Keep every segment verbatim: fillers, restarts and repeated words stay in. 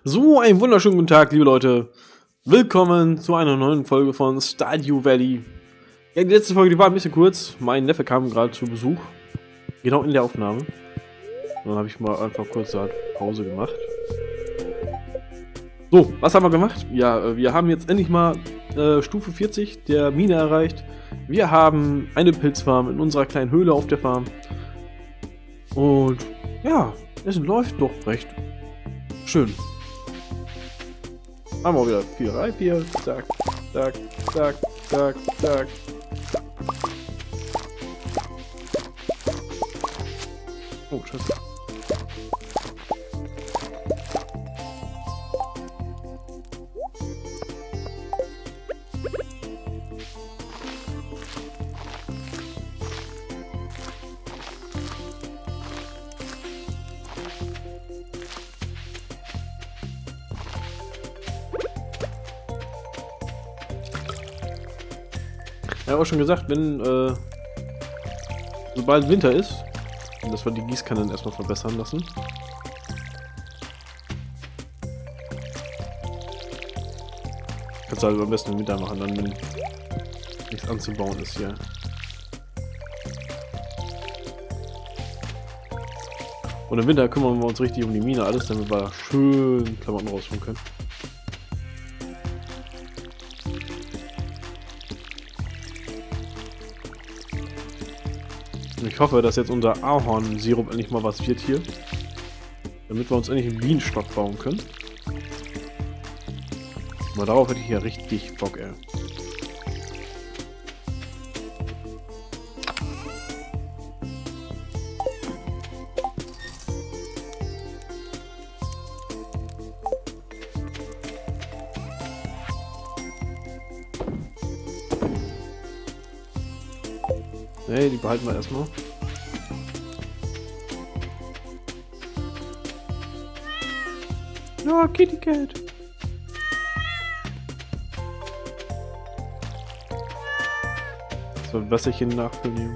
So, einen wunderschönen guten Tag, liebe Leute. Willkommen zu einer neuen Folge von Stardew Valley. Ja, die letzte Folge, die war ein bisschen kurz. Mein Neffe kam gerade zu Besuch. Genau in der Aufnahme. Und dann habe ich mal einfach kurz da Pause gemacht. So, was haben wir gemacht? Ja, wir haben jetzt endlich mal äh, Stufe vierzig der Mine erreicht. Wir haben eine Pilzfarm in unserer kleinen Höhle auf der Farm. Und ja, es läuft doch recht schön. Haben wir wieder viel Reif hier. Zack, zack, zack, zack, zack. Oh, Scheiße. Ich habe auch schon gesagt, wenn, äh, sobald Winter ist, dass wir die Gießkannen erstmal verbessern lassen. Kannst du halt am besten im Winter machen, dann wenn nichts anzubauen ist hier. Und im Winter kümmern wir uns richtig um die Mine, alles, damit wir schön Klamotten rausholen können. Ich hoffe, dass jetzt unser Ahornsirup endlich mal was wird hier. Damit wir uns endlich einen Bienenstock bauen können. Aber darauf hätte ich ja richtig Bock, ey. Hey, die behalten wir erstmal. Ja, Kitty Cat. So ein Wässerchen nachfüllen.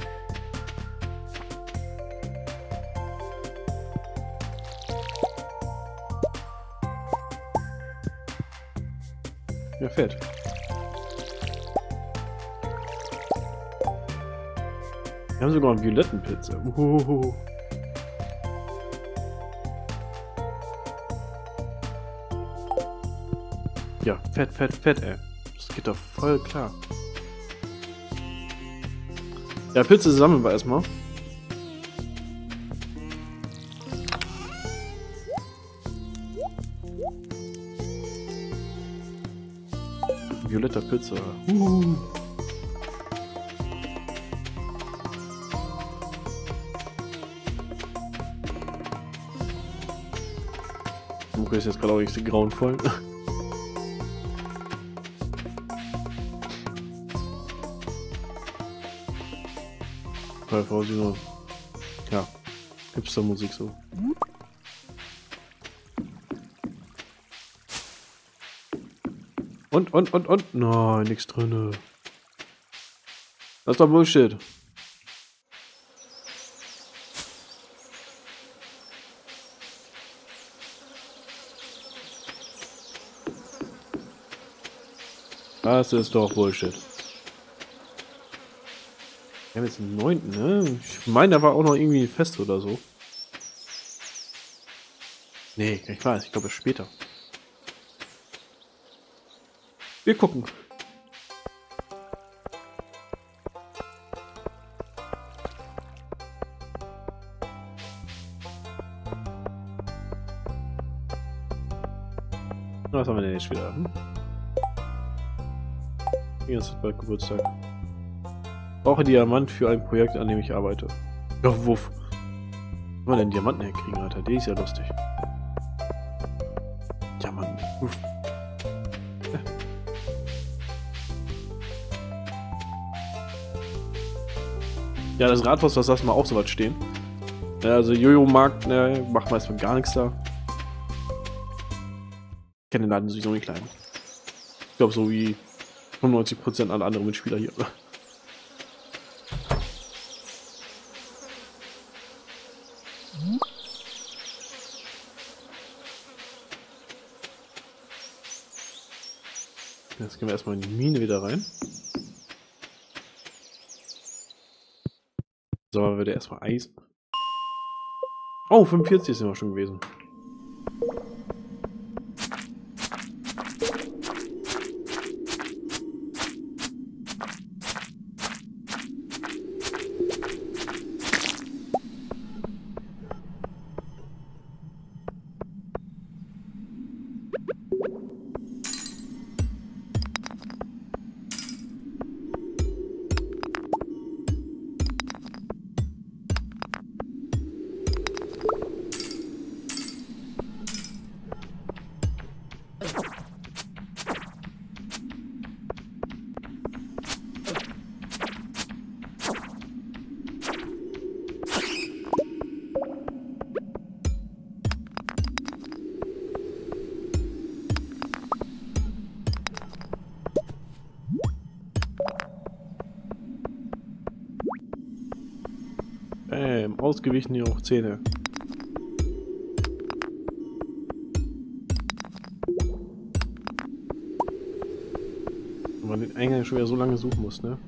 Ja, fährt. Wir haben sogar einen violetten Pilz. Uhuhu. Ja, fett, fett, fett, ey. Das geht doch voll klar. Ja, Pilze sammeln wir erstmal. Violetter Pilze. Uhuhu. Ist jetzt gerade auch nicht so grauenvoll. Einfach so, ja, Hipster-Musik so. Und, und, und, und, nein, nichts drin. Das ist doch Bullshit. Das ist doch Bullshit. Wir haben jetzt den neunten, ne? Ich meine, da war auch noch irgendwie ein Fest oder so. Nee, ich weiß, ich glaube, es später. Wir gucken. Was haben wir denn jetzt wieder? Hm? Jetzt ist bald Geburtstag. Brauche Diamant für ein Projekt, an dem ich arbeite. Ja, wuff. Wo wir denn Diamanten herkriegen, Alter? Der ist ja lustig. Diamanten. Wuff. Ja. Ja, das Rathaus, das lassen wir auch so weit stehen. Ja, also Jojo-Markt, ne, macht meistens gar nichts da. Ich kenne den Laden sowieso nicht klein. Ich glaube, so wie fünfundneunzig Prozent aller anderen Mitspieler hier. Jetzt gehen wir erstmal in die Mine wieder rein. So, aber wieder erstmal Eis. Oh, fünfundvierzig sind wir schon gewesen. Ähm, ausgewichen hier auch Zähne. Wenn man den Eingang schon wieder so lange suchen muss, ne?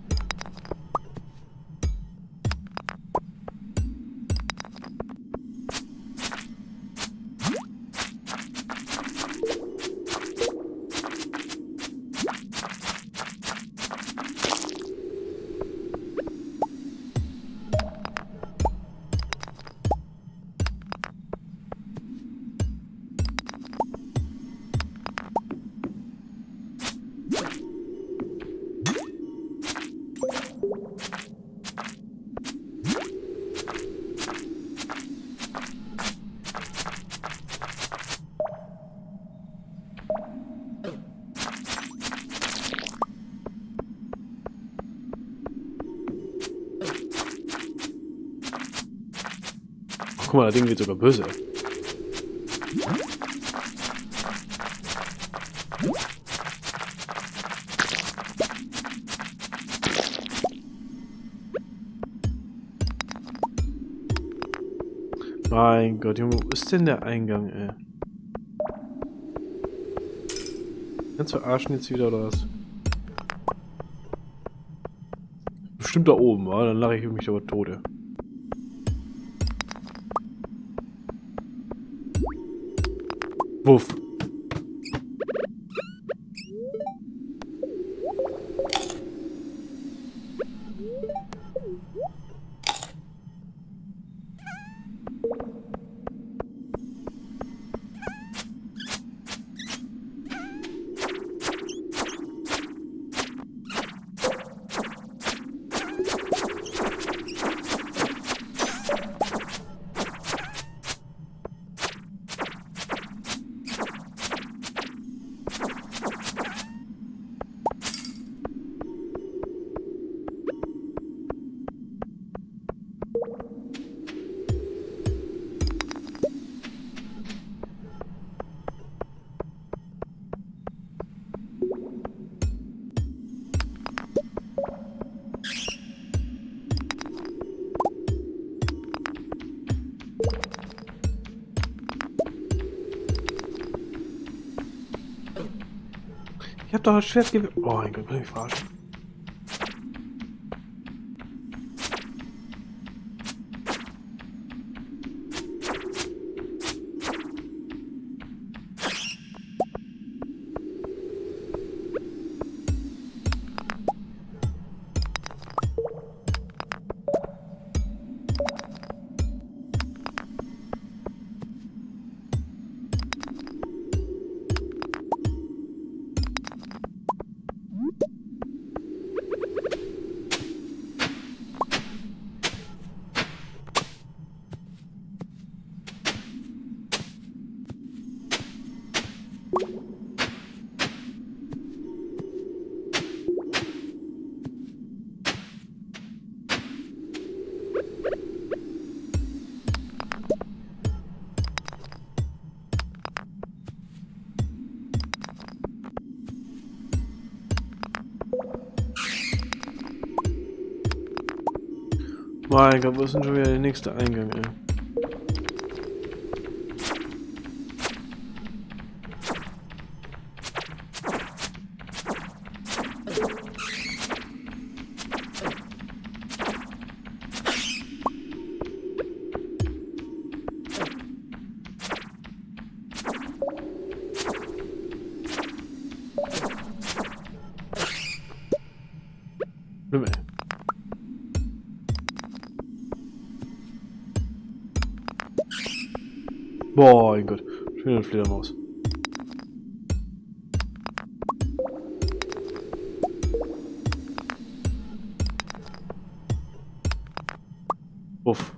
Guck mal, das Ding wird sogar böse. Mein Gott, Junge, wo ist denn der Eingang, ey? Kannst du verarschen jetzt wieder oder was? Bestimmt da oben, wa? Dann lache ich mich aber Tode. Wuff. Ich hab doch das Schwert gewählt. Oh mein Gott, kann ich verarschen. Mein Gott, wo ist denn schon wieder der nächste Eingang, ey? Boah, mein Gott. Schöne Fledermaus. Uff.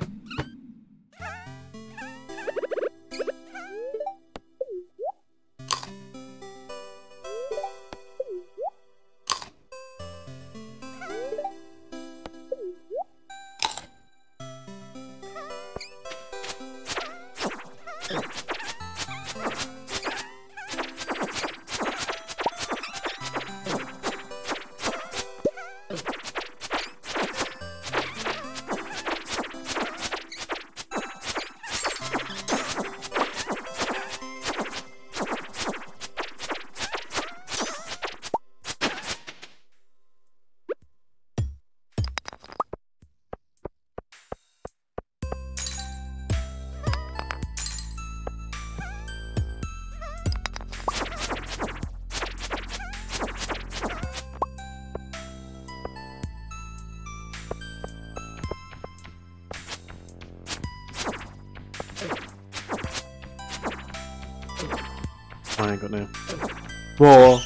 Mein Gott, ne. Boah.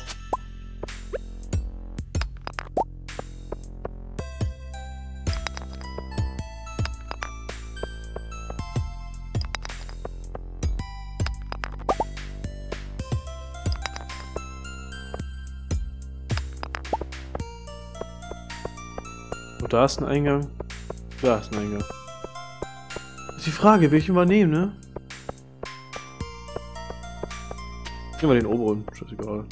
Und da ist ein Eingang. Da ist ein Eingang. Ist die Frage, welchen wir nehmen, ne? Nehmen wir den oberen, scheißegal.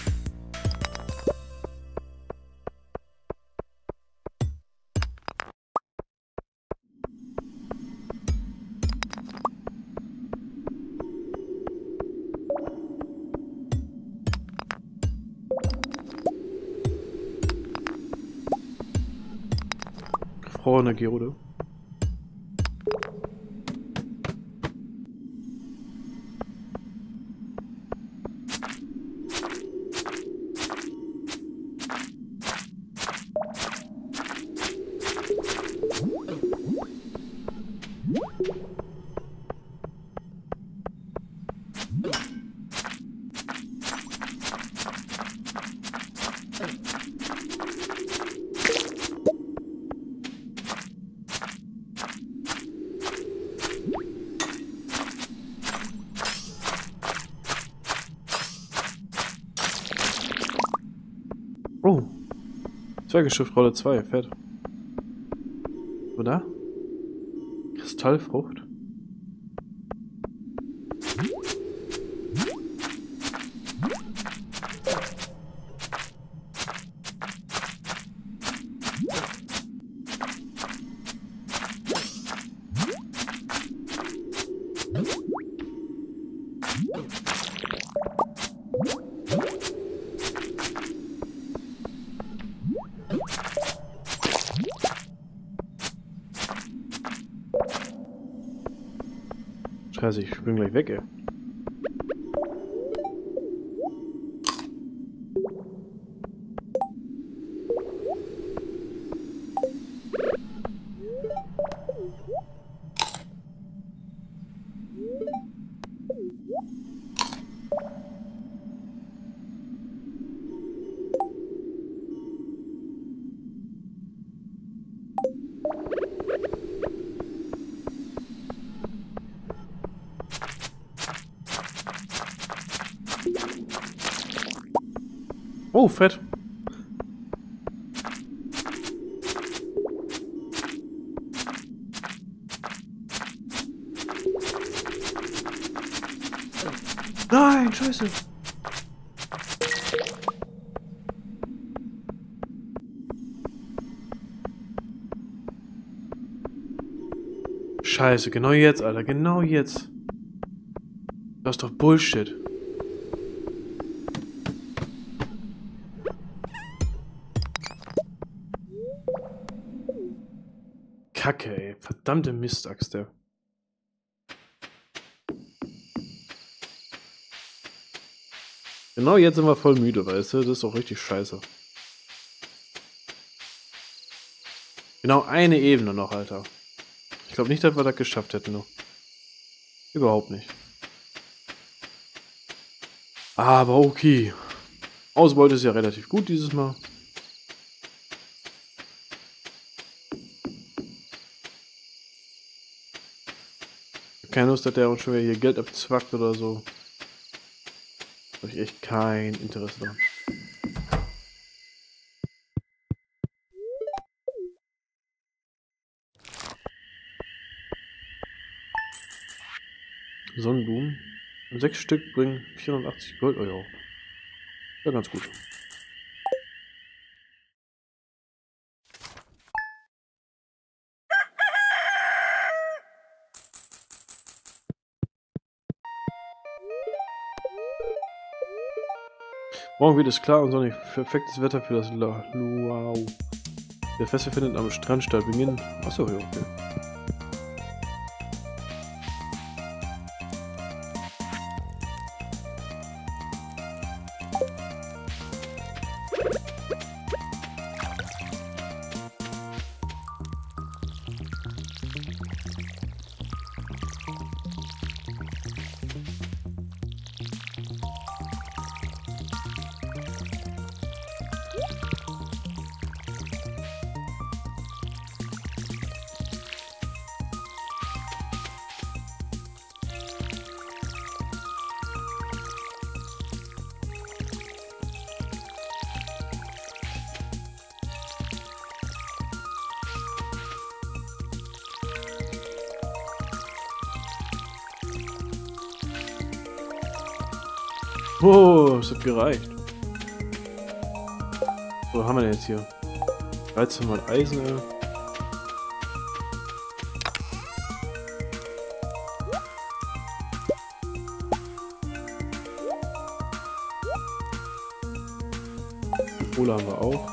Gefrorene Geode. Oh. Zwergeschriftrolle zwei, fett. Oder? Kristallfrucht. Scheiße, ich spring gleich weg, ey. Oh, fett. Nein, scheiße. Scheiße, genau jetzt, Alter, genau jetzt. Das ist doch Bullshit. Kacke, ey. Verdammte Mistaxt, der. Genau jetzt sind wir voll müde, weißt du? Das ist doch richtig scheiße. Genau eine Ebene noch, Alter. Ich glaube nicht, dass wir das geschafft hätten noch. Überhaupt nicht. Aber okay. Ausbeute ist ja relativ gut dieses Mal. Keine Lust, dass der uns schon wieder hier Geld abzwackt oder so. Habe ich echt kein Interesse daran. Sonnenblumen. Sechs Stück bringen vierhundertachtzig Gold. Oh ja. Ja, ganz gut. Morgen wird es klar und sonnig. Perfektes Wetter für das La Luau. Der Festival findet am Strand statt. Beginn. Achso, ja, okay. Oh, es hat gereicht. So, haben wir denn jetzt hier? dreizehn Eisen. Äh. Kohle haben wir auch.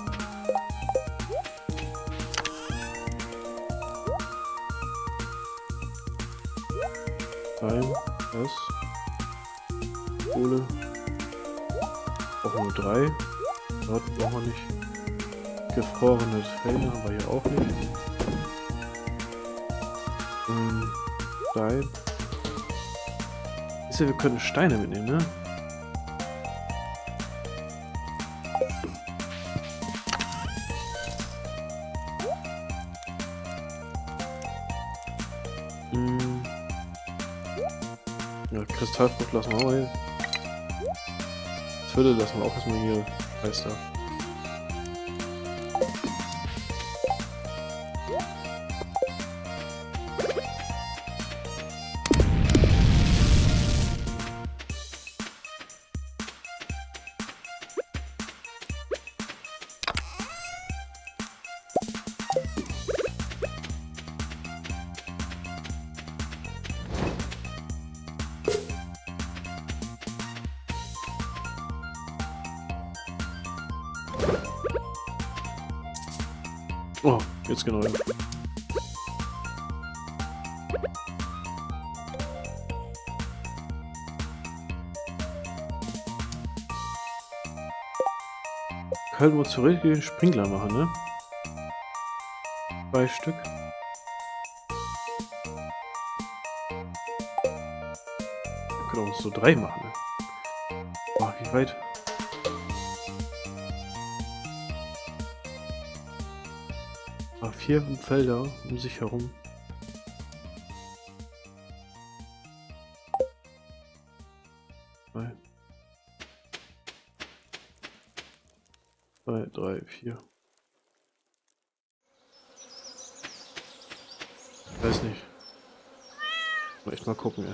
Nein, das. Kohle. Auch nur drei. Dort brauchen wir nicht. Gefrorene Felder haben wir hier auch nicht. Ähm, Stein. Ist ja, wir können Steine mitnehmen, ne? Hm. Ja, Kristallfrucht lassen wir auch hier. Fülle lassen wir auch erstmal hier. Heißt da. Oh, jetzt genau. Können wir zurück den Sprinkler machen, ne? Zwei Stück. Wir können uns so drei machen, ne? Oh, wie weit? Vier Felder um sich herum. Zwei. Zwei, drei, vier. Ich weiß nicht. Muss echt mal gucken, ey.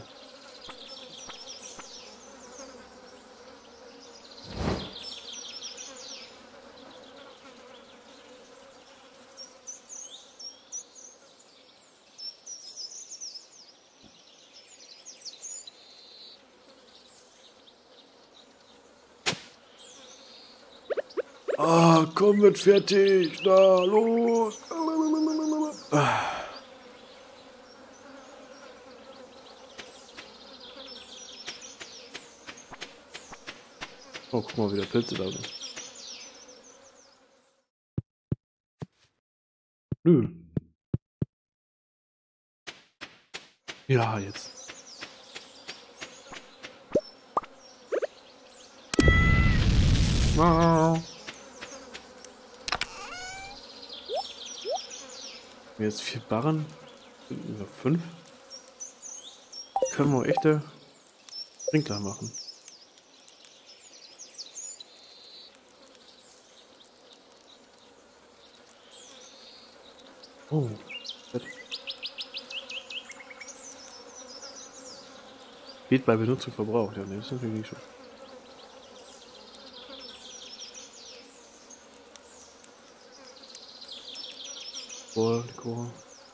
Ah, komm, wird fertig. Na, los. Ah. Oh, guck mal, wieder Pilze da sind. Nö. Ja, jetzt. Ah. Jetzt vier Barren. Über fünf. Können wir echte Sprinkler machen. Oh. Geht bei Benutzung verbraucht. Ja, ne, das ist natürlich schon. Boah, Deko.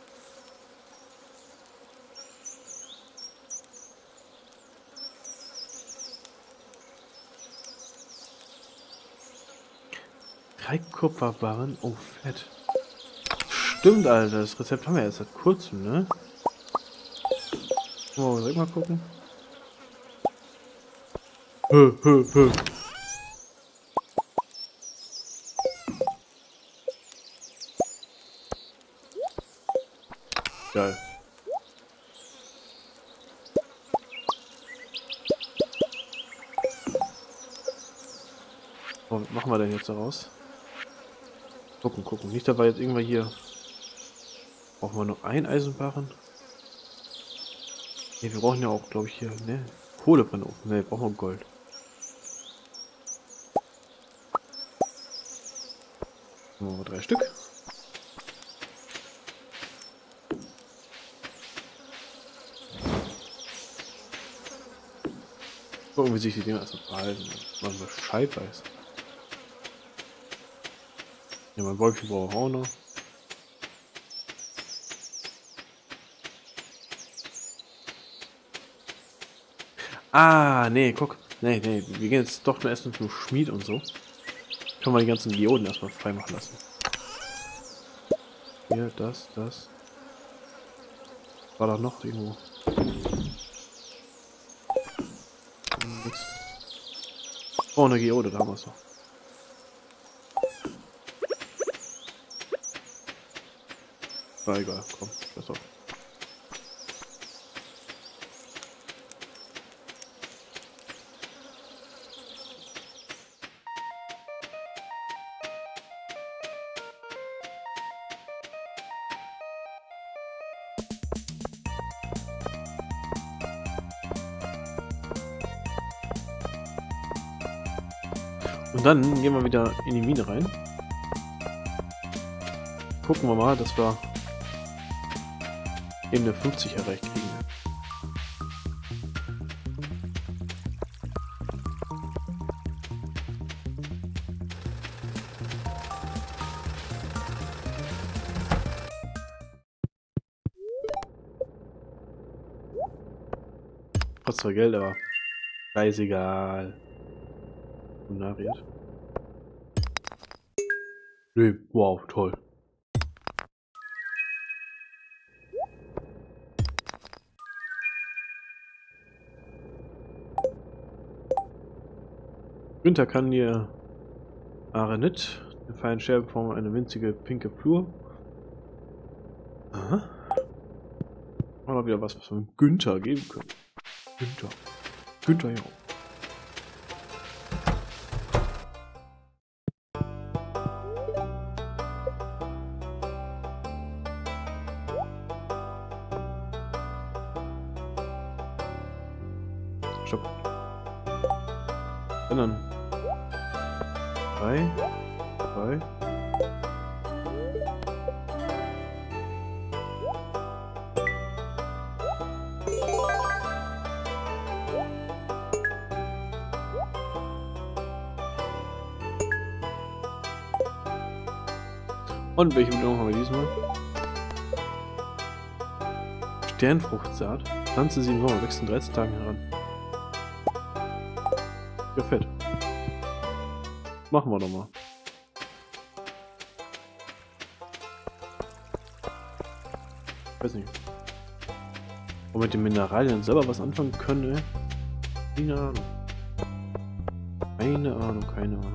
Drei Kupferbarren. Oh, fett. Stimmt, Alter. Das Rezept haben wir erst seit kurzem, ne? Oh, soll ich mal gucken? Hö, hö, hö. Geil. Oh, was machen wir denn jetzt daraus? Gucken, gucken. Nicht dabei jetzt irgendwann hier. Brauchen wir noch ein Eisenbarren? Ne, wir brauchen ja auch, glaube ich, hier, ne? Kohlebrennofen. Ne, brauchen wir Gold. Machen wir drei Stück. Gucken, wie sich die Dinger erstmal verhalten. Machen wir Scheibeis. Ja, mein Bäumchen brauche ich auch noch. Ah, nee, guck. Nee, nee, wir gehen jetzt doch nur erstmal zum Schmied und so. Können wir die ganzen Dioden erstmal freimachen lassen. Hier, das, das. War da noch irgendwo? Oh, eine Geode, da haben wir es noch. War egal, komm, pass auf. Und dann gehen wir wieder in die Mine rein. Gucken wir mal, dass wir eben eine fünfzig erreicht kriegen. Kostet zwar Geld, aber scheißegal. Nariert. Nee, wow, toll. Günther kann dir Arenit, in feinen Scherbenform eine winzige pinke Flur. Aha. Mal wieder was, was wir Günther geben können. Günther. Günther, ja. Stopp. Dann. Drei. Drei. Und welche Bedingung haben wir diesmal? Sternfruchtsaat. Pflanze sie im Sommer, wächst in dreizehn Tagen heran. Ja, fett. Machen wir doch mal. Weiß nicht. Ob wir mit den Mineralien selber was anfangen können, ey? Keine Ahnung. Keine Ahnung, keine Ahnung.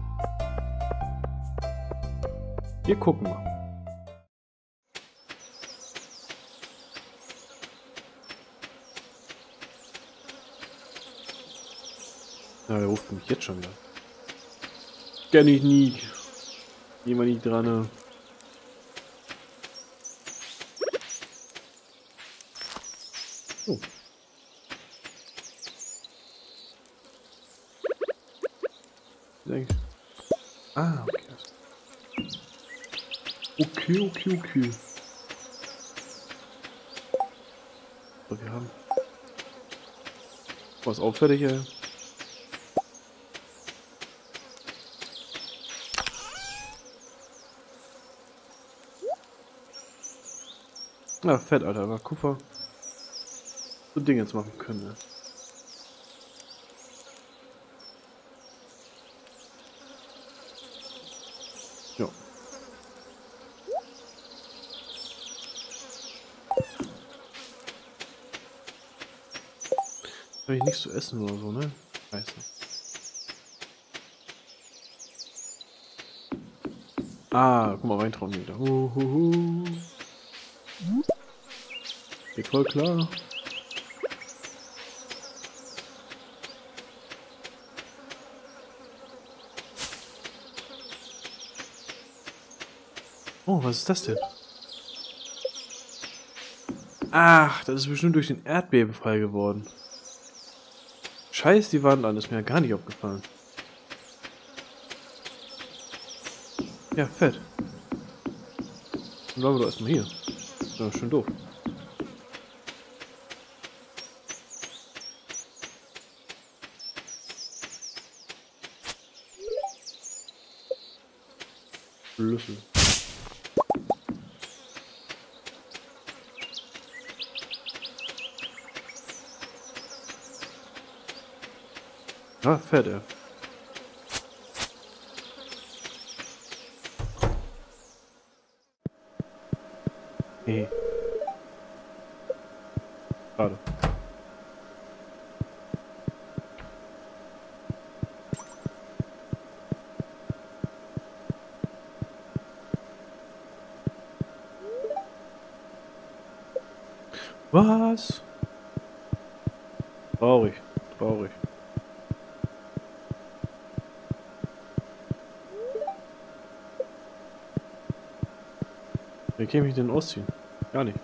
Wir gucken mal. Ja, der ruft mich jetzt schon wieder. Kenn ich nie. Geh mal nicht dran. Ne? Oh. Ah, okay. Okay, okay, okay. So, wir haben was auffällig, ey. Ah, fett, Alter, aber Kupfer. So Dinge jetzt machen können, ne? Ja. Habe ich nichts zu essen oder so, ne? Scheiße. Ah, guck mal, Weintrauben wieder. Uhuhu. Geht voll klar. Oh, was ist das denn? Ach, das ist bestimmt durch den Erdbeben frei geworden. Scheiß die Wand an, ist mir ja gar nicht aufgefallen. Ja, fett. Dann bleiben wir doch erstmal hier. Das ist schön doof. Schlüssel. Ah, fett, ey. Nee. Schade. Was? Traurig, traurig. Wie kann ich mich denn ausziehen? Gar nicht.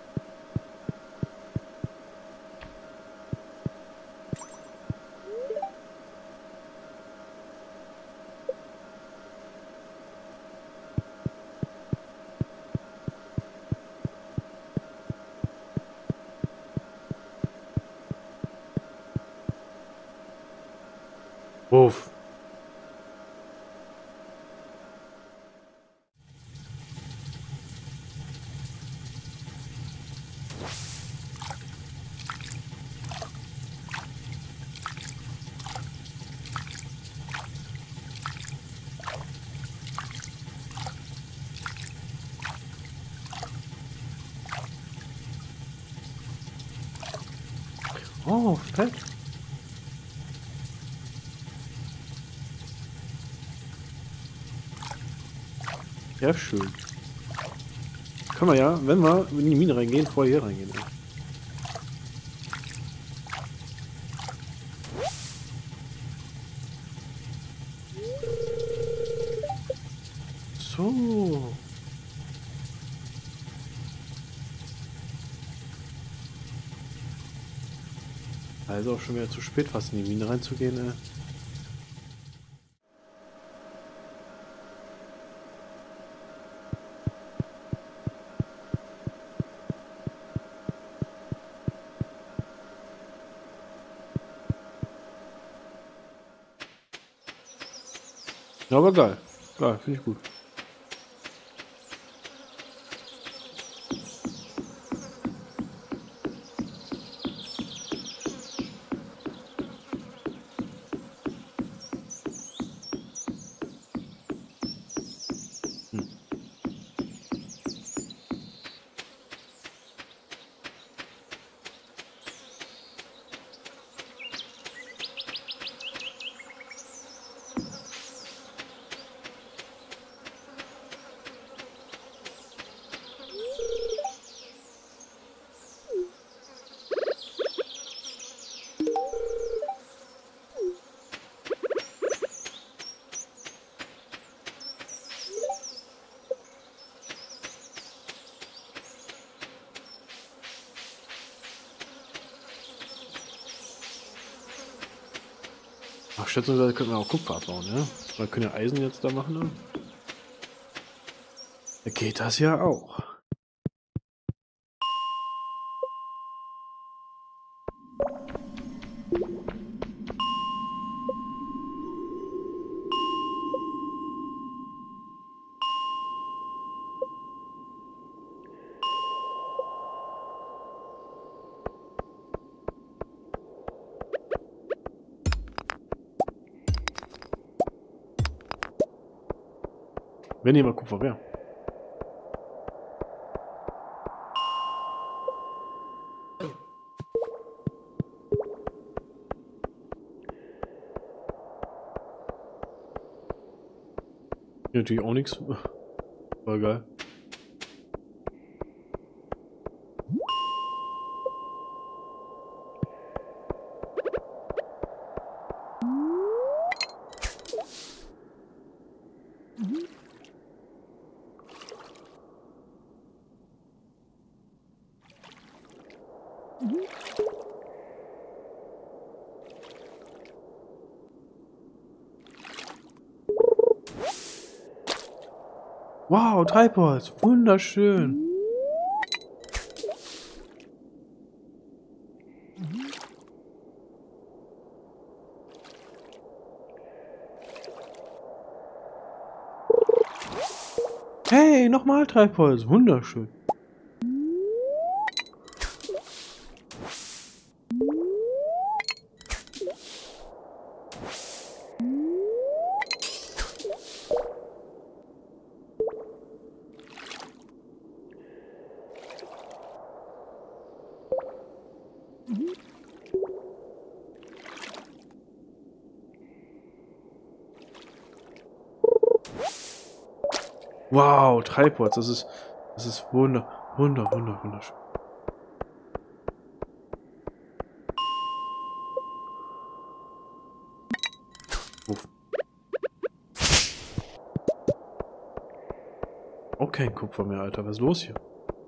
Uff. Oh, fett. Ja, schön. Können wir ja, wenn wir in die Mine reingehen, vorher hier reingehen. Ey. So. Also auch schon wieder zu spät, fast in die Mine reinzugehen. Ey. Ja, aber geil. Geil, finde ich gut. Hm. Ach, schätzungsweise könnten wir auch Kupfer abbauen, ja? Wir können ja Eisen jetzt da machen, ne? Da geht das ja auch. Wir nehmen mal Kupfer mehr. Hier natürlich auch nichts. War geil. Wow, Treibholz. Wunderschön. Hey, nochmal Treibholz. Wunderschön. Wow, Treibholz, das ist, das ist wunder, wunder, wunder, wunderschön. Uff. Auch kein Kupfer mehr, Alter, was ist los hier?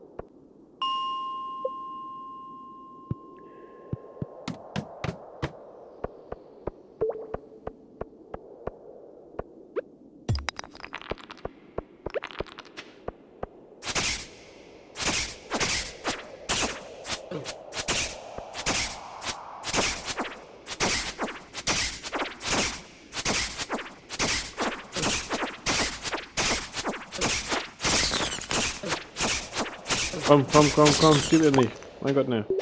Komm, komm, komm, komm, gib ihr nicht. Mein Gott, ne.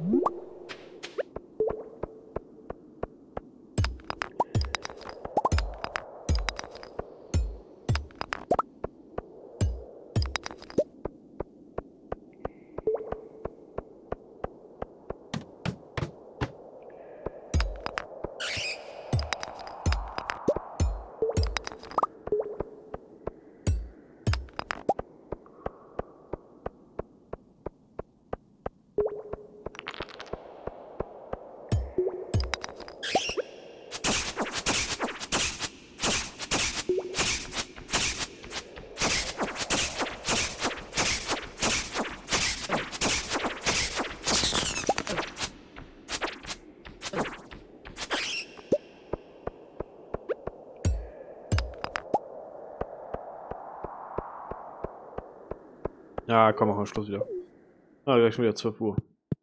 Ja, komm, machen wir Schluss wieder. Ah, gleich schon wieder zwölf Uhr.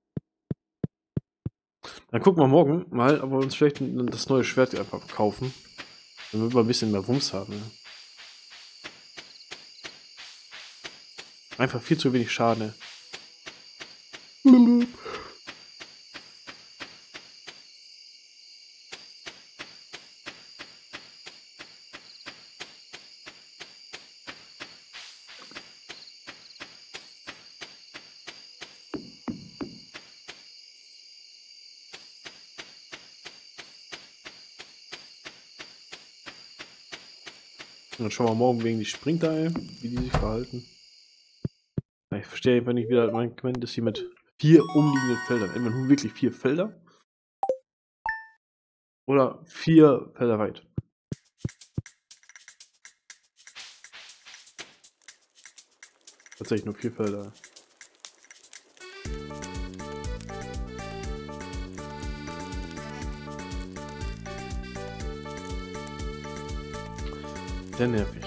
Dann gucken wir morgen mal, ob wir uns vielleicht das neue Schwert einfach kaufen. Damit wir ein bisschen mehr Wumms haben. Ne? Einfach viel zu wenig Schaden. Ne? Und dann schauen wir morgen wegen die Springteile, wie die sich verhalten. Ich verstehe einfach nicht, wie das mein Comment ist hier mit vier umliegenden Feldern. Entweder nun wirklich vier Felder oder vier Felder weit. Tatsächlich nur vier Felder. Sehr nervig.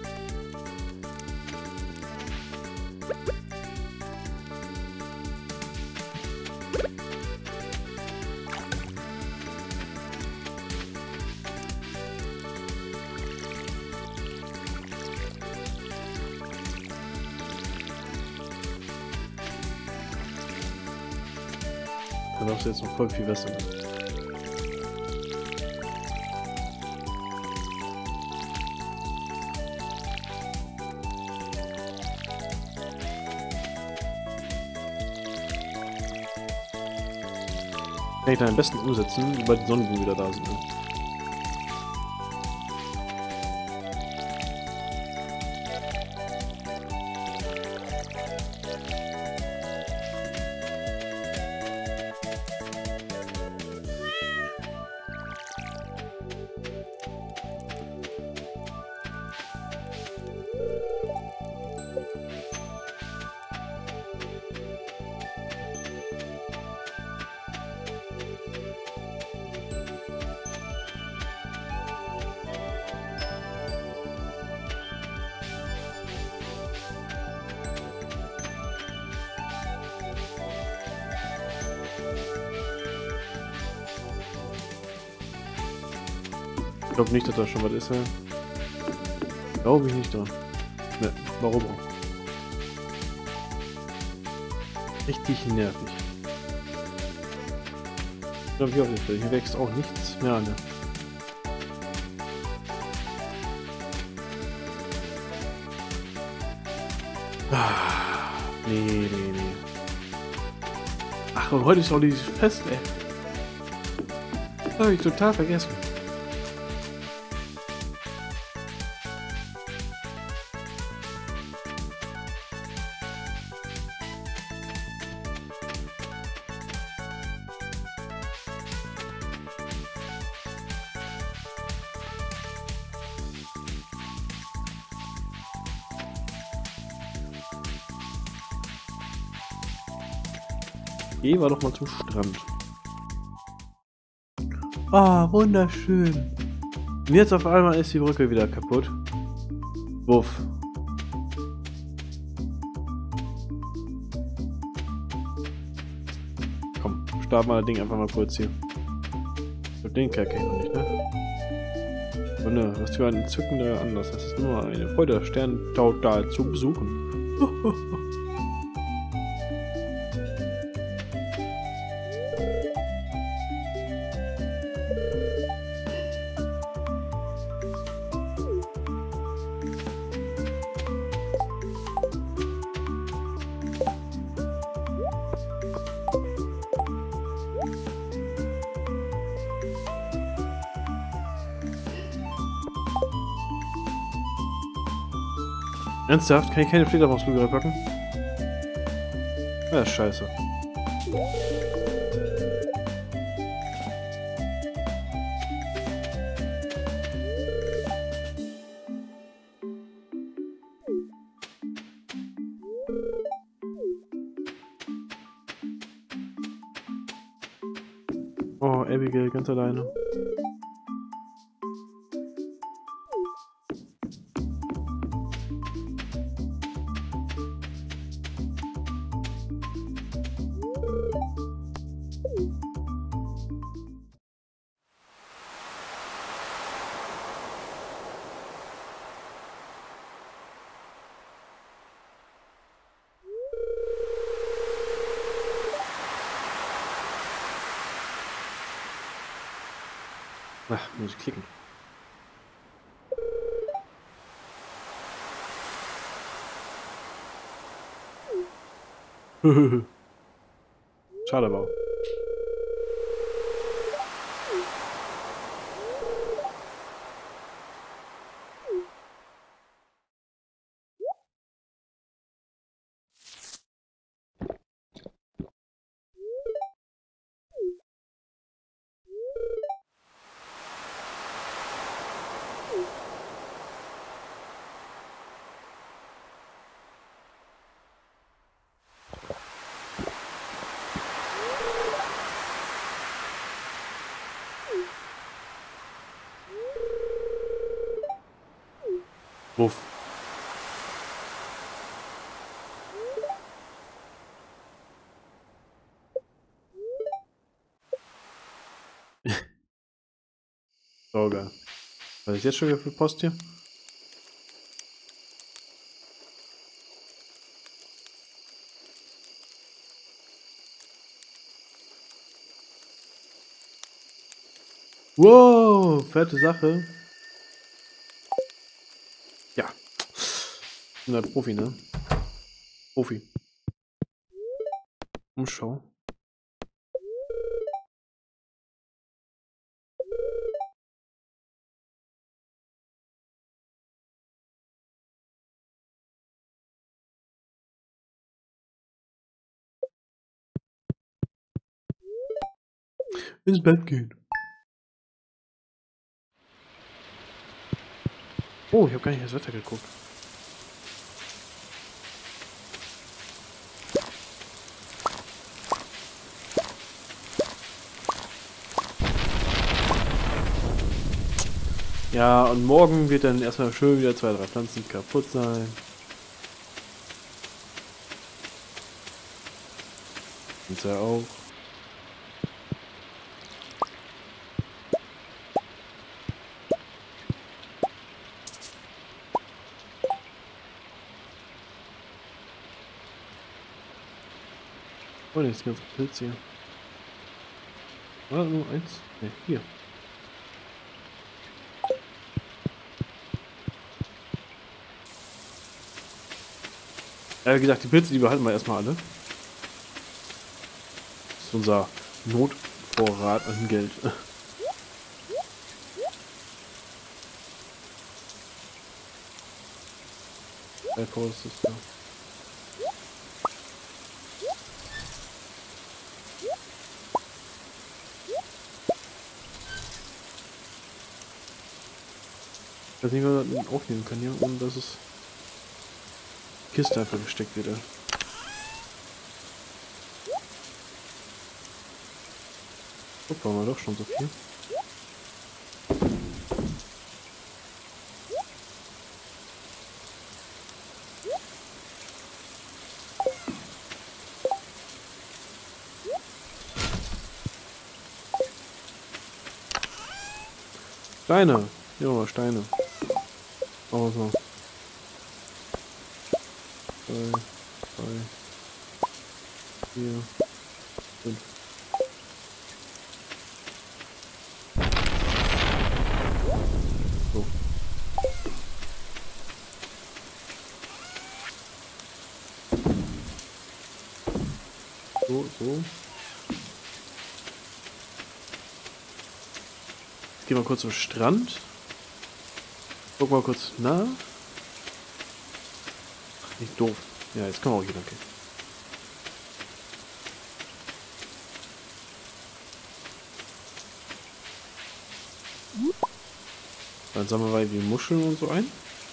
Da darfst du jetzt noch voll viel besser. Kann ich dann am besten umsetzen, sobald die Sonnenblumen wieder da sind. Ne? Ich glaube nicht, dass da schon was ist. Ja. Glaube ich nicht da. Ne, warum auch? Richtig nervig. Ich glaube, hier, hier wächst auch nichts mehr, ne? Ah, nee, nee, nee. Ach, und heute ist auch dieses Fest, ey. Das habe ich total vergessen. Gehen wir doch mal zum Strand. Ah, wunderschön. Und jetzt auf einmal ist die Brücke wieder kaputt. Wuff. Komm, starten wir das Ding einfach mal kurz hier. Den Kerl kenn ich noch nicht, ne? Und ne, was für ein entzückender Anlass. Das ist nur eine Freude, Sternentautal zu besuchen. Ernsthaft? Kann ich keine Fledermausflügel packen? Ja, ist scheiße. Oh, Abigail, ganz alleine. Ach, muss ich klicken. Schade aber auch. Wuff. Oh, geil. Was ist jetzt schon wieder für Post hier? Wow, fette Sache. Ja. Ich bin halt Profi, ne? Profi. Umschau. Ins Bett gehen. Oh, ich habe gar nicht das Wetter geguckt. Ja, und morgen wird dann erstmal schön wieder zwei, drei Pflanzen kaputt sein. Und ja auch. Oh, das ist ganz Pilz hier. Oder nur eins? Ne, hier. Ja, wie gesagt, die Pilze, die behalten wir erstmal alle. Das ist unser Notvorrat an Geld. Post ist da. Ich weiß nicht, was wir aufnehmen können hier, ohne dass es die Kiste einfach gesteckt wird. Guck mal, doch schon so viel. Steine! Ja, Steine. Oh, so. Zwei, drei, vier, fünf. So. So, so. Jetzt gehen wir kurz zum Strand. Guck mal kurz nach. Ach, nicht doof. Ja, jetzt kann man auch hier, danke. Dann sammeln wir die Muscheln und so ein.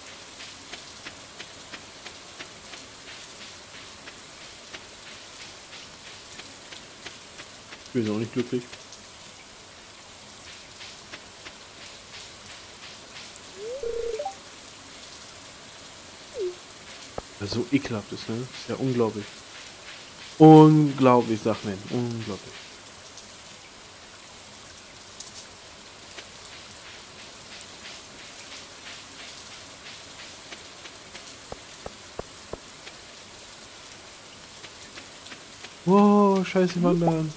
Ich bin auch nicht glücklich. Was so ekelhaft ist, ne? Ist ja unglaublich. Unglaublich, sagt man. Unglaublich. Wow, scheiße wandern.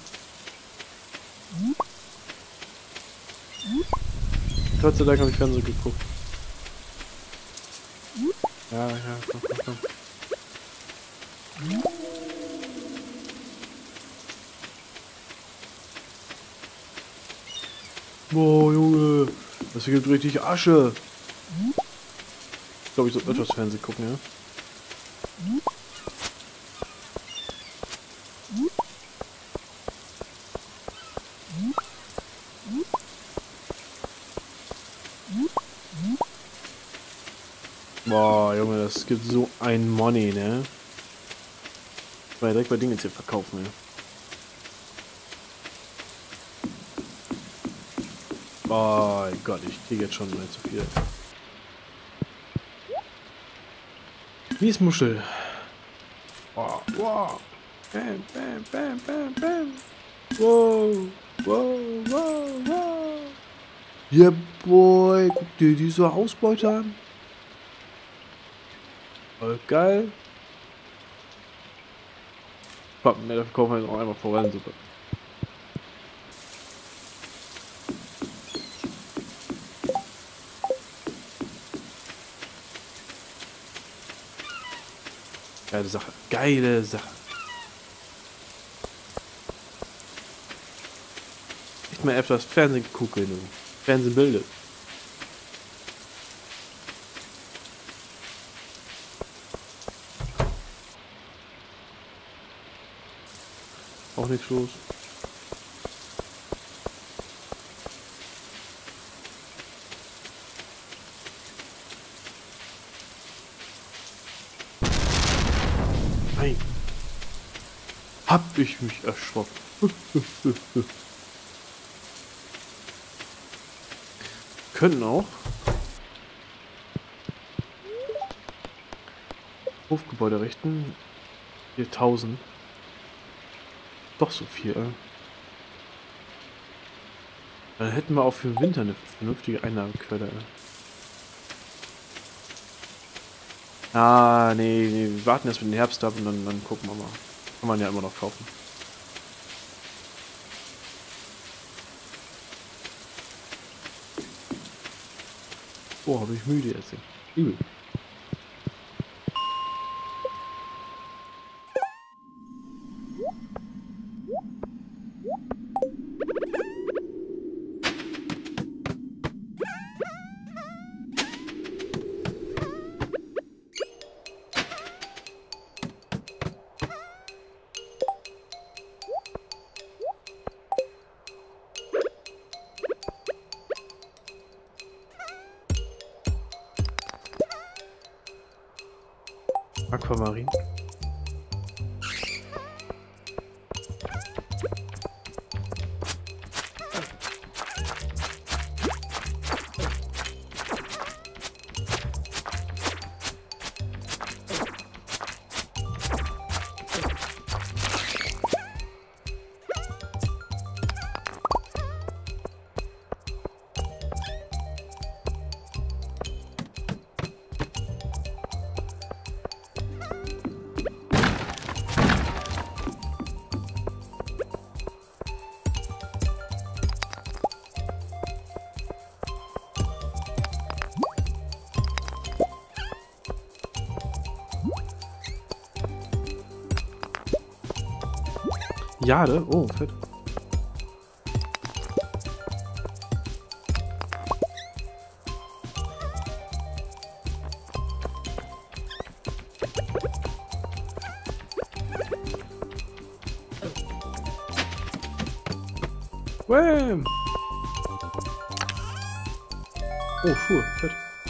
Gott sei Dank habe ich Fernsehen geguckt. Ja, ja, komm, komm, komm. Boah, Junge. Das gibt richtig Asche. Ich glaube, ich soll etwas Fernsehen gucken, ja. Boah, Junge, das gibt so ein Money, ne? Ich will direkt bei Dingen jetzt hier verkaufen, ja. Oh Gott, ich kriege jetzt schon mal zu viel. Miesmuschel. Wow, wow. Bam, bam, bam, bam, bam. Wow, wow, wow, wow. Yeah, boy. Guck dir diese Ausbeute an. Voll geil. Komm, mehr dafür kaufen wir noch einmal voran, super. Geile Sache. Geile Sache. Echt mal öfters Fernsehen gucken. Fernsehen bildet. Auch nichts los. Nein. Hab ich mich erschrocken. Können auch. Hofgebäude richten. viertausend. Doch so viel. Dann hätten wir auch für den Winter eine vernünftige Einnahmequelle. Ah, nee, nee, wir warten erst mit dem Herbst ab und dann, dann gucken wir mal. Kann man ja immer noch kaufen. Oh, habe ich müde jetzt. Übel. Aquamarin. Jade? Oh, fett. Wham! Oh, Schuhe, fett.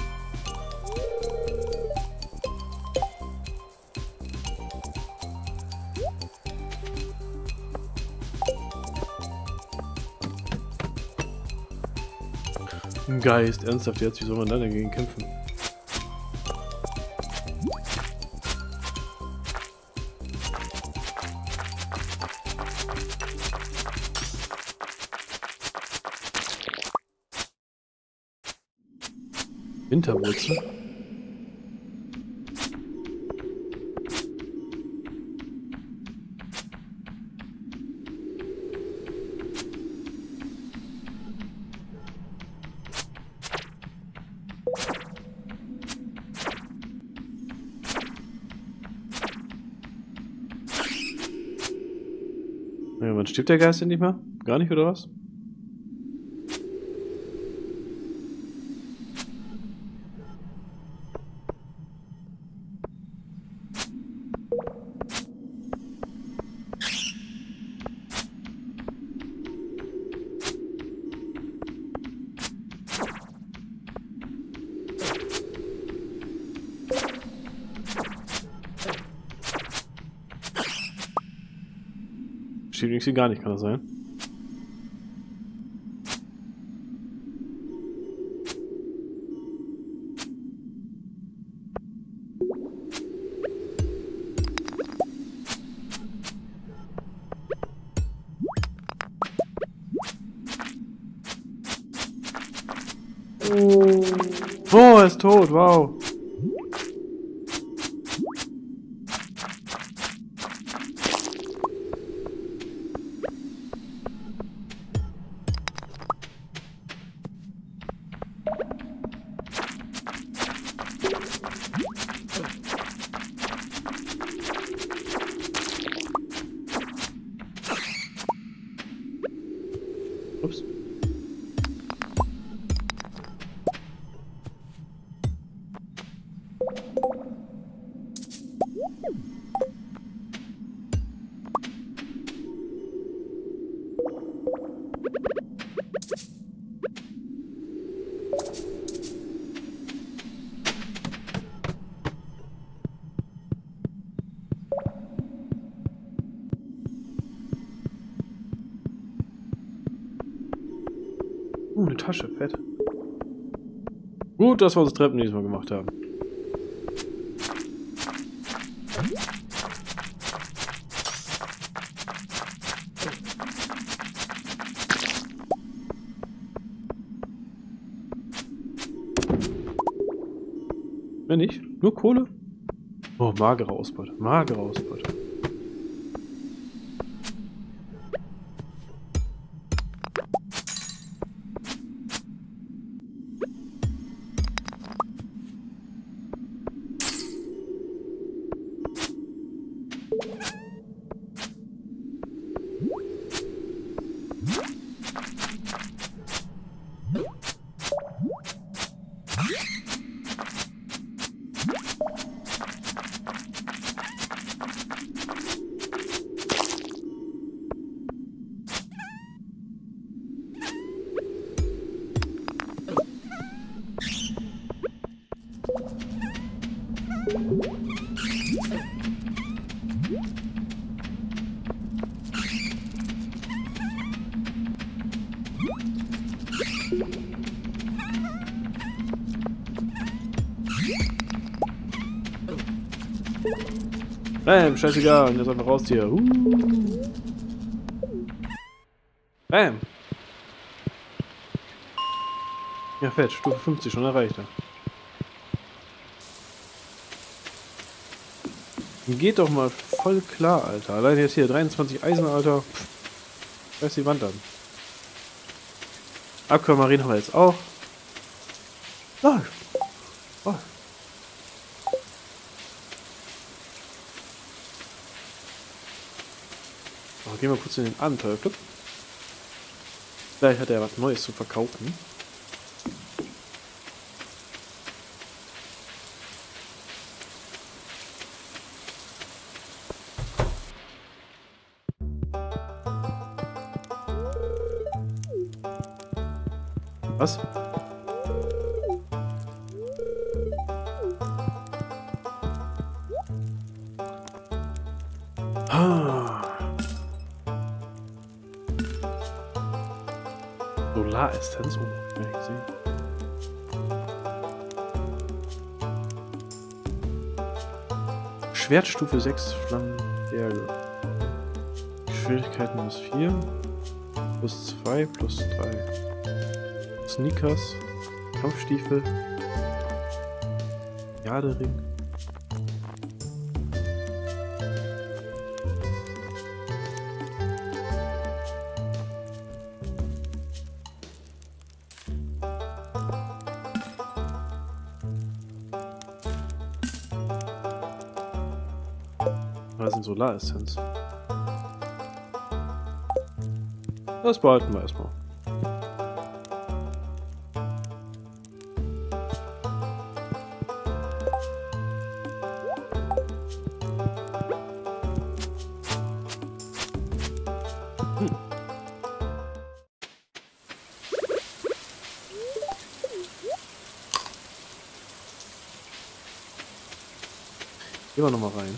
Ein Geist, ernsthaft jetzt, wie soll man dann dagegen kämpfen? Winterwurzel? Ja, wann stirbt der Geist denn nicht mehr? Gar nicht, oder was? Steht irgendwie gar nicht, kann das sein? Oh, er ist tot, wow. Ups. Uh, eine Tasche, fett. Gut, dass wir unsere Treppen diesmal gemacht haben. Wenn nicht, nur Kohle. Oh, magere Ausbeute, magere Ausbeute. Bam, scheißegal, und jetzt einfach raus hier. Uh. Bam. Ja, fett, Stufe fünfzig schon erreicht. Geht doch mal voll klar, Alter. Allein jetzt hier dreiundzwanzig Eisen, Alter. Reiß die Wand an. Aquamarin haben wir jetzt auch. Läuft. Oh. Oh, gehen wir kurz in den Abenteuerclub. Vielleicht hat er was Neues zu verkaufen. Was? Ah. Solaressenz, oh, kann ich sehen. Schwertstufe sechs, Flammenberge. Schwierigkeit minus vier, plus zwei, plus drei. Sneakers, Kampfstiefel, Jadering. Das sind Solaressenz. Das behalten wir erstmal. Hm. Gehen wir nochmal rein.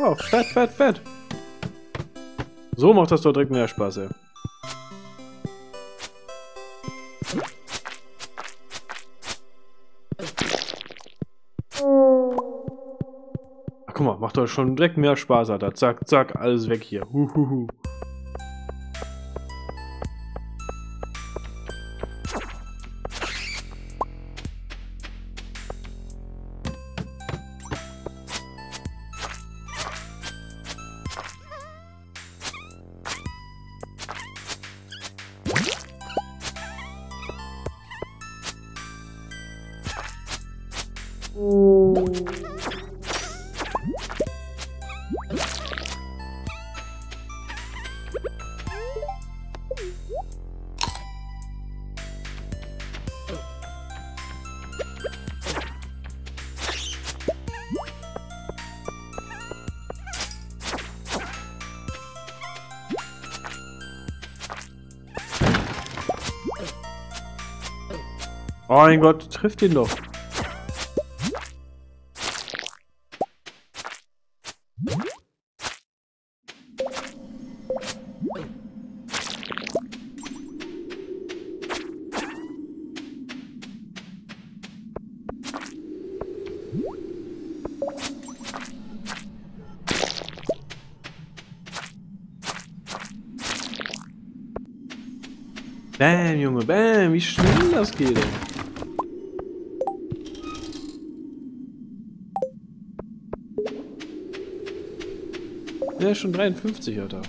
Oh, fett, fett, fett. So macht das doch direkt mehr Spaß, ey. Ach, guck mal, macht doch schon direkt mehr Spaß, Alter. Zack, zack, alles weg hier. Huhuhu. Oh mein Gott, trifft ihn doch. Bam, Junge, bam, wie schnell das geht, ey. Ja, schon dreiundfünfzig, Alter.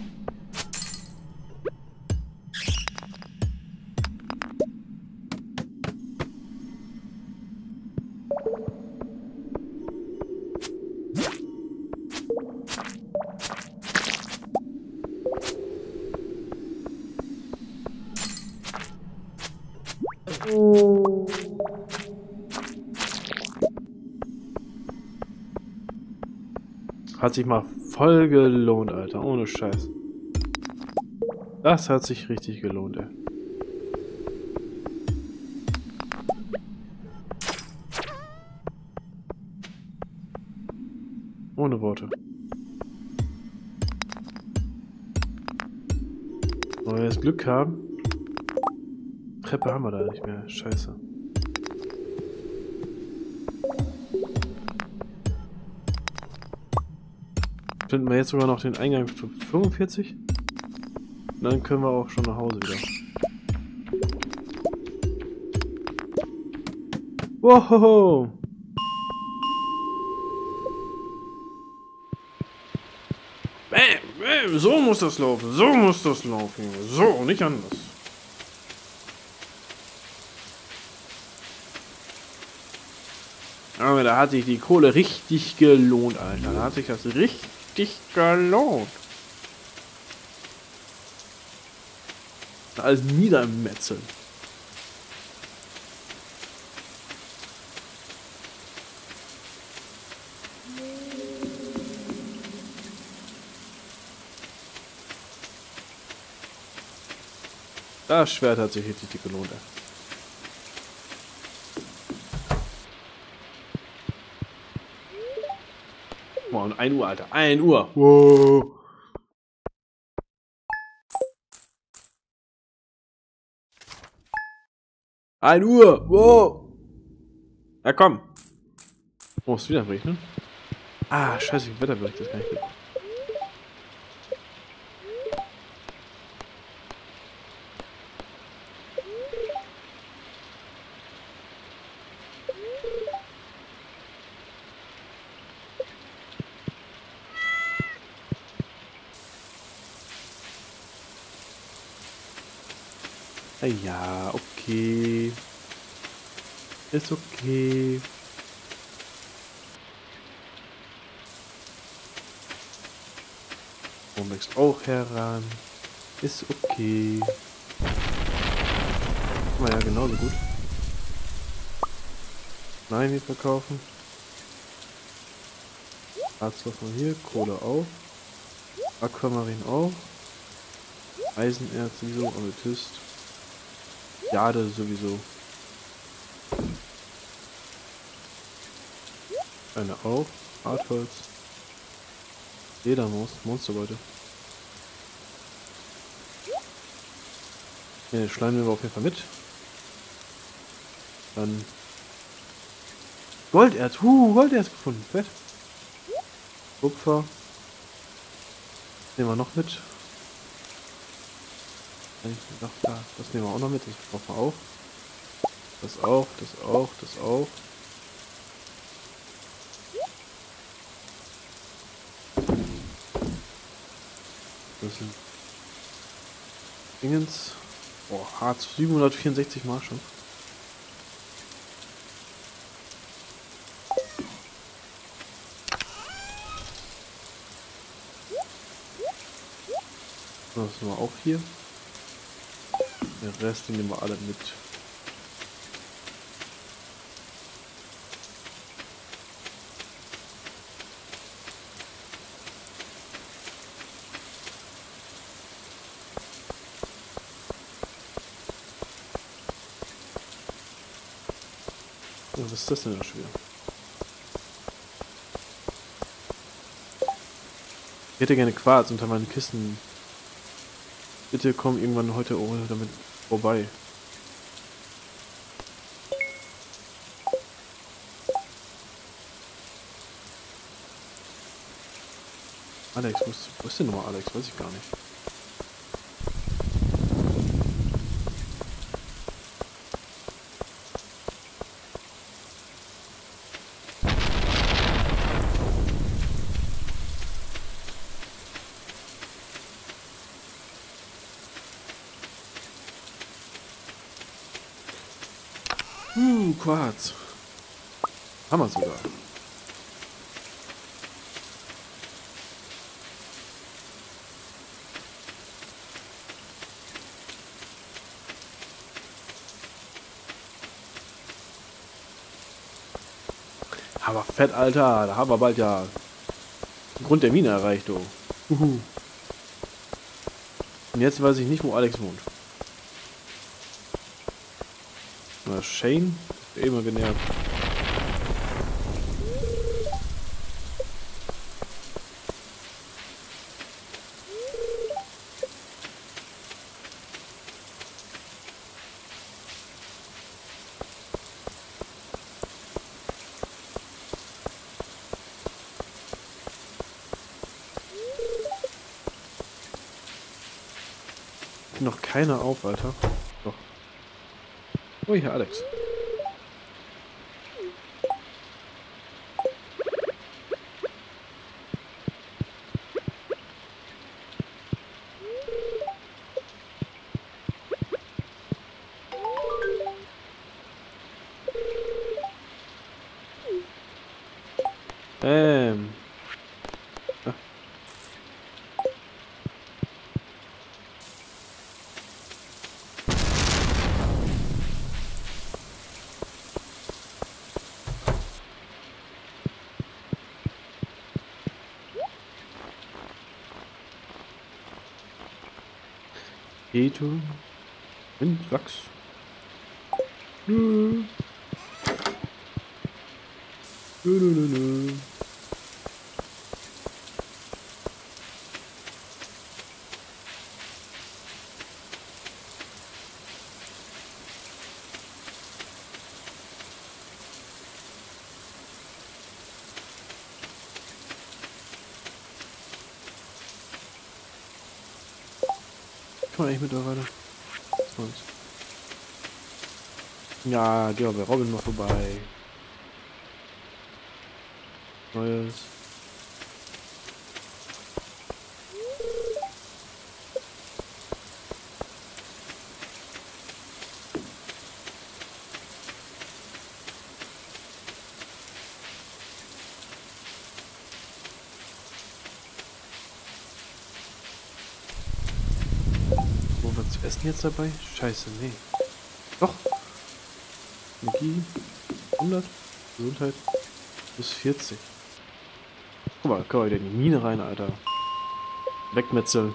Hat sich mal voll gelohnt, Alter. Ohne Scheiß. Das hat sich richtig gelohnt, ey. Ohne Worte. Wenn wir jetzt Glück haben. Treppe haben wir da nicht mehr. Scheiße. Finden wir jetzt sogar noch den Eingang zu fünfundvierzig? Und dann können wir auch schon nach Hause wieder. Wow! Bam, bam, so muss das laufen, so muss das laufen, so, nicht anders. Aber da hat sich die Kohle richtig gelohnt, Alter. Da hat sich das richtig gelohnt. Alles niedermetzeln. Das Schwert hat sich richtig gelohnt, ey. Oh, und ein Uhr, Alter. ein Uhr. Wow. ein Uhr. Wow. Ja, komm. Oh, ist wieder regnen? Ah, scheiße, wie Wetterbericht, das kann ich nicht. Ja, okay. Ist okay. Du wächst auch heran. Ist okay. War ja genauso gut. Nein, nicht verkaufen. Harzstoff mal hier, Kohle auch. Aquamarin auch. Eisenerz sowieso, Amethyst. Jade sowieso. Eine auch. Hartholz. Ledermaus, Monsterbeute. Ne, Schleim nehmen wir auf jeden Fall mit. Dann Golderz, huh, Golderz gefunden, fett. Kupfer. Nehmen wir noch mit. Ach, da, das nehmen wir auch noch mit, das brauchen wir auch. Das auch, das auch, das auch. Das sind Dingens. Oh, Harz, siebenhundertvierundsechzig Mal schon. Das sind wir auch hier. Den Rest den nehmen wir alle mit. Oh, was ist das denn da schon wieder? Ich hätte gerne Quarz unter meinen Kisten. Bitte komm irgendwann heute damit vorbei. Alex, wo ist, wo ist denn nochmal Alex? Weiß ich gar nicht. Uh, Quarz. Haben wir sogar. Aber fett, Alter. Da haben wir bald ja den Grund der Mine erreicht, du. Uhu. Und jetzt weiß ich nicht, wo Alex wohnt. Na, Shane? Eh immer genervt. Noch keiner auf, Alter. Doch. Oh, hier Alex. Ähm. Ah. Keto. Windwachs. Nö. Nö, nö, nö, nö. Kann man eigentlich mittlerweile. Ja, gehen wir bei Robin mal vorbei. Neues. Wo wir zu essen jetzt dabei? Scheiße, nee. Doch. Energie. hundert. Gesundheit. Bis vierzig. Guck mal, können wir wieder in die Mine rein, Alter. Wegmetzeln.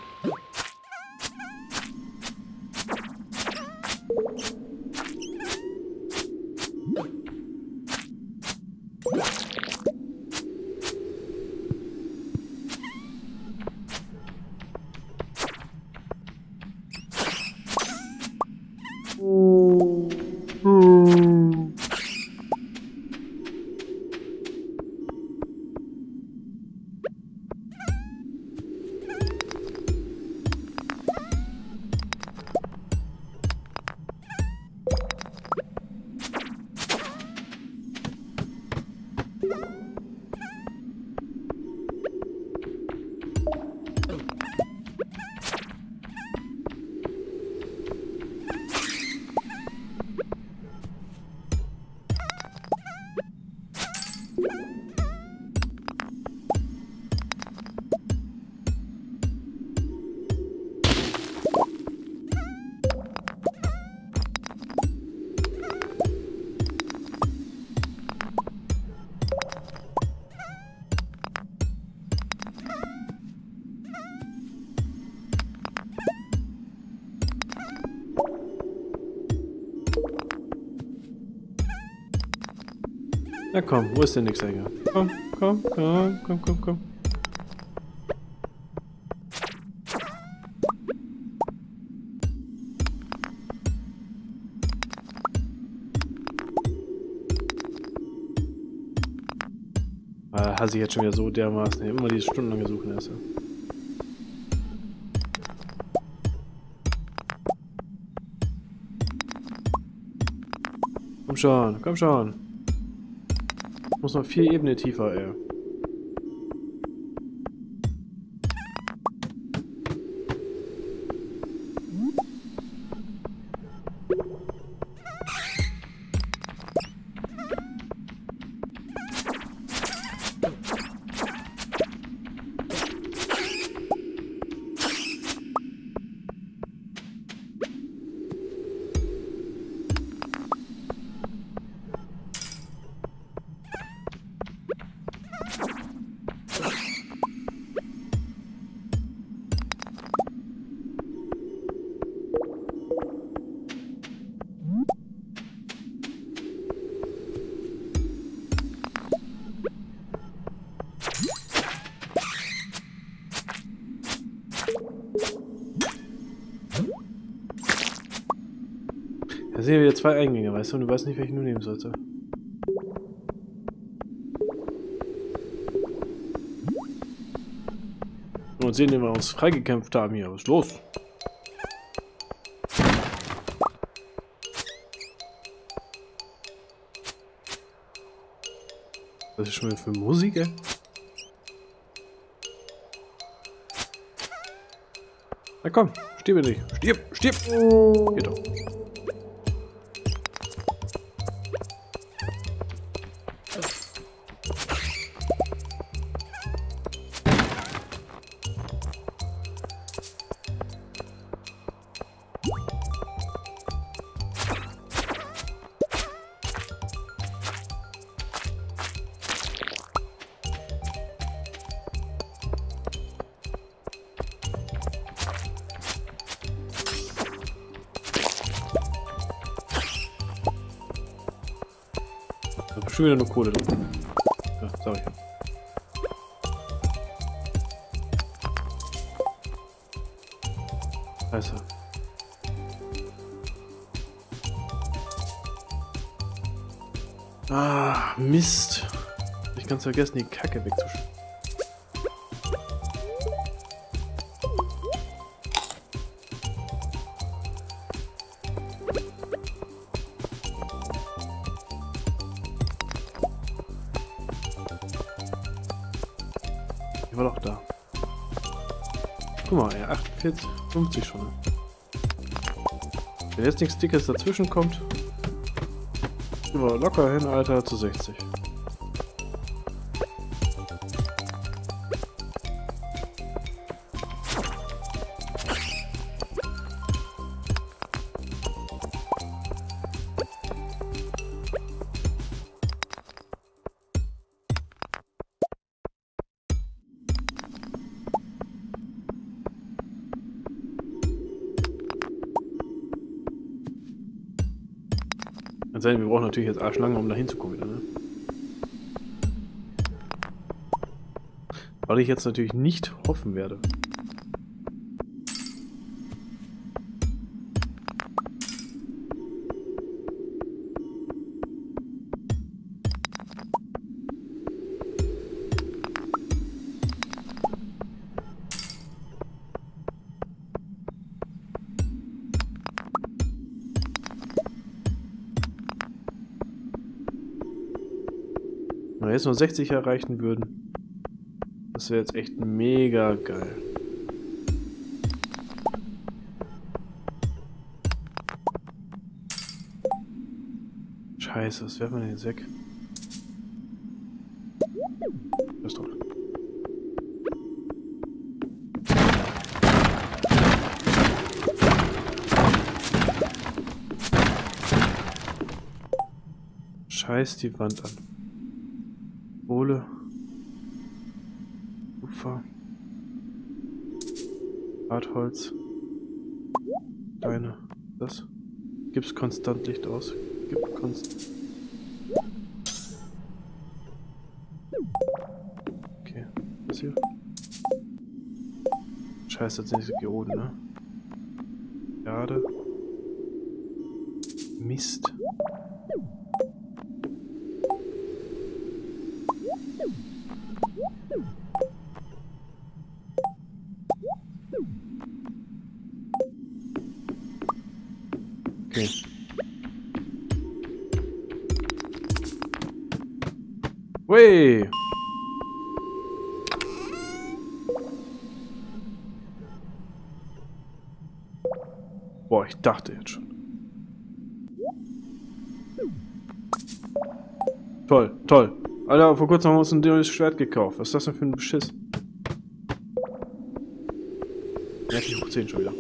Na komm, wo ist der Nixhänger? Komm, komm, komm, komm, komm, komm. Ah, Hasi jetzt schon wieder so dermaßen. Ich hab immer diese stundenlange Suchen erst. Komm schon, komm schon. Muss noch vier Ebenen tiefer, ey. Da sind ja wieder zwei Eingänge, weißt du, und du weißt nicht, welchen du nehmen sollte. Und sehen, den wir uns freigekämpft haben hier. Was ist los? Was ist schon wieder für Musik, ey? Na komm, stirb nicht. Stirb, stirb! Geht doch. Da ist schon wieder nur Kohle drin. Ja, sag ich ja. Scheiße. Ah, Mist. Ich kann's vergessen, die Kacke wegzuschütten. Die war doch da. Guck mal, ey, achtundvierzig, fünfzig schon. Ne? Wenn jetzt nichts Dickes dazwischen kommt, gehen wir locker hin, Alter, zu sechzig. Kann sein, wir brauchen natürlich jetzt arschlange, um da hinzukommen wieder, ne? Weil ich jetzt natürlich nicht hoffen werde. Wenn wir jetzt nur sechzig erreichen würden, das wäre jetzt echt mega geil. Scheiße, was werfen wir denn jetzt weg? Das ist doch. Scheiß die Wand an. Kohle. Ufer. Hartholz. Steine. Das. Gibt's konstant Licht aus. Gibt konstant. Okay. Was hier? Scheiße, das sind diese Geoden, ne? Erde. Mist. Okay. Wey! Boah, ich dachte jetzt schon. Toll, toll. Alter, vor kurzem haben wir uns ein neues Schwert gekauft. Was ist das denn für ein Beschiss? Ja, ich hoch zehn schon wieder.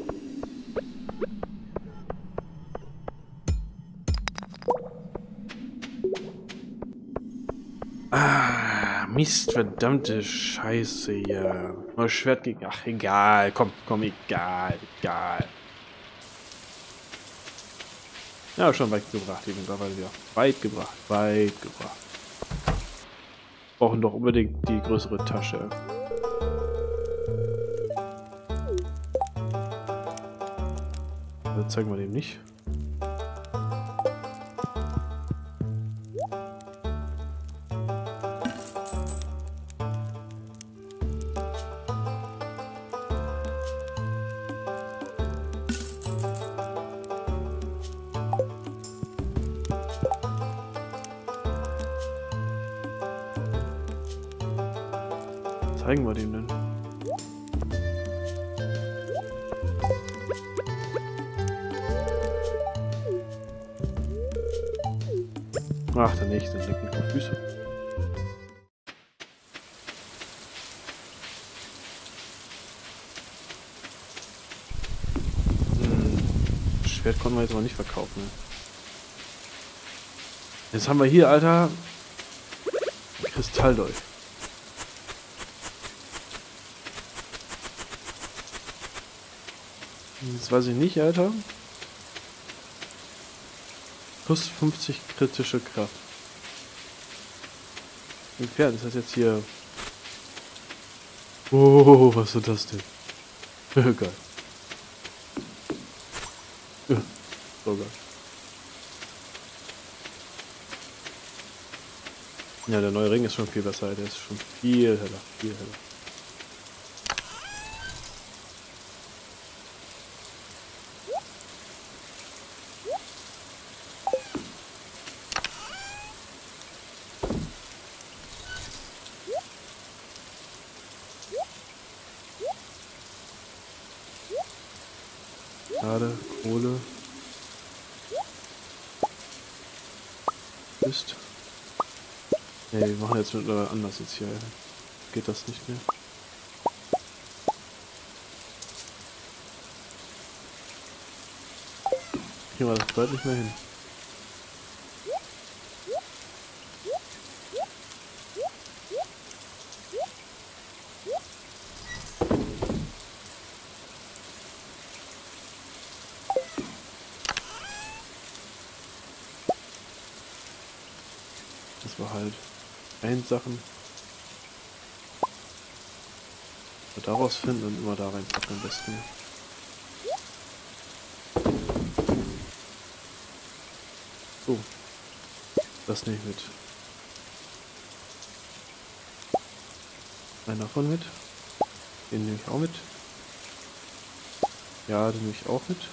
Ah, Mist, verdammte Scheiße hier. Neues Schwert gegen. Ach, egal. Komm, komm, egal, egal. Ja, schon weit gebracht, die mittlerweile wieder. Weit gebracht, weit gebracht. Brauchen doch unbedingt die größere Tasche. Das zeigen wir dem nicht. Zeigen wir dem denn? Ach, der nicht, dann leckt mich auf Füße. Hm. Das Schwert konnten wir jetzt aber nicht verkaufen. Ne? Jetzt haben wir hier, Alter, Kristalldolch. Jetzt weiß ich nicht, Alter. Plus fünfzig kritische Kraft. Ein Pferd ist das jetzt hier. Oh, was ist das denn? Geil. Ja, so geil. Ja, der neue Ring ist schon viel besser. Der ist schon viel heller, viel heller. Erde, Kohle. Ist. Ne, wir machen jetzt mit äh, anders jetzt hier. Geht das nicht mehr? Kriegen wir das bald nicht mehr hin. Das war halt Endsachen. Daraus finden und immer da reinpacken am besten. So. Das nehme ich mit. Einen davon mit. Den nehme ich auch mit. Ja, den nehme ich auch mit.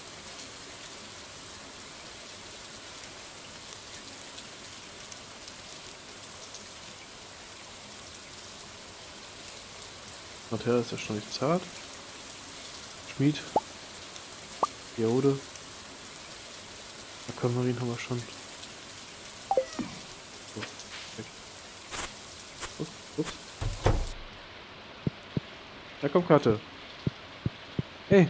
Material ist erstaunlich zart. Schmied. Diode. Aquamarin haben wir schon. So, weg. Ups, ups. Da kommt Karte. Hey.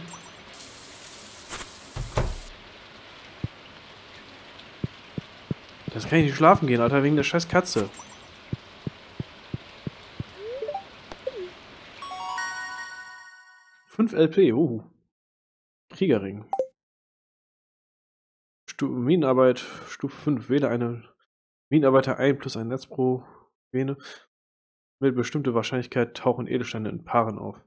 Jetzt kann ich nicht schlafen gehen, Alter, wegen der scheiß Katze. fünf L P, uh. Kriegerring. Stu Minenarbeit, Stufe fünf. Wähle eine Minenarbeiter ein plus ein Netz pro Vene. Mit bestimmter Wahrscheinlichkeit tauchen Edelsteine in Paaren auf.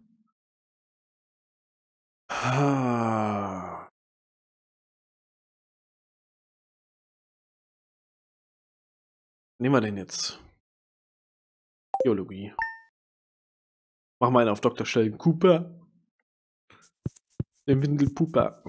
Ah. Nehmen wir den jetzt. Biologie. Machen wir einen auf Doktor Sheldon Cooper. Den Windelpuper.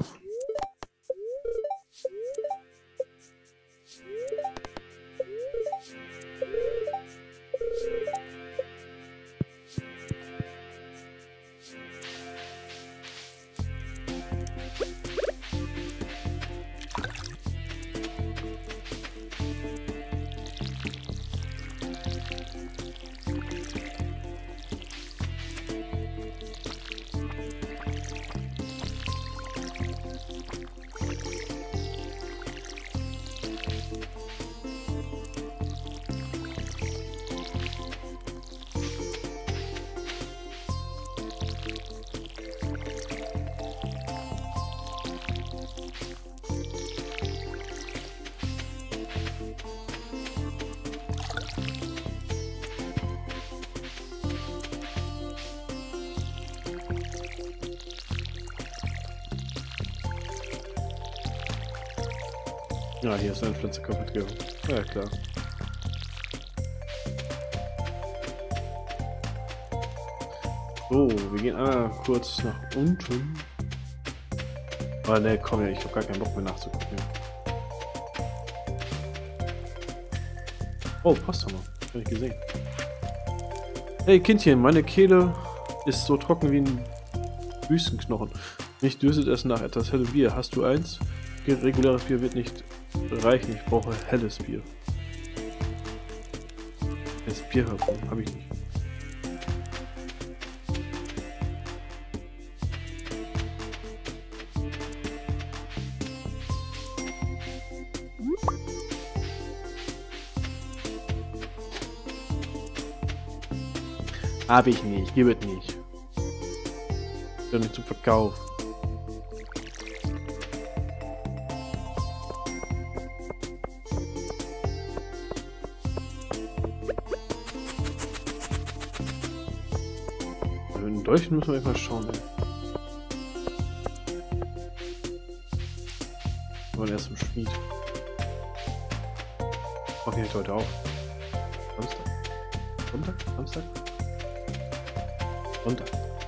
Ja, hier ist eine Pflanze kaputt gegangen. Ja, klar. So, wir gehen einmal kurz nach unten. Aber ne, komm ja, ich hab gar keinen Bock mehr nachzugucken. Oh, Posthammer. Hab ich gesehen. Hey Kindchen, meine Kehle ist so trocken wie ein Wüstenknochen. Mich dürstet es nach etwas hellem Bier. Hast du eins? Reguläres Bier wird nicht reichen. Ich brauche helles Bier. Das Bier habe ich nicht. Hab ich nicht, gib es nicht. Ist doch nicht zum Verkauf. In Deutschen müssen wir einfach schauen, ey. Wir wollen erst im Schmied. Mach ich nicht heute auch. Samstag. Sonntag? Samstag? Runter.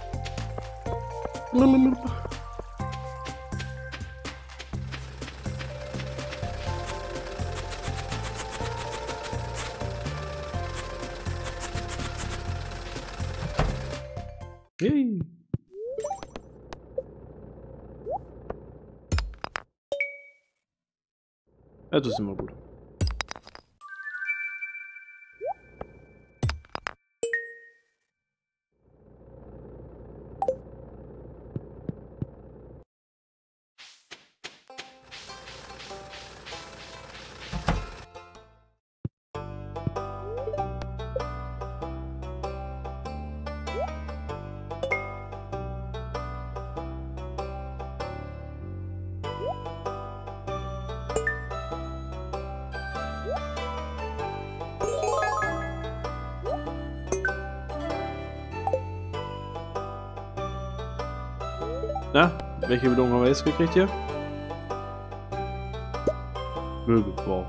Yay. Ja, das ist immer gut. Na, welche Belohnung haben wir jetzt gekriegt hier? Möbelbau.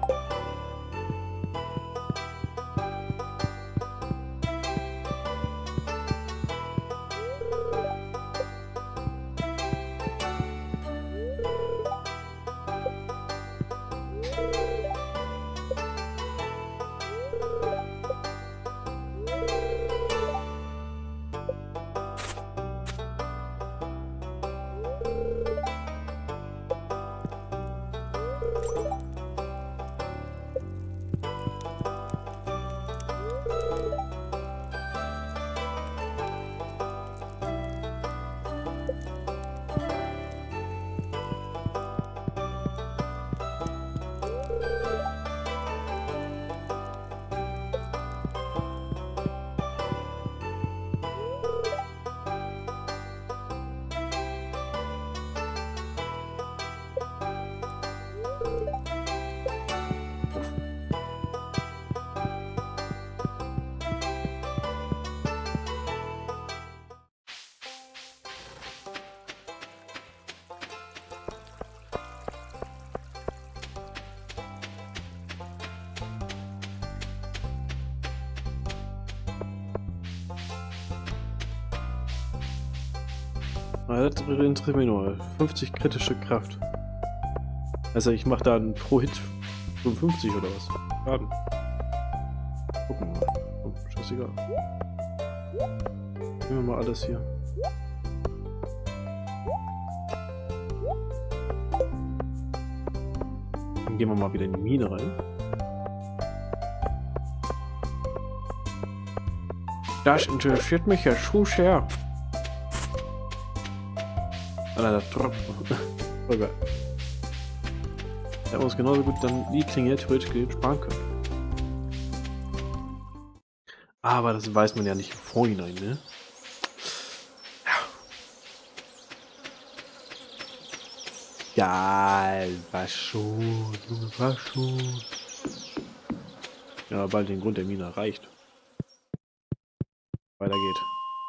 Ah, das interessiert mich nur. fünfzig kritische Kraft. Also ich mache dann pro Hit fünfundfünfzig oder was? Schaden. Gucken wir mal. Oh, scheißegal. Nehmen wir mal alles hier. Dann gehen wir mal wieder in die Mine rein. Das interessiert mich ja zu sehr. Alter, der Drop. Voll geil. Hätten wir uns genauso gut dann die Klinge theoretisch sparen können. Aber das weiß man ja nicht im Vorhinein, ne? Ja. Geil, war schon, war schon. Ja, bald den Grund der Mine erreicht. Weiter geht.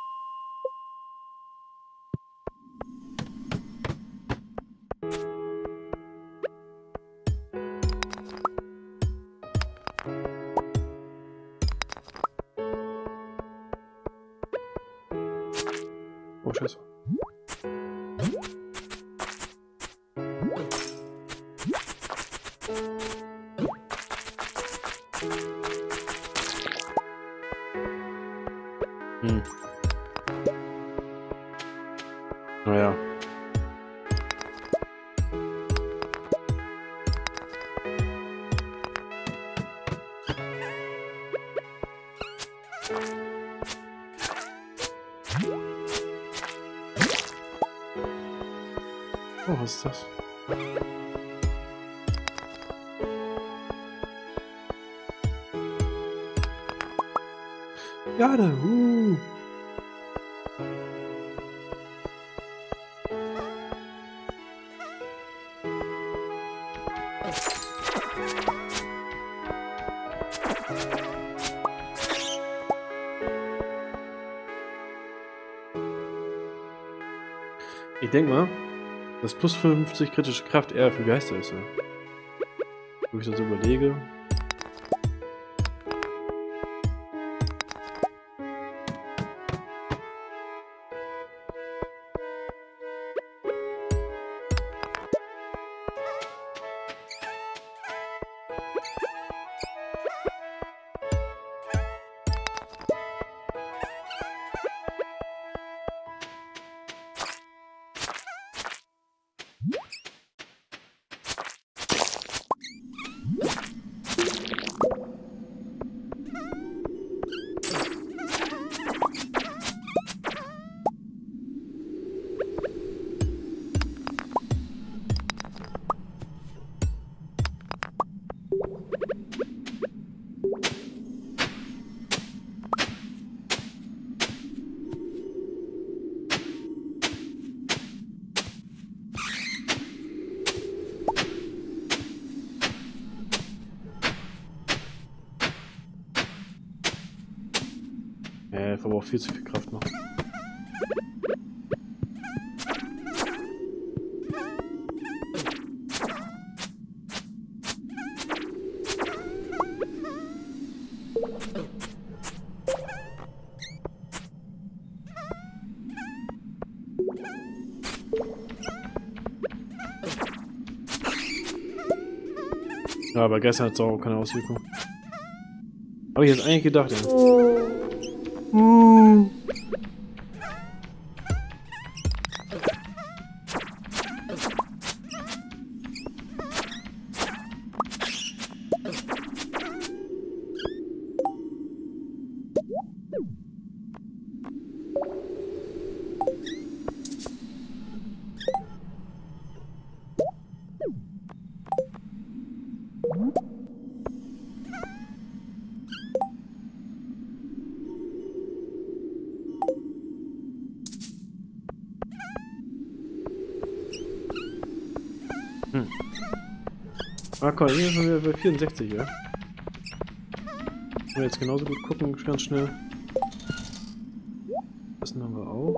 Oh, scheiße. Hm. Naja. Oh, was ist das? Ja, da, uh. Ich denke mal, dass plus fünfzig kritische Kraft eher für Geister ist. Ja. Wo ich das so überlege. Ja, ich habe auch viel zu viel Kraft noch. Ja, aber gestern hat es auch keine Auswirkung. Habe ich jetzt eigentlich gedacht, ja. Uh. Hm. Ah, komm, hier sind wir bei vierundsechzig, ja. Können wir jetzt genauso gut gucken, ganz schnell. Das haben wir auch.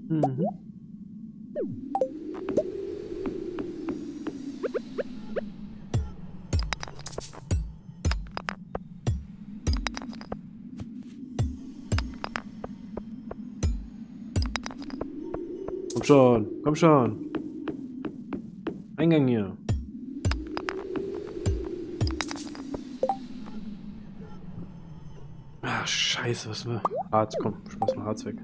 Mhm. Komm schon, komm schon. Eingang hier. Ah, scheiße, was war? Harz, komm, schmeiß mal Harz weg.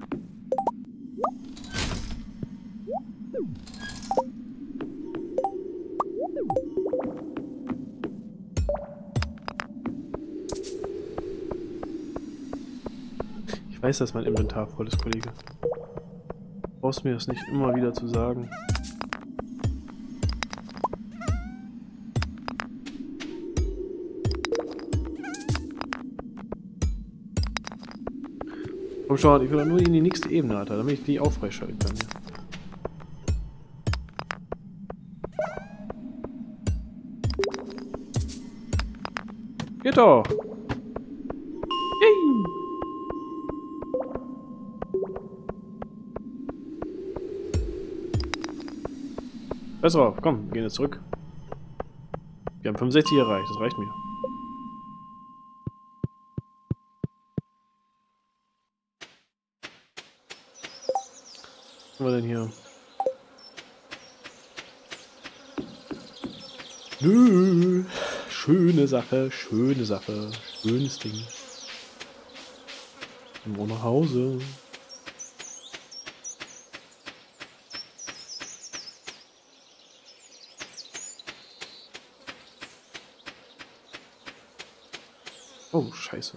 Ich weiß, dass mein Inventar voll ist, Kollege. Du brauchst mir das nicht immer wieder zu sagen. Komm schon, ich will doch nur in die nächste Ebene, Alter, damit ich die auch freischalten kann hier. Geht doch! Yay! Pass auf, komm, wir gehen jetzt zurück. Wir haben fünfundsechzig erreicht, das reicht mir. Was haben wir denn hier? Nö, schöne Sache, schöne Sache, schönes Ding. Wir wollen nach Hause. Oh, scheiße.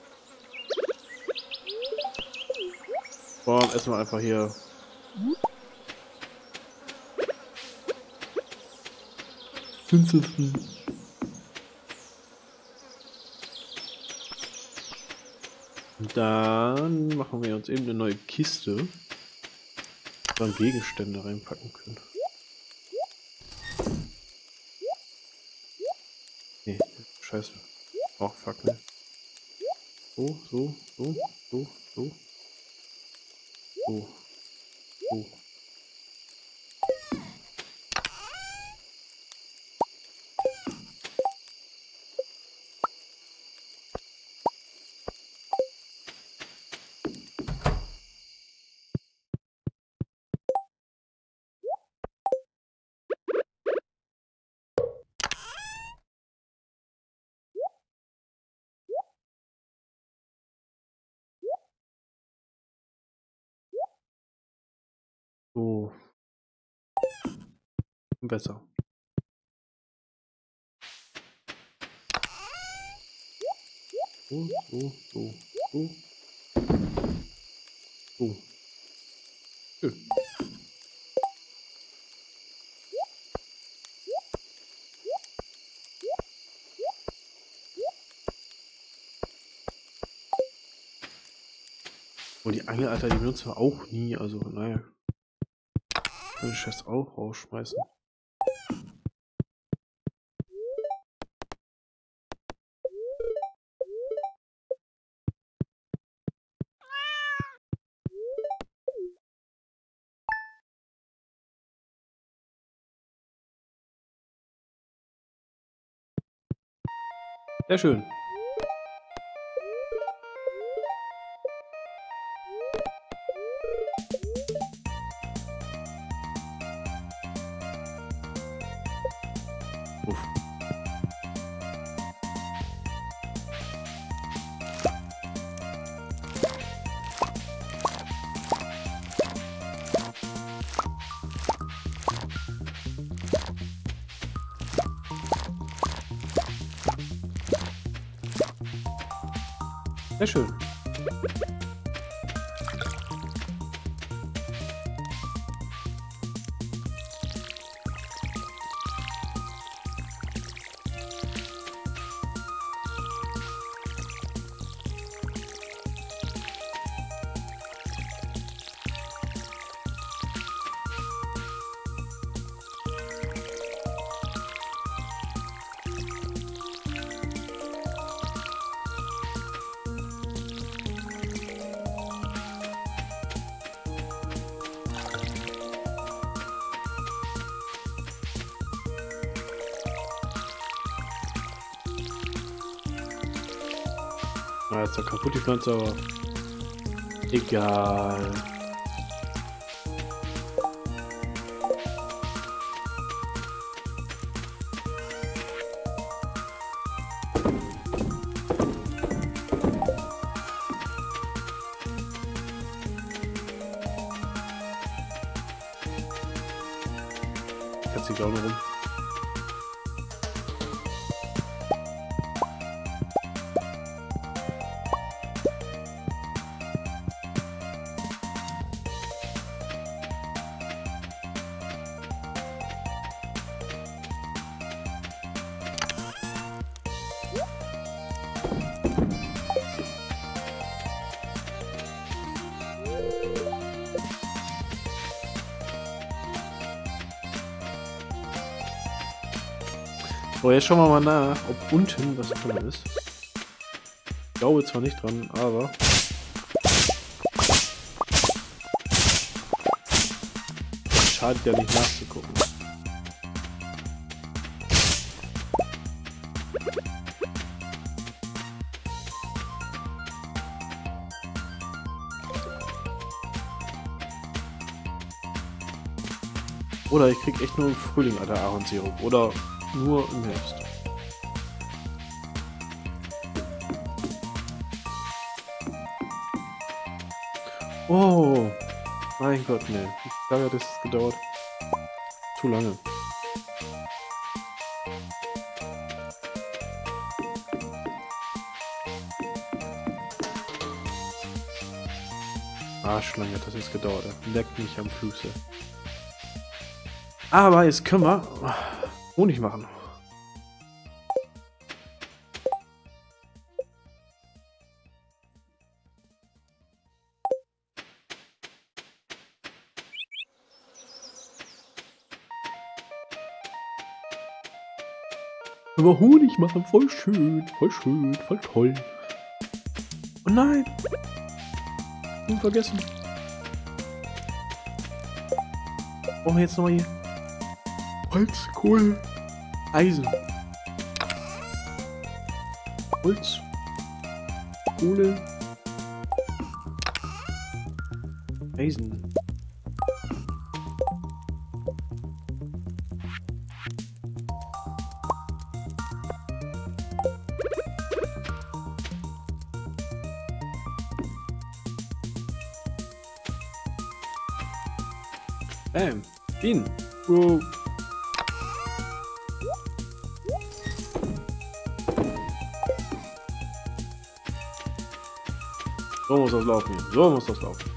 Boah, essen wir einfach hier. Und dann machen wir uns eben eine neue Kiste, wo wir Gegenstände reinpacken können. Nee, scheiße. Oh, fuck, ne. So, so, so, so, so. So. So. So. Besser. So, so, so, so. So. Schön. Und die Angel, Alter, die benutzen wir auch nie, also naja. Kann ich das auch rausschmeißen. Sehr schön. Uff. Sehr schön. Na, jetzt ist er kaputt, die Pflanze, aber egal. Jetzt liegt auch noch rum. So, jetzt schauen wir mal nach, ob unten was drin ist. Ich glaube zwar nicht dran, aber... Schadet ja nicht nachzugucken. Oder ich krieg echt nur im Frühling, alter, Ahornsirup. Oder nur im Herbst. Oh, mein Gott, ne. Wie lange hat das gedauert? Zu lange. Arschlange hat das jetzt gedauert. Leckt mich am Füße. Aber jetzt können wir Honig machen. Aber Honig machen, voll schön, voll schön, voll toll. Oh nein! Ihn vergessen. Brauchen wir jetzt nochmal hier Holz, Kohle, Eisen. Holz, Kohle, Eisen. Bam. In. Wow. So muss das laufen. So muss das laufen.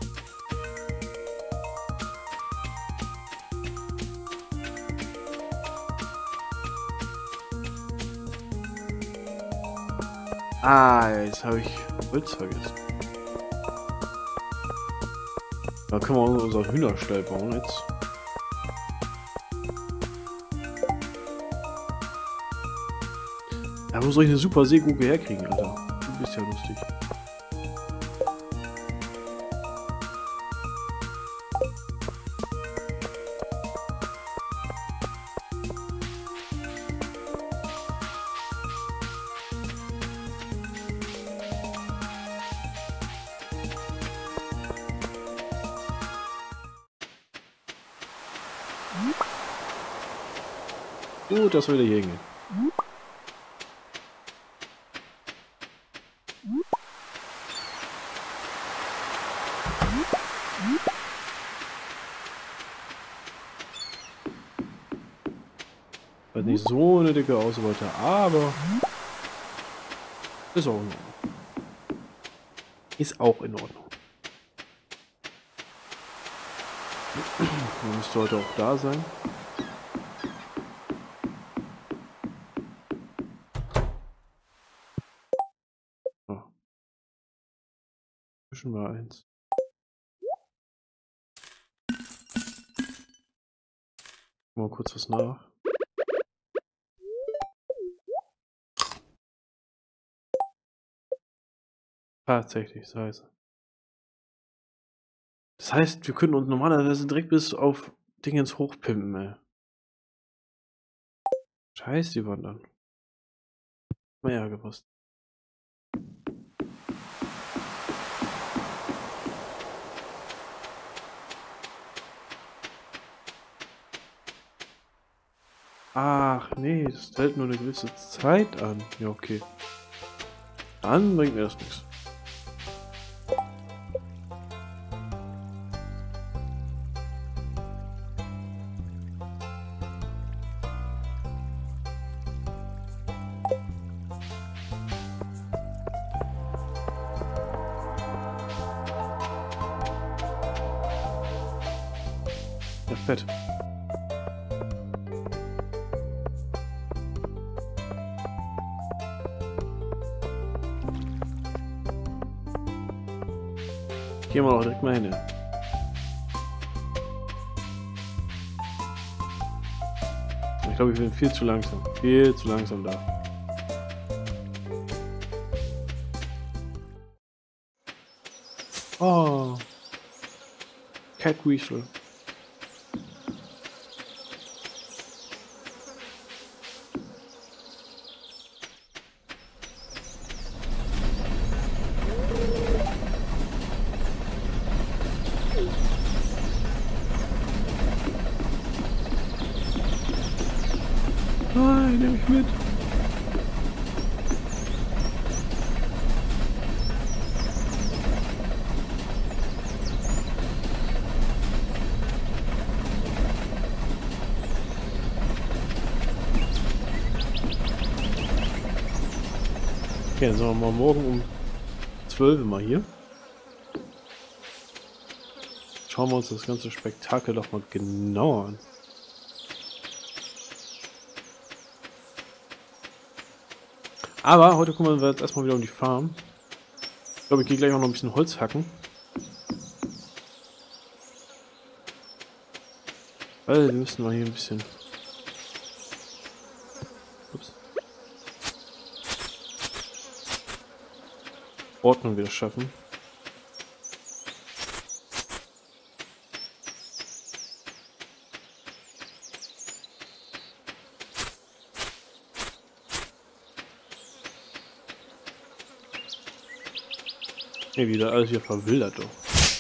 Ah, jetzt habe ich Holz vergessen. Da können wir unser Hühnerstall bauen jetzt. Ja, wo soll ich eine super Seegurke herkriegen, Alter? Du bist ja lustig. Gut, dass wir wieder hier hingehen. Hat nicht so eine dicke Ausbeute, aber ist auch in Ordnung. Ist auch in Ordnung. Man müsste heute auch da sein. Oh. Zwischen mal eins. Mal kurz was nach. Tatsächlich, das heißt. Das heißt, wir können uns normalerweise direkt bis auf Dingens hochpimpen, ey. Scheiß, die wandern. Mal ja gewusst. Ach nee, das hält nur eine gewisse Zeit an. Ja, okay. Dann bringt mir das nichts. Ja, fett. Gehen wir doch direkt mal hin. Ich glaube, ich bin viel zu langsam. Viel zu langsam da. Oh. Cat Weasel. Nein, nehme ich mit. Okay, dann sind wir mal morgen um zwölf mal hier. Schauen wir uns das ganze Spektakel doch mal genauer an. Aber heute kümmern wir uns erstmal wieder um die Farm. Ich glaube, ich gehe gleich auch noch ein bisschen Holz hacken. Weil wir müssen mal hier ein bisschen... Ups. Ordnung wieder schaffen. Hier wieder alles hier verwildert doch.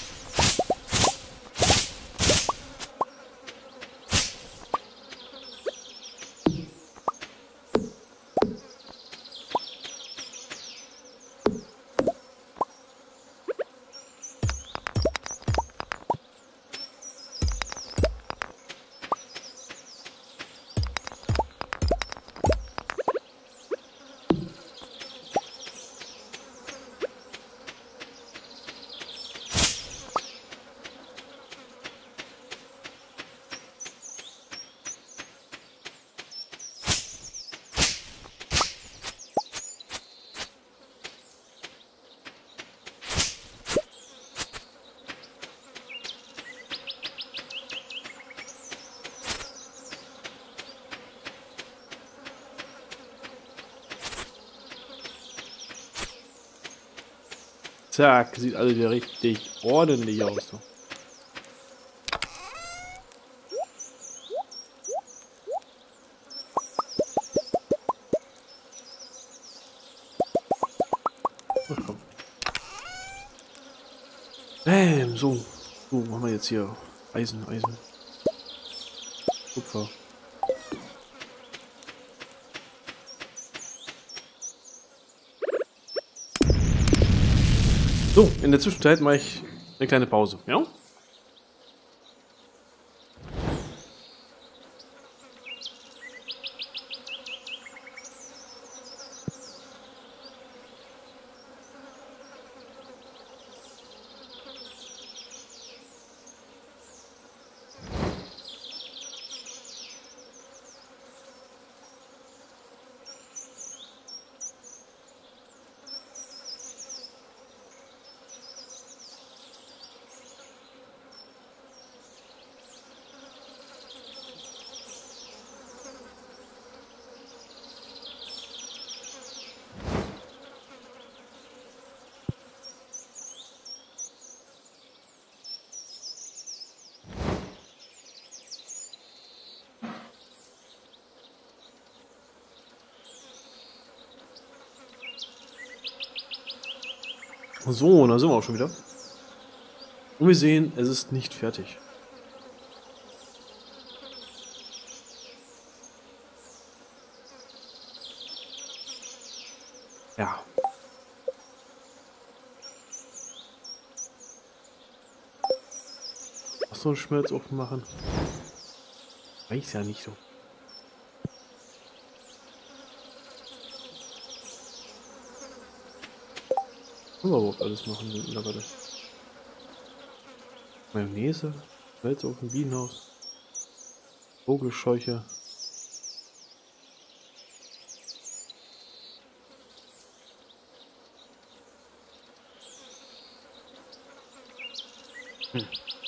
Zack, sieht alles wieder richtig ordentlich aus. So. Ach, komm. Bäm, so. So, haben wir jetzt hier Eisen, Eisen. Kupfer. So, in der Zwischenzeit mache ich eine kleine Pause, ja? So, da sind wir auch schon wieder. Und wir sehen, es ist nicht fertig. Ja. Noch so einen Schmelzofen machen? Weiß ja nicht so. Können wir überhaupt alles machen mittlerweile? Mayonnaise, Schmelzofen, Bienenhaus, Vogelscheuche. Hm.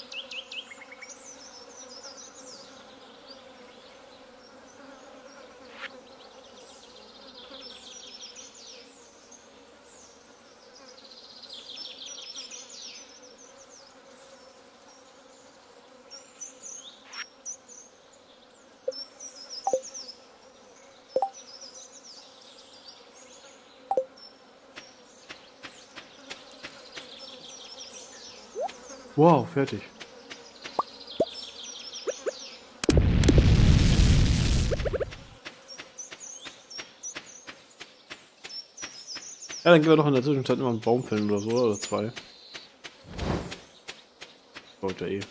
Wow, fertig. Ja, dann gehen wir doch in der Zwischenzeit immer einen Baum fällen oder so, oder zwei. Leute, eh.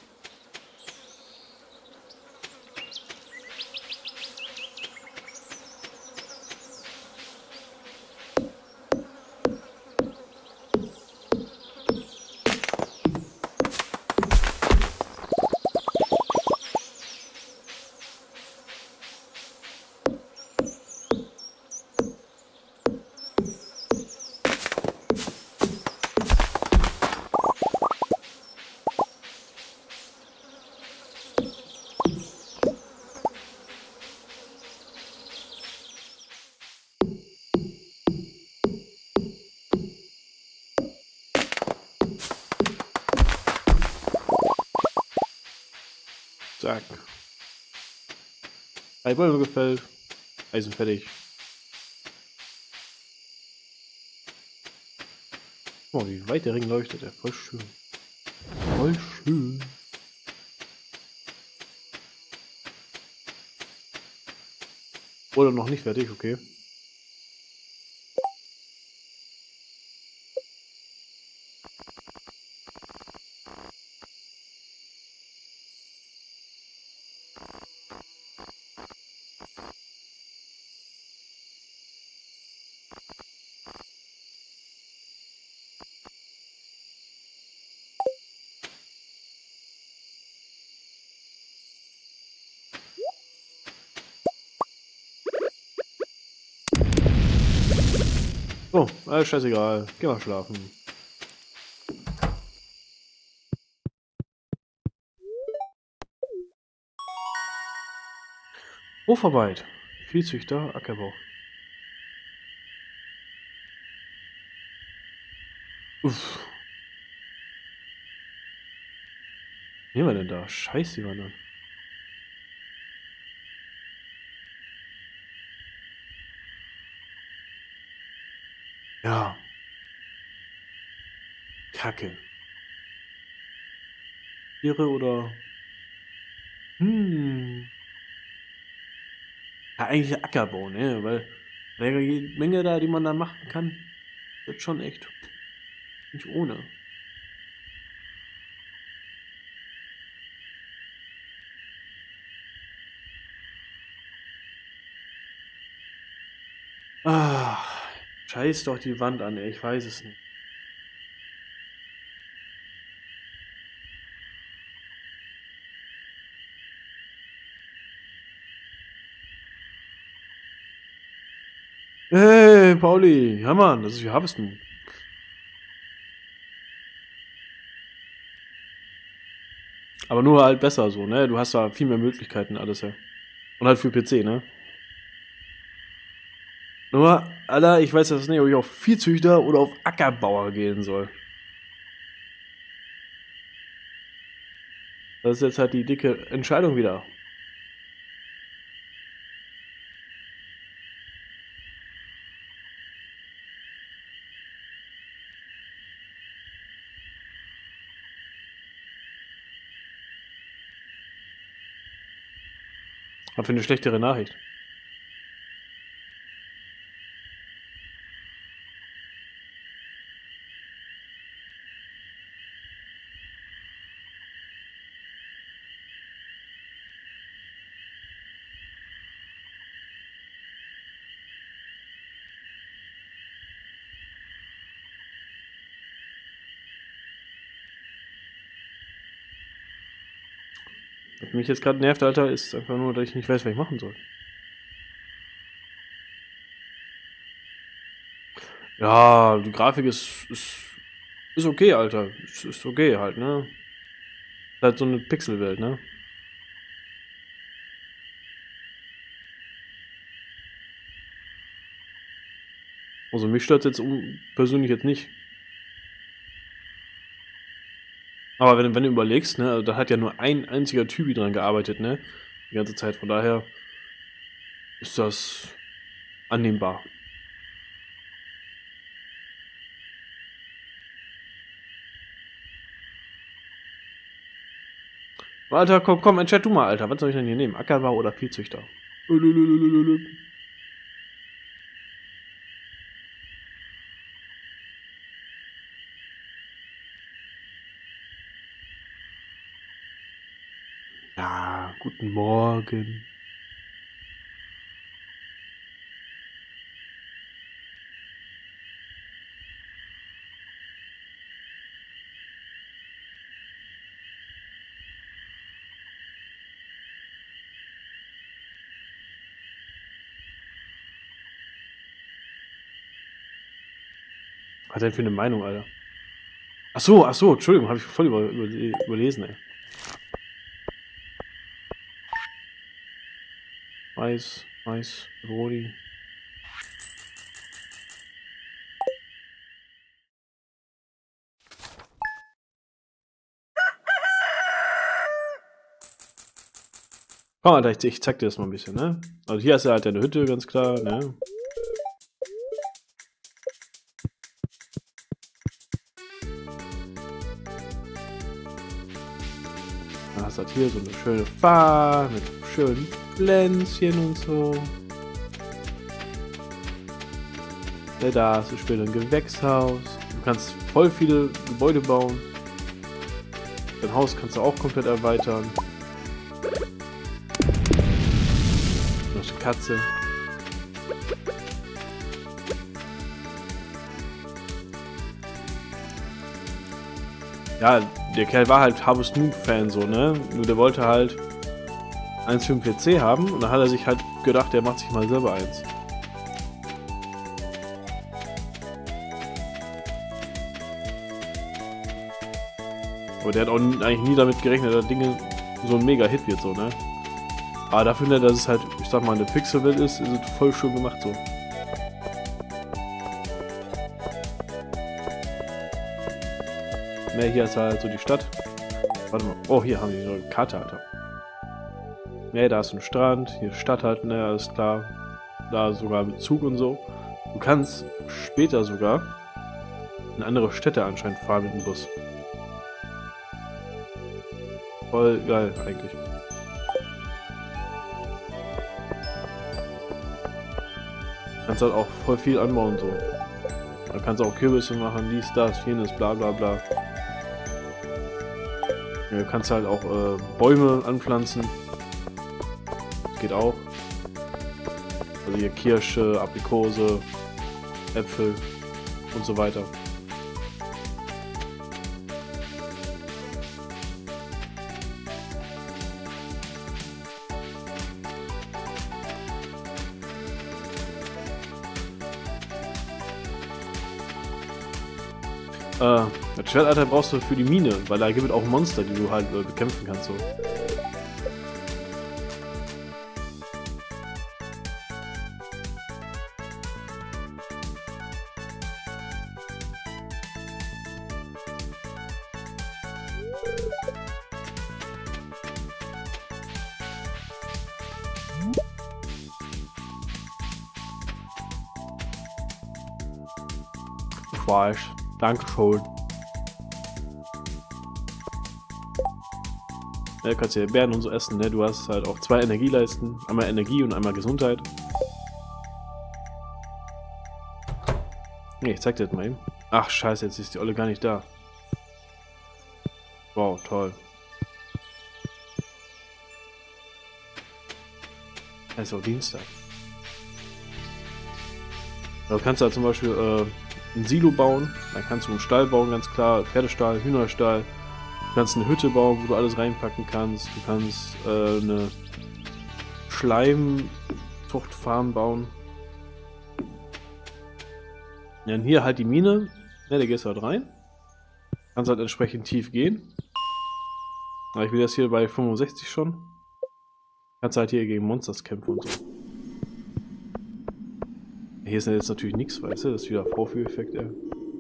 Zack. Drei Bäume gefällt. Eisen fertig. Oh, wie weit der Ring leuchtet. Ja, voll schön. Voll schön. Oder noch nicht fertig, okay. So, alles scheißegal. Geh mal schlafen. Hofarbeit. Viehzüchter, Ackerbau. Uff. Was nehmen wir denn da? Scheiße, die waren dann. Ja. Kacke. Tiere oder... Hm. Ja, eigentlich Ackerbau, ne? Weil die Menge da, die man da machen kann, wird schon echt nicht ohne. Ah, scheiß doch die Wand an, ey. Ich weiß es nicht. Hey, Pauli, ja Mann, das ist wie Harvest Moon. Aber nur halt besser so, ne? Du hast da viel mehr Möglichkeiten, alles, ja. Und halt für P C, ne? Nur, Alter, ich weiß das nicht, ob ich auf Viehzüchter oder auf Ackerbauer gehen soll. Das ist jetzt halt die dicke Entscheidung wieder. Aber für eine schlechtere Nachricht. Was mich jetzt gerade nervt, Alter, ist einfach nur, dass ich nicht weiß, was ich machen soll. Ja, die Grafik ist, ist, ist okay, Alter. Ist, ist okay halt, ne? Ist halt so eine Pixelwelt, ne? Also mich stört jetzt um, persönlich jetzt nicht. Aber wenn, wenn du überlegst, ne, also da hat ja nur ein einziger Typi dran gearbeitet, ne? Die ganze Zeit, von daher ist das annehmbar. Alter, komm, komm, entscheid du mal, Alter. Was soll ich denn hier nehmen? Ackerbau oder Viehzüchter? Ja, guten Morgen. Was hat denn für eine Meinung, Alter? Ach so, ach so, Entschuldigung, habe ich voll über, über, überlesen, ey. Mais, Mais, Brody. Komm, Alter, ich, ich zeig dir das mal ein bisschen, ne? Also hier ist ja halt deine Hütte, ganz klar, ne? Dann hast du halt hier so eine schöne Farm mit schönen Pflänzchen und so. Ja, da hast du später ein Gewächshaus. Du kannst voll viele Gebäude bauen. Dein Haus kannst du auch komplett erweitern. Noch eine Katze. Ja, der Kerl war halt Harvest Moon Fan so, ne? Nur der wollte halt eins für den P C haben und dann hat er sich halt gedacht, der macht sich mal selber eins. Aber der hat auch eigentlich nie damit gerechnet, dass das Ding so ein Mega-Hit wird, so, ne? Aber dafür, ne, dass es halt, ich sag mal, eine Pixelwelt ist, ist es voll schön gemacht, so. Ne, hier ist halt so die Stadt. Warte mal. Oh, hier haben die so eine Karte, Alter. Ne, da ist ein Strand, hier Stadt halt, ne, alles klar. Da sogar mit Zug und so. Du kannst später sogar in andere Städte anscheinend fahren mit dem Bus. Voll geil, eigentlich. Kannst halt auch voll viel anbauen, so. Da kannst du auch Kürbisse machen, dies, das, jenes, bla bla bla. Ja, du kannst halt auch äh, Bäume anpflanzen. Das geht auch. Also hier Kirsche, Aprikose, Äpfel und so weiter. Äh, das Schwert, Alter, brauchst du für die Mine, weil da gibt es auch Monster, die du halt äh, bekämpfen kannst, so. Ich weiß. Dankeschön. Ja, du kannst ja Beeren und so essen, ne? Du hast halt auch zwei Energieleisten. Einmal Energie und einmal Gesundheit. Ne, ich zeig dir das mal eben. Ach, scheiße, jetzt ist die Olle gar nicht da. Wow, toll. Es ist auch Dienstag. Da kannst du halt zum Beispiel äh, ein Silo bauen, dann kannst du einen Stall bauen, ganz klar, Pferdestall, Hühnerstall, Du kannst eine Hütte bauen, wo du alles reinpacken kannst. Du kannst äh, eine Schleimzuchtfarm bauen. Ja, und hier halt die Mine. Ja, da gehst du halt rein. Kannst halt entsprechend tief gehen. Aber ich will das hier bei fünfundsechzig schon. Kannst halt hier gegen Monsters kämpfen und so. Hier ist ja jetzt natürlich nichts, weißt du? Das ist wieder Vorführeffekt, ey.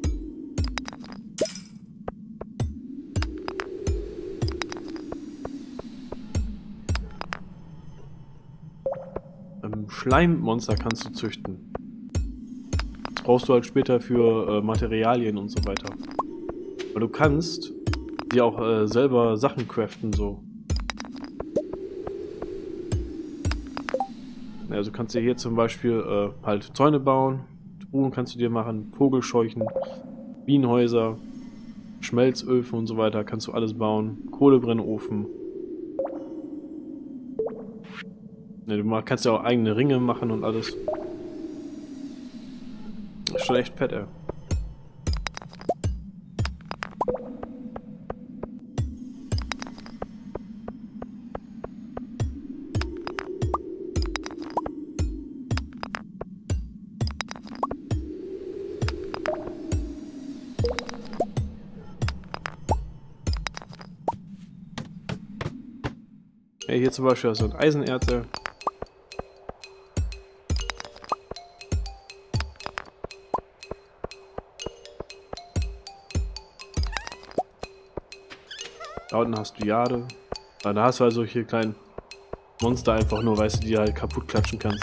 Ähm, Schleimmonster kannst du züchten. Das brauchst du halt später für äh, Materialien und so weiter. Aber du kannst dir auch äh, selber Sachen craften, so. Also kannst du hier zum Beispiel äh, halt Zäune bauen, Truhen kannst du dir machen, Vogelscheuchen, Bienenhäuser, Schmelzöfen und so weiter, kannst du alles bauen, Kohlebrennofen. Ja, du kannst ja auch eigene Ringe machen und alles. Das ist schon echt fett, ey. Ja, hier zum Beispiel hast du ein Eisenerze. Da unten hast du Jade. Da hast du halt solche kleinen Monster einfach nur, weißt du, die halt kaputt klatschen kannst.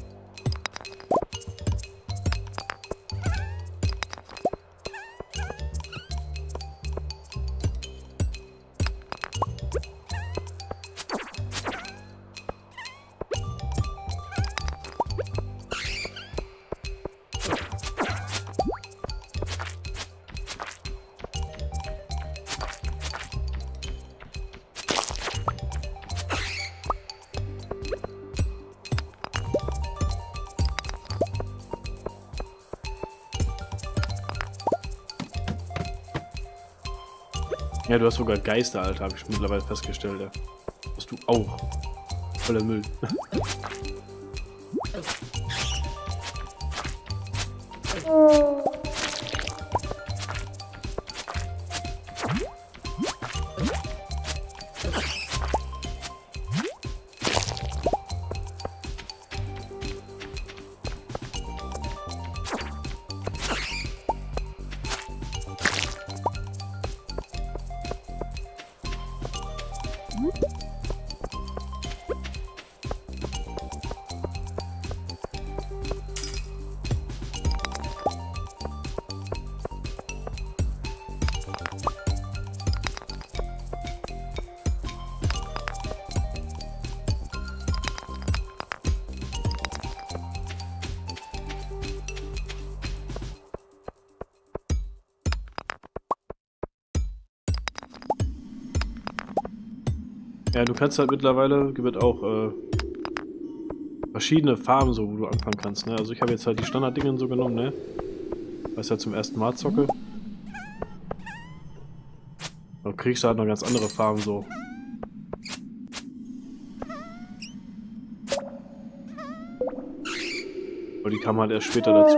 Ja, du hast sogar Geister, Alter, habe ich mittlerweile festgestellt. Ja. Hast du auch. Voller Müll. Ja, du kannst halt mittlerweile, gibt es auch äh, verschiedene Farben, so, wo du anfangen kannst, ne? Also ich habe jetzt halt die Standarddinge so genommen, ne? Weil ich ja zum ersten Mal zocke. Da kriegst du halt noch ganz andere Farben, so. Aber die kamen halt erst später dazu.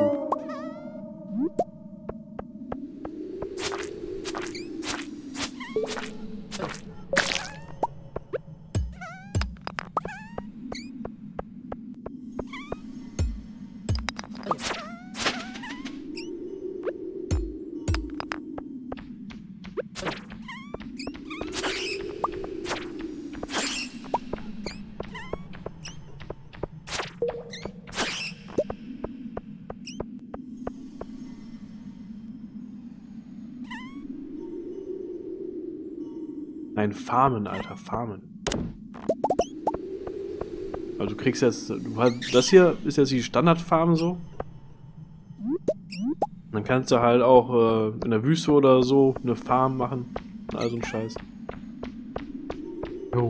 Nein, Farmen, Alter, Farmen. Also du kriegst jetzt, du hast, das hier ist jetzt die Standardfarm so. Dann kannst du halt auch äh, in der Wüste oder so eine Farm machen. All so ein Scheiß. Jo.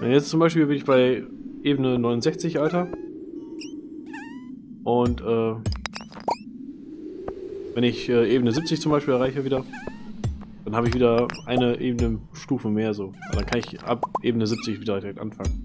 Jetzt zum Beispiel bin ich bei Ebene neunundsechzig, Alter. Und äh, wenn ich äh, Ebene siebzig zum Beispiel erreiche wieder, dann habe ich wieder eine Ebenenstufe mehr so. Und dann kann ich ab Ebene siebzig wieder direkt anfangen.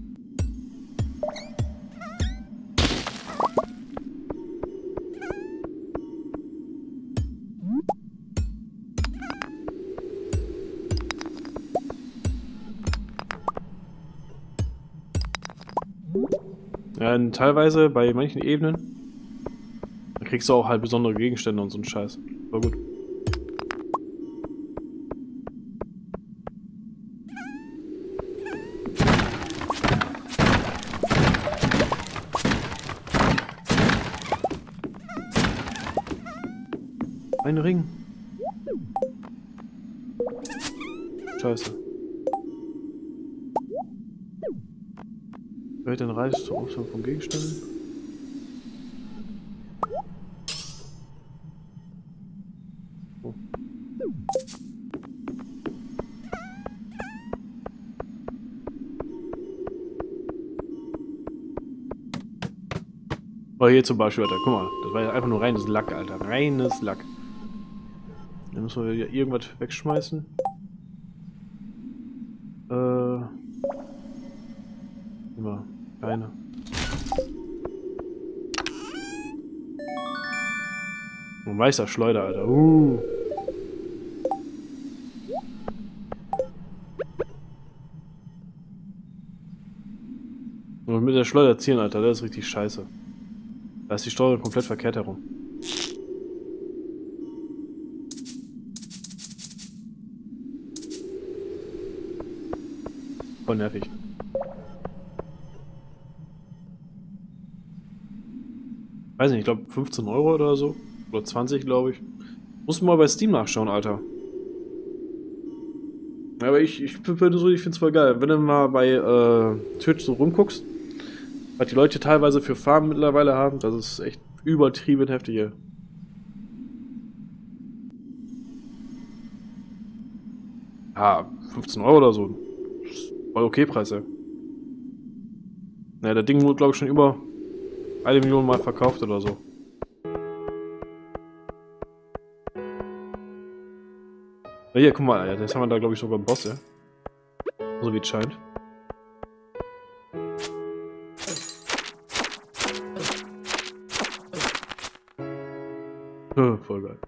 Ja, und teilweise bei manchen Ebenen, da kriegst du auch halt besondere Gegenstände und so einen Scheiß. War gut. Ein Ring. Scheiße. Wer den Reis zur Auswahl von Gegenständen? Oh. Oder hier zum Beispiel, Alter. Guck mal, das war ja einfach nur reines Lack, Alter. Reines Lack. Dann müssen wir wieder irgendwas wegschmeißen. Äh. Immer. Keine. Ein weißer Schleuder, Alter. Uh. Und mit der Schleuder ziehen, Alter, das ist richtig scheiße. Da ist die Steuerung komplett verkehrt herum. Voll nervig. Weiß nicht, ich glaube fünfzehn Euro oder so. Oder zwanzig, glaube ich. Muss mal bei Steam nachschauen, Alter. Ja, aber ich, ich, ich finde es voll geil. Wenn du mal bei äh, Twitch so rumguckst, was die Leute teilweise für Farben mittlerweile haben, das ist echt übertrieben heftig, ey. Ja, fünfzehn Euro oder so. Voll okay Preis, ey. Naja, das Ding wurde, glaube ich, schon über eine Million Mal verkauft oder so. Ja, hier, guck mal, Alter, jetzt haben wir da, glaube ich, sogar einen Boss, ey. So wie es scheint. Äh, voll geil.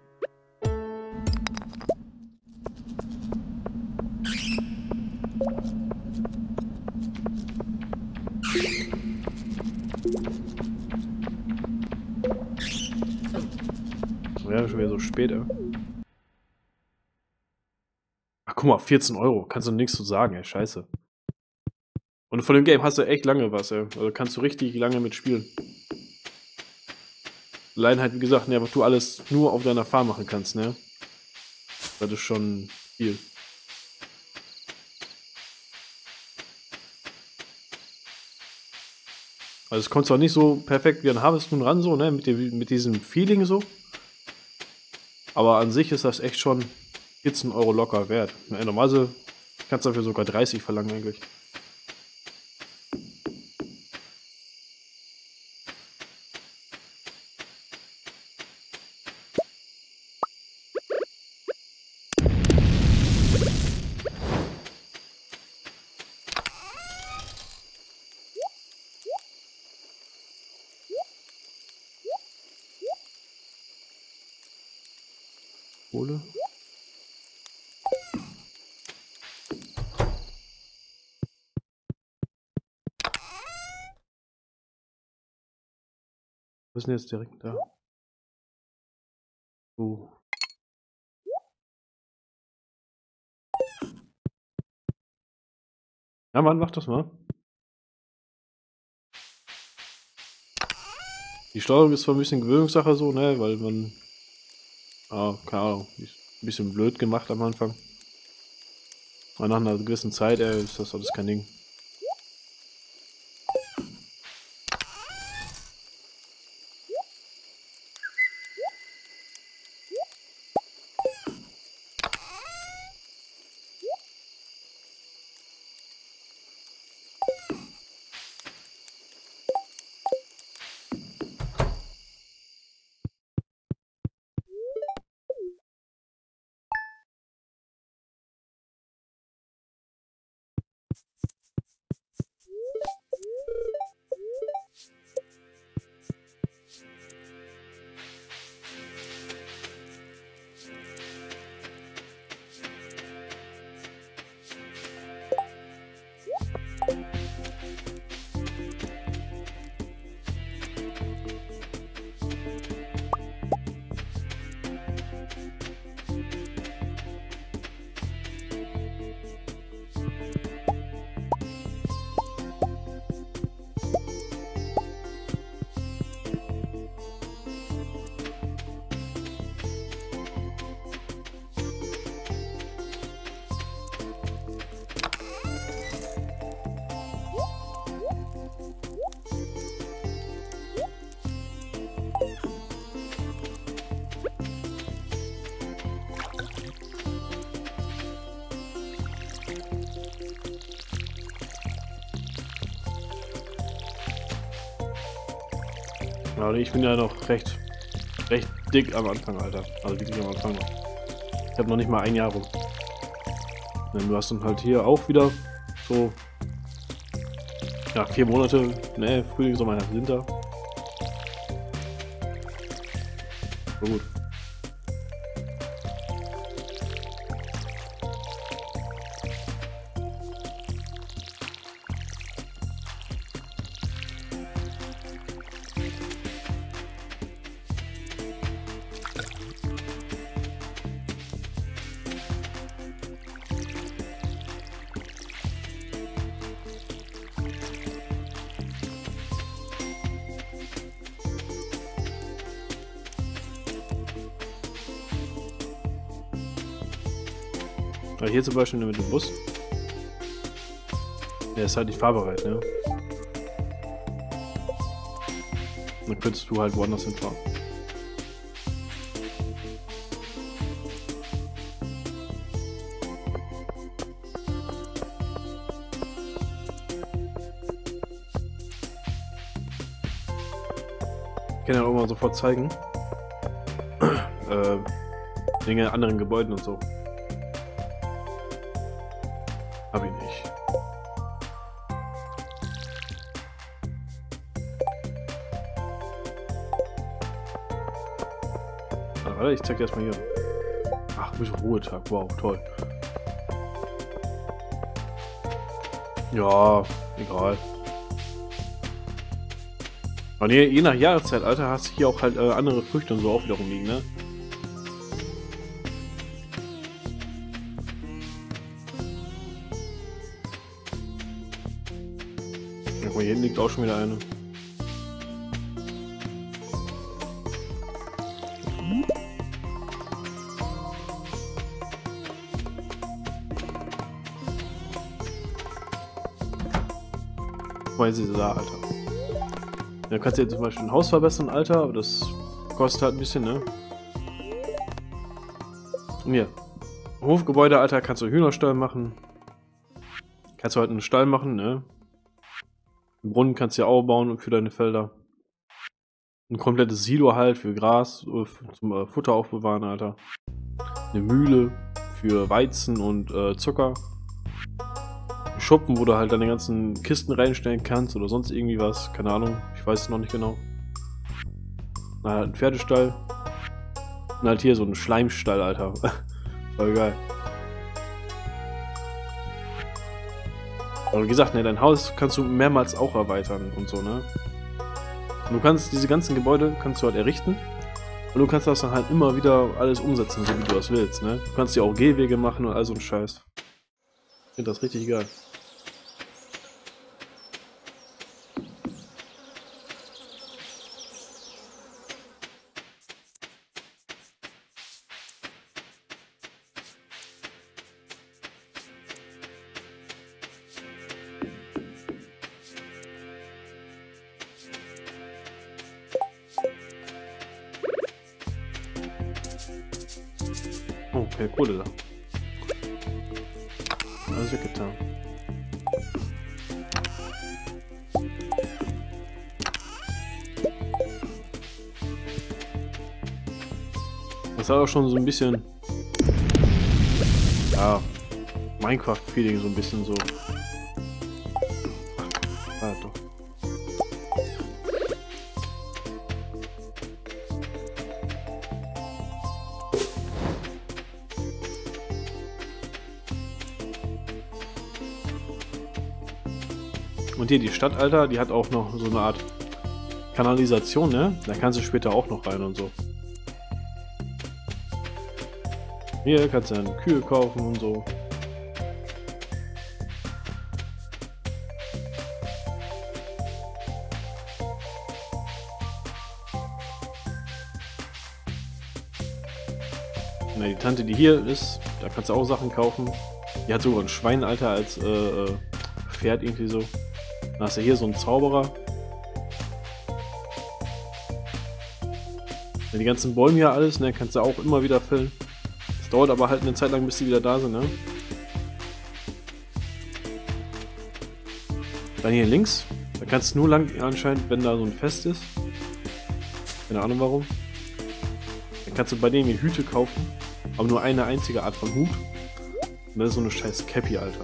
Ja, schon wieder so spät, ey. Ach, guck mal, vierzehn Euro. Kannst du nichts zu sagen, ey. Scheiße. Und von dem Game hast du echt lange was, ey. Also kannst du richtig lange mitspielen. Allein halt, wie gesagt, ne, was du alles nur auf deiner Farm machen kannst, ne? Das ist schon viel. Also es kommt zwar nicht so perfekt wie an Harvest Moon ran, so, ne? Mit, dem, mit diesem Feeling so. Aber an sich ist das echt schon vierzehn Euro locker wert. Ne, normalerweise kannst du dafür sogar dreißig verlangen eigentlich. Kohle. Wo ist denn jetzt direkt da? Oh. Ja, Mann, mach das mal. Die Steuerung ist zwar ein bisschen Gewöhnungssache so, ne, weil man, ah, keine Ahnung, ist ein bisschen blöd gemacht am Anfang. Aber nach einer gewissen Zeit, ey, ist das alles kein Ding. Ja, ich bin ja noch recht, recht dick am Anfang, Alter. Also wirklich am Anfang noch. Ich habe noch nicht mal ein Jahr rum. Und du hast dann halt hier auch wieder so, ja, vier Monate, ne, Frühling, Sommer, Herbst, Winter. So gut. Ja, hier zum Beispiel mit dem Bus. Der ist halt nicht fahrbereit, ne? Dann könntest du halt woanders hinfahren. Ich kann ja auch mal sofort zeigen. äh, wegen anderen Gebäuden und so. Hab ich nicht. Ah, warte, ich zeig dir erstmal hier. Ach, ein Ruhetag. Wow, toll. Ja, egal. Und je, je nach Jahreszeit, Alter, hast du hier auch halt äh, andere Früchte und so auch wieder rumliegen, ne? Guck mal, hier hinten liegt auch schon wieder eine. Guck mal, jetzt ist sie da, Alter. Ja, du kannst jetzt zum Beispiel ein Haus verbessern, Alter, aber das kostet halt ein bisschen, ne? Und hier. Hofgebäude, Alter, kannst du Hühnerstall machen. Kannst du halt einen Stall machen, ne? Einen Brunnen kannst du ja auch bauen für deine Felder. Ein komplettes Silo halt für Gras, zum äh, Futter aufbewahren, Alter. Eine Mühle für Weizen und äh, Zucker. Ein Schuppen, wo du halt deine ganzen Kisten reinstellen kannst oder sonst irgendwie was. Keine Ahnung, ich weiß es noch nicht genau. Na, halt ein Pferdestall. Und halt hier so ein Schleimstall, Alter. Voll geil. Aber wie gesagt, ne, dein Haus kannst du mehrmals auch erweitern und so, ne? Und du kannst diese ganzen Gebäude kannst du halt errichten. Und du kannst das dann halt immer wieder alles umsetzen, so wie du das willst, ne? Du kannst dir auch Gehwege machen und all so ein Scheiß. Ich finde das richtig geil. Oh, okay, Kohle da. Alles weggetan. Das hat auch schon so ein bisschen, ja, Minecraft-Feeling so ein bisschen so. Ach, ah, doch. Und hier die Stadt, Alter, die hat auch noch so eine Art Kanalisation, ne? Da kannst du später auch noch rein und so. Hier kannst du dann Kühe kaufen und so. Na, die Tante, die hier ist, da kannst du auch Sachen kaufen. Die hat sogar ein Schwein, Alter, als äh, Pferd irgendwie so. Dann hast du hier so einen Zauberer. Ja, die ganzen Bäume hier alles, ne, kannst du auch immer wieder füllen. Das dauert aber halt eine Zeit lang, bis die wieder da sind, ne? Dann hier links, da kannst du nur lang anscheinend, wenn da so ein Fest ist. Keine Ahnung warum. Dann kannst du bei denen die Hüte kaufen, aber nur eine einzige Art von Hut. Und das ist so eine scheiß Cappy, Alter.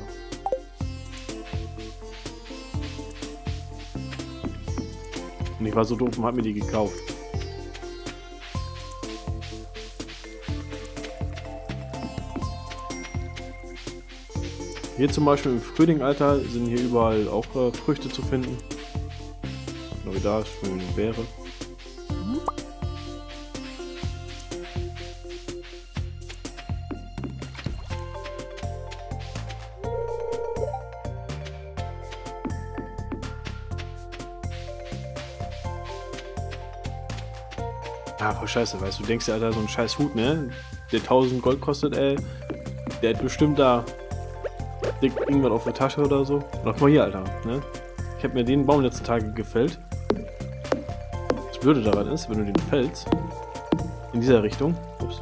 Und ich war so doof und hab mir die gekauft. Hier zum Beispiel im Frühling, Alter, sind hier überall auch äh, Früchte zu finden. Genau wie da, schön Beere. Ah, voll scheiße, weißt du, du denkst dir, Alter, so ein scheiß Hut, ne? Der tausend Gold kostet, ey. Der hat bestimmt da liegt irgendwas auf der Tasche oder so. Und guck mal hier, Alter, ne? Ich habe mir den Baum letzten Tage gefällt. Das Blöde daran ist, wenn du den fällst, in dieser Richtung, ups,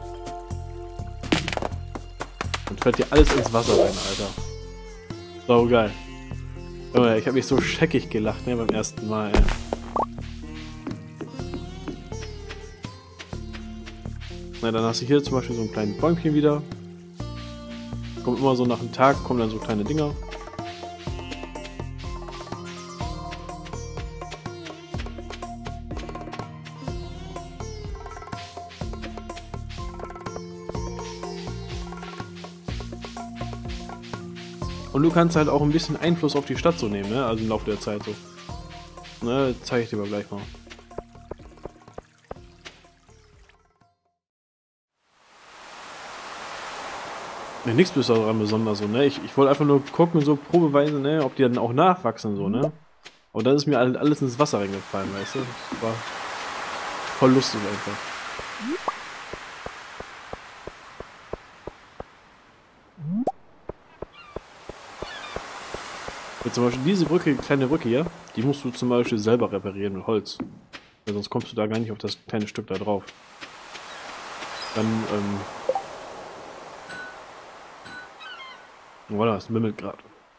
dann fällt dir alles ins Wasser rein, Alter. So geil. Junge, ich habe mich so scheckig gelacht, ne, beim ersten Mal, ey. Na, dann hast du hier zum Beispiel so ein kleines Bäumchen wieder. Kommt immer so nach einem Tag, kommen dann so kleine Dinger. Und du kannst halt auch ein bisschen Einfluss auf die Stadt so nehmen, ne? Also im Laufe der Zeit so. Ne, zeige ich dir aber gleich mal. Ne, nichts daran besonders so, ne? Ich, ich wollte einfach nur gucken, so probeweise, ne, ob die dann auch nachwachsen, so, ne? Und dann ist mir halt alles ins Wasser reingefallen, weißt du? Das war voll lustig einfach. Jetzt zum Beispiel diese Brücke, kleine Brücke hier, die musst du zum Beispiel selber reparieren mit Holz. Weil sonst kommst du da gar nicht auf das kleine Stück da drauf. Dann, ähm... Voilà, es bimmelt gerade.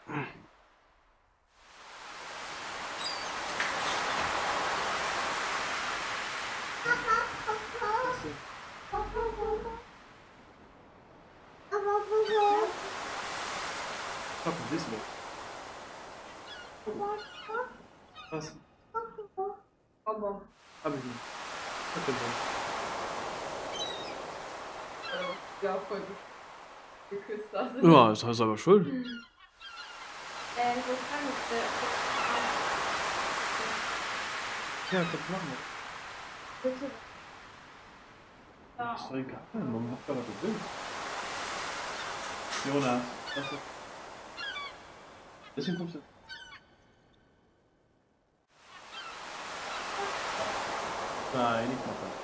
Was? Bonbon. Hab ich nicht. Was denn Ja, voll gut. Geküsst hast. Ja, das ist aber schön. Äh, so kann ich, äh, Ja, kannst du machen. bitte. Das ist doch egal, man macht da was du willst. Jonas, was ist das? Deswegen kommst du. Nein, ich mach das.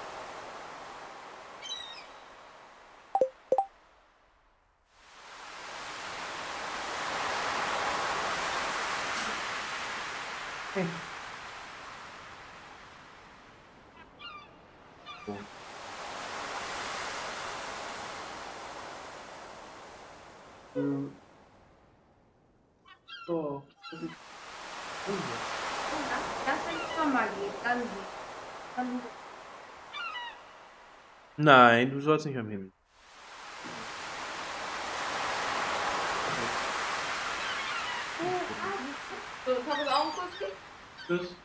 Hey. So. Ähm. So, das ist. Das, wenn ich schon mal geht, dann geht. Dann Nein, du sollst nicht am Himmel. so, kann man auch kurz gehen? Tschüss.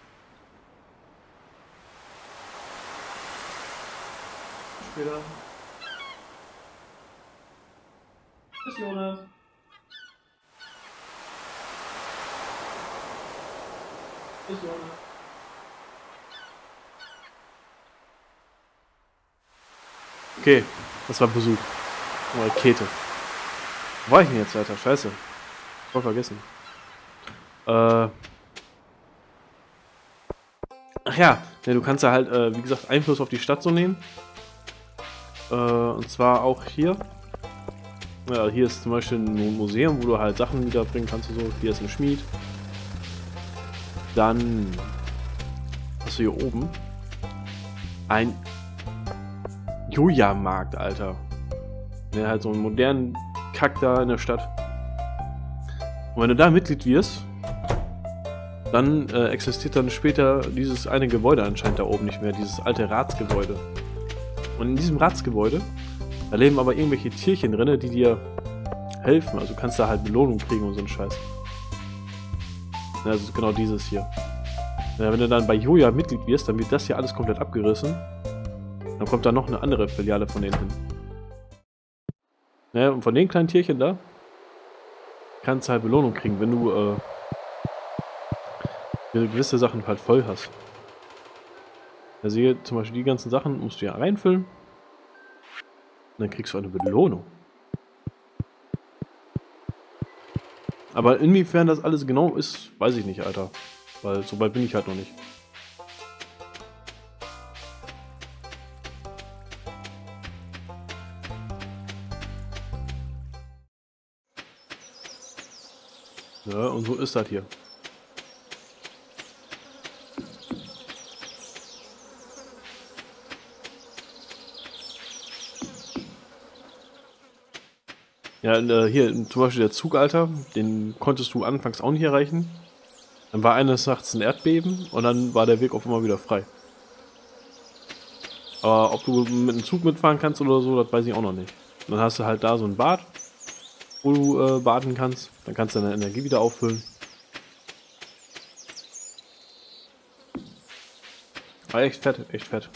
Später. Tschüss, Jonas. Tschüss, Jonas. Okay, das war Besuch. Oh, Rakete. Wo war ich denn jetzt, Alter? Scheiße. Voll vergessen. Äh. Ach ja, ne, du kannst ja halt, äh, wie gesagt, Einfluss auf die Stadt so nehmen. Äh, und zwar auch hier. Ja, hier ist zum Beispiel ein Museum, wo du halt Sachen wiederbringen kannst und so. Hier ist ein Schmied. Dann hast du hier oben ein Joja-Markt, Alter. Der halt so einen modernen Kack da in der Stadt. Und wenn du da Mitglied wirst, dann äh, existiert dann später dieses eine Gebäude anscheinend da oben nicht mehr, dieses alte Ratsgebäude. Und in diesem Ratsgebäude, da leben aber irgendwelche Tierchen drin, die dir helfen. Also du kannst da halt Belohnung kriegen und so einen Scheiß. Ja, also genau dieses hier. Ja, wenn du dann bei Joja Mitglied wirst, dann wird das hier alles komplett abgerissen. Dann kommt da noch eine andere Filiale von denen hin. Ja, und von den kleinen Tierchen da kannst du halt Belohnung kriegen, wenn du äh, gewisse Sachen halt voll hast. Also hier zum Beispiel die ganzen Sachen musst du ja reinfüllen. Und dann kriegst du eine Belohnung. Aber inwiefern das alles genau ist, weiß ich nicht, Alter. Weil so weit bin ich halt noch nicht. Ja, und so ist das hier. Ja, äh, hier zum Beispiel der Zug, Alter, den konntest du anfangs auch nicht erreichen. Dann war eines Nachts ein Erdbeben und dann war der Weg auf einmal wieder frei. Aber ob du mit dem Zug mitfahren kannst oder so, das weiß ich auch noch nicht. Und dann hast du halt da so ein Bad, wo du äh, baden kannst. Dann kannst du deine Energie wieder auffüllen. War echt fett, echt fett.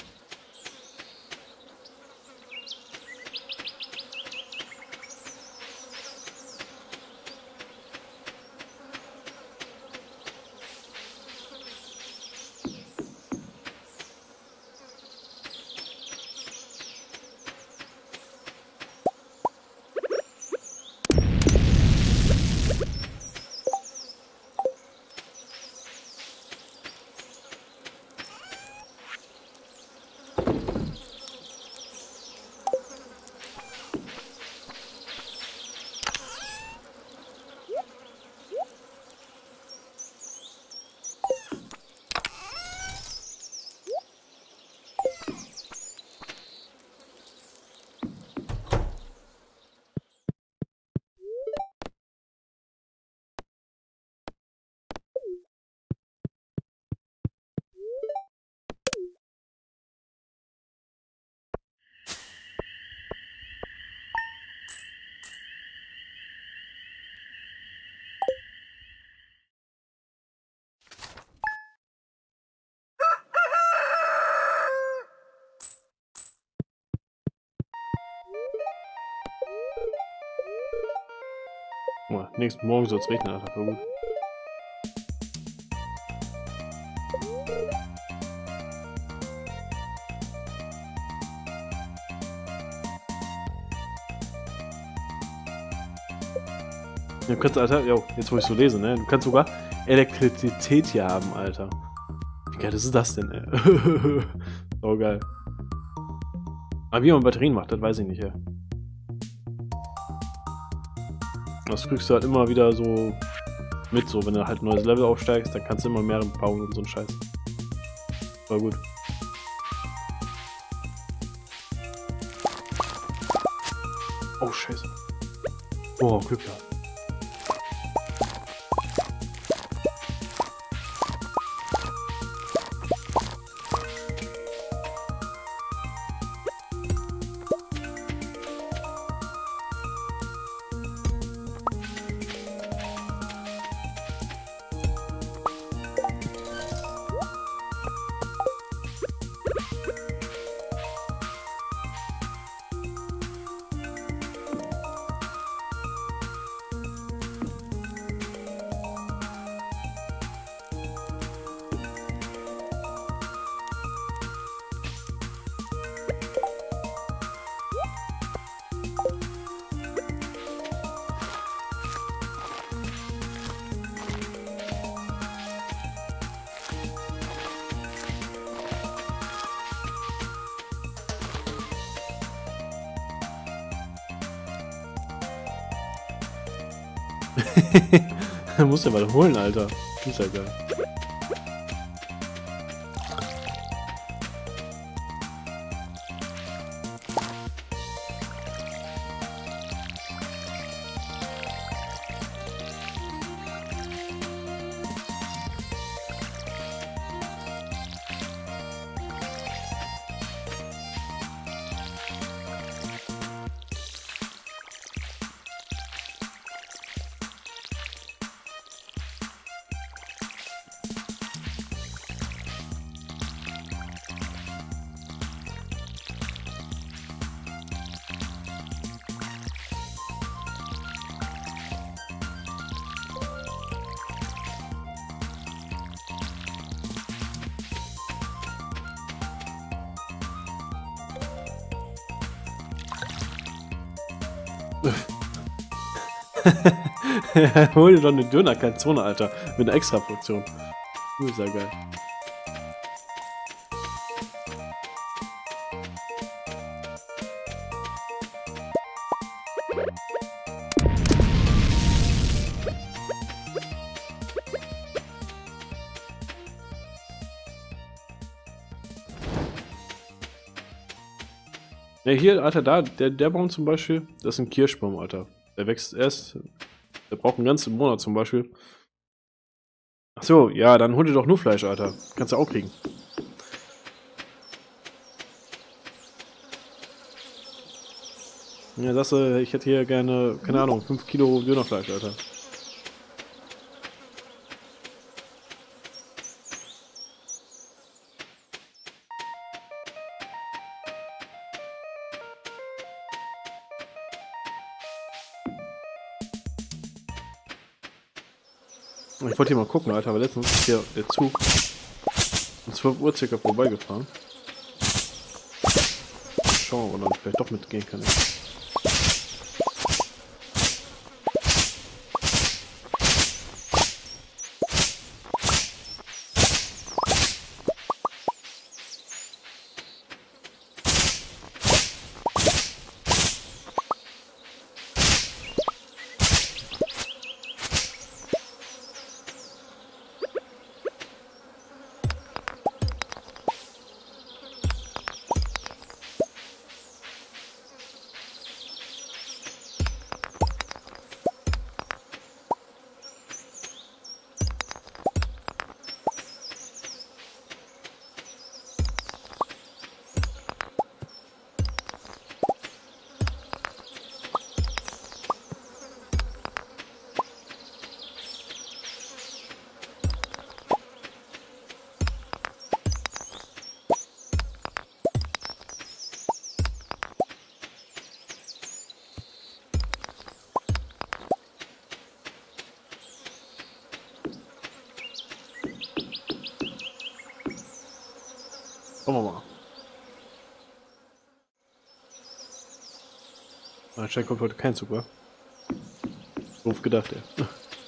Oh, nächsten Morgen soll es regnen, Alter, voll gut. Du kannst, Alter, jo, jetzt wo ich so lese, ne? Du kannst sogar Elektrizität hier haben, Alter. Wie geil ist das denn, ey? So geil. Aber wie man Batterien macht, das weiß ich nicht, ey. Das kriegst du halt immer wieder so mit, so wenn du halt ein neues Level aufsteigst, dann kannst du immer mehr bauen und so ein Scheiß. War gut. Oh, scheiße. Oh, Glück gehabt. Muss ja mal holen, Alter. Ist ja geil. Hol dir doch eine Döner-Calzone, Alter. Mit einer Extra-Portion. Das ist ja geil. Ja, hier, Alter, da, der, der Baum zum Beispiel, das ist ein Kirschbaum, Alter. Der wächst erst, der braucht einen ganzen Monat zum Beispiel. Ach so, ja, dann hol dir doch nur Fleisch, Alter. Kannst du auch kriegen. Ja, das, äh, ich hätte hier gerne, keine Ahnung, fünf Kilo Dönerfleisch, Alter. Ich wollte hier mal gucken, Alter, aber letztens ist hier der Zug um zwölf Uhr circa vorbeigefahren. Schauen wir mal, ob man dann vielleicht doch mitgehen kann. Schauen wir mal. Anscheinend kommt heute kein Zug, wa? Doof gedacht, ey.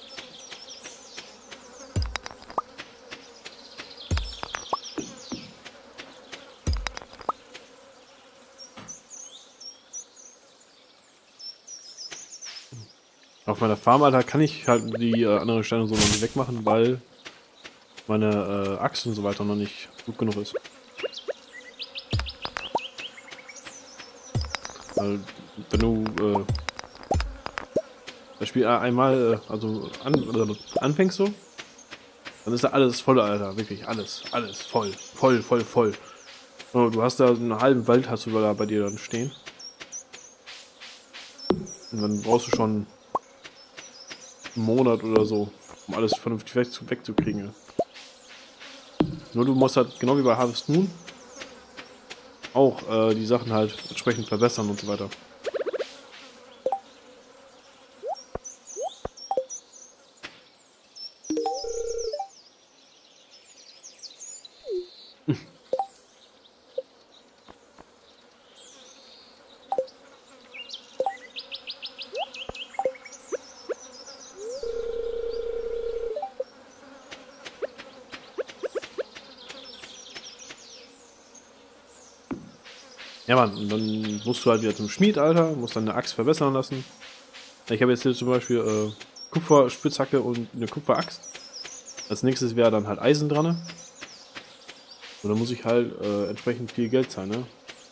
Auf meiner Farm, Alter, kann ich halt die äh, anderen Steine so noch nicht wegmachen, weil meine äh, Axt und so weiter noch nicht gut genug ist. Weil, wenn du äh, das Spiel einmal äh, also an, oder anfängst so, dann ist da alles voll, Alter, wirklich alles, alles voll, voll, voll, voll. Und du hast da einen halben Wald hast du da bei dir dann stehen. Und dann brauchst du schon einen Monat oder so, um alles vernünftig weg, wegzukriegen. Nur du musst halt, genau wie bei Harvest Moon, auch äh, die Sachen halt entsprechend verbessern und so weiter. Ja, Mann, und dann musst du halt wieder zum Schmied, Alter, musst deine Axt verbessern lassen. Ich habe jetzt hier zum Beispiel äh, Kupferspitzhacke und eine Kupferaxt. Als nächstes wäre dann halt Eisen dran. Und dann muss ich halt äh, entsprechend viel Geld zahlen, ne?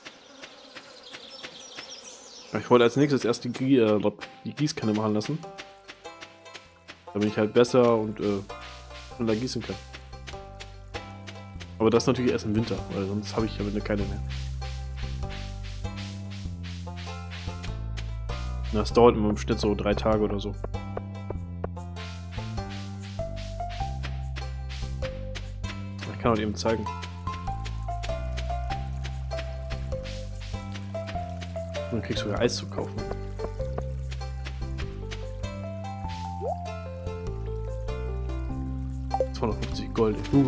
Ich wollte als nächstes erst die, Gie äh, die Gießkanne machen lassen. Damit ich halt besser und äh, schneller gießen kann. Aber das natürlich erst im Winter, weil sonst habe ich ja keine mehr. Das dauert immer im Schnitt so drei Tage oder so. Ich kann auch eben zeigen. Und dann kriegst du sogar Eis zu kaufen. zweihundertfünfzig Gold. Uh.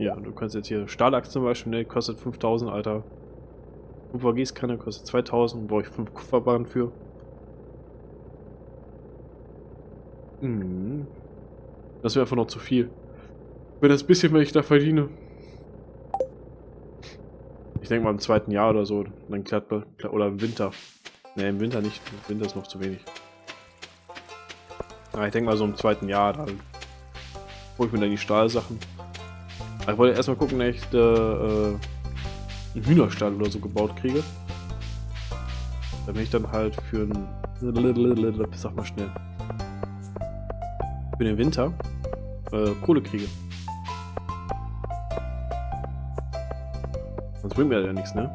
ja, du kannst jetzt hier Stahlachs zum Beispiel, ne, kostet fünftausend, Alter. Kupfergießkanne kostet zweitausend, brauche ich fünf Kupferbahnen für. Hm. Das wäre einfach noch zu viel. Wenn das bisschen, wenn ich da verdiene. Ich denke mal im zweiten Jahr oder so, dann klärt man, oder im Winter. Ne, im Winter nicht, im Winter ist noch zu wenig. Ja, ich denke mal so im zweiten Jahr, dann hole ich mir dann die Stahlsachen. Aber ich wollte erstmal gucken, dass ich da, äh, einen Hühnerstall oder so gebaut kriege. Damit ich dann halt für einen, sag mal schnell, für den Winter äh, Kohle kriege. Sonst bringt mir ja nichts, ne?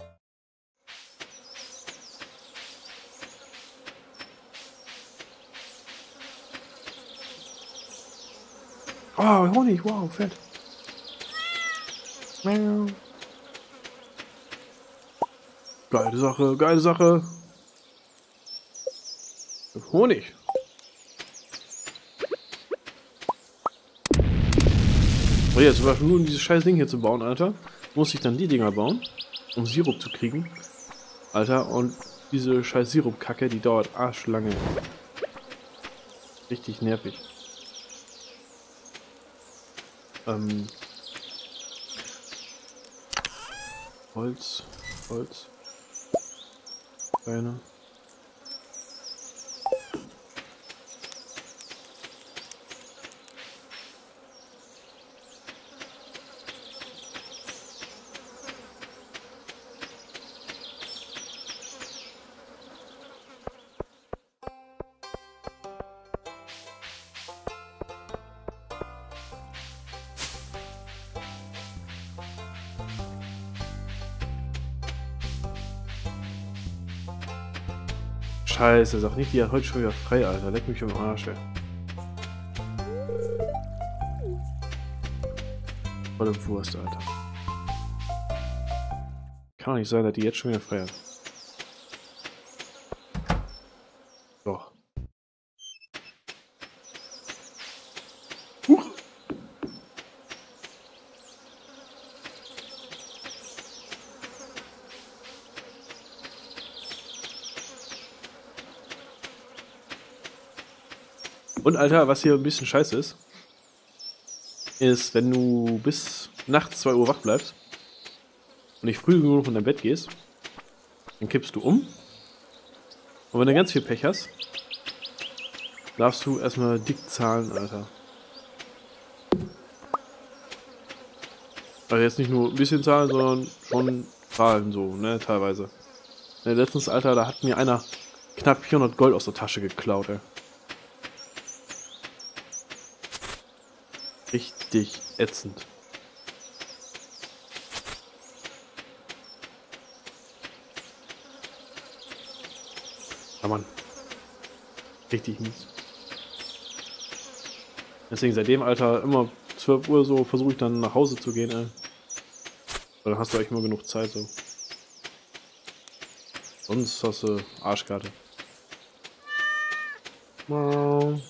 Oh, Honig, wow, fett. Geile Sache, geile Sache. Honig. Oh, jetzt war nur um dieses scheiß Ding hier zu bauen, Alter. Muss ich dann die Dinger bauen, um Sirup zu kriegen. Alter, und diese scheiß Sirup-Kacke, die dauert arschlange. Richtig nervig. Ähm. Holz, Holz. Beine. Scheiße, sag nicht, die hat heute schon wieder frei, Alter. Leck mich am Arsch, ey. Volle Wurst, Alter. Kann doch nicht sein, dass die jetzt schon wieder frei hat. Doch. Huch. Und Alter, was hier ein bisschen scheiße ist, ist, wenn du bis nachts zwei Uhr wach bleibst und nicht früh genug von deinem Bett gehst, dann kippst du um. Und wenn du ganz viel Pech hast, darfst du erstmal dick zahlen, Alter. Also jetzt nicht nur ein bisschen zahlen, sondern schon zahlen so, ne, teilweise. Ja, letztens, Alter, da hat mir einer knapp vierhundert Gold aus der Tasche geklaut, ey. Richtig ätzend. Ja, Mann. Richtig mies. Deswegen seitdem, Alter, immer zwölf Uhr so versuche ich dann nach Hause zu gehen, ey. Weil dann hast du eigentlich immer genug Zeit, so. Sonst hast du Arschkarte. Wow.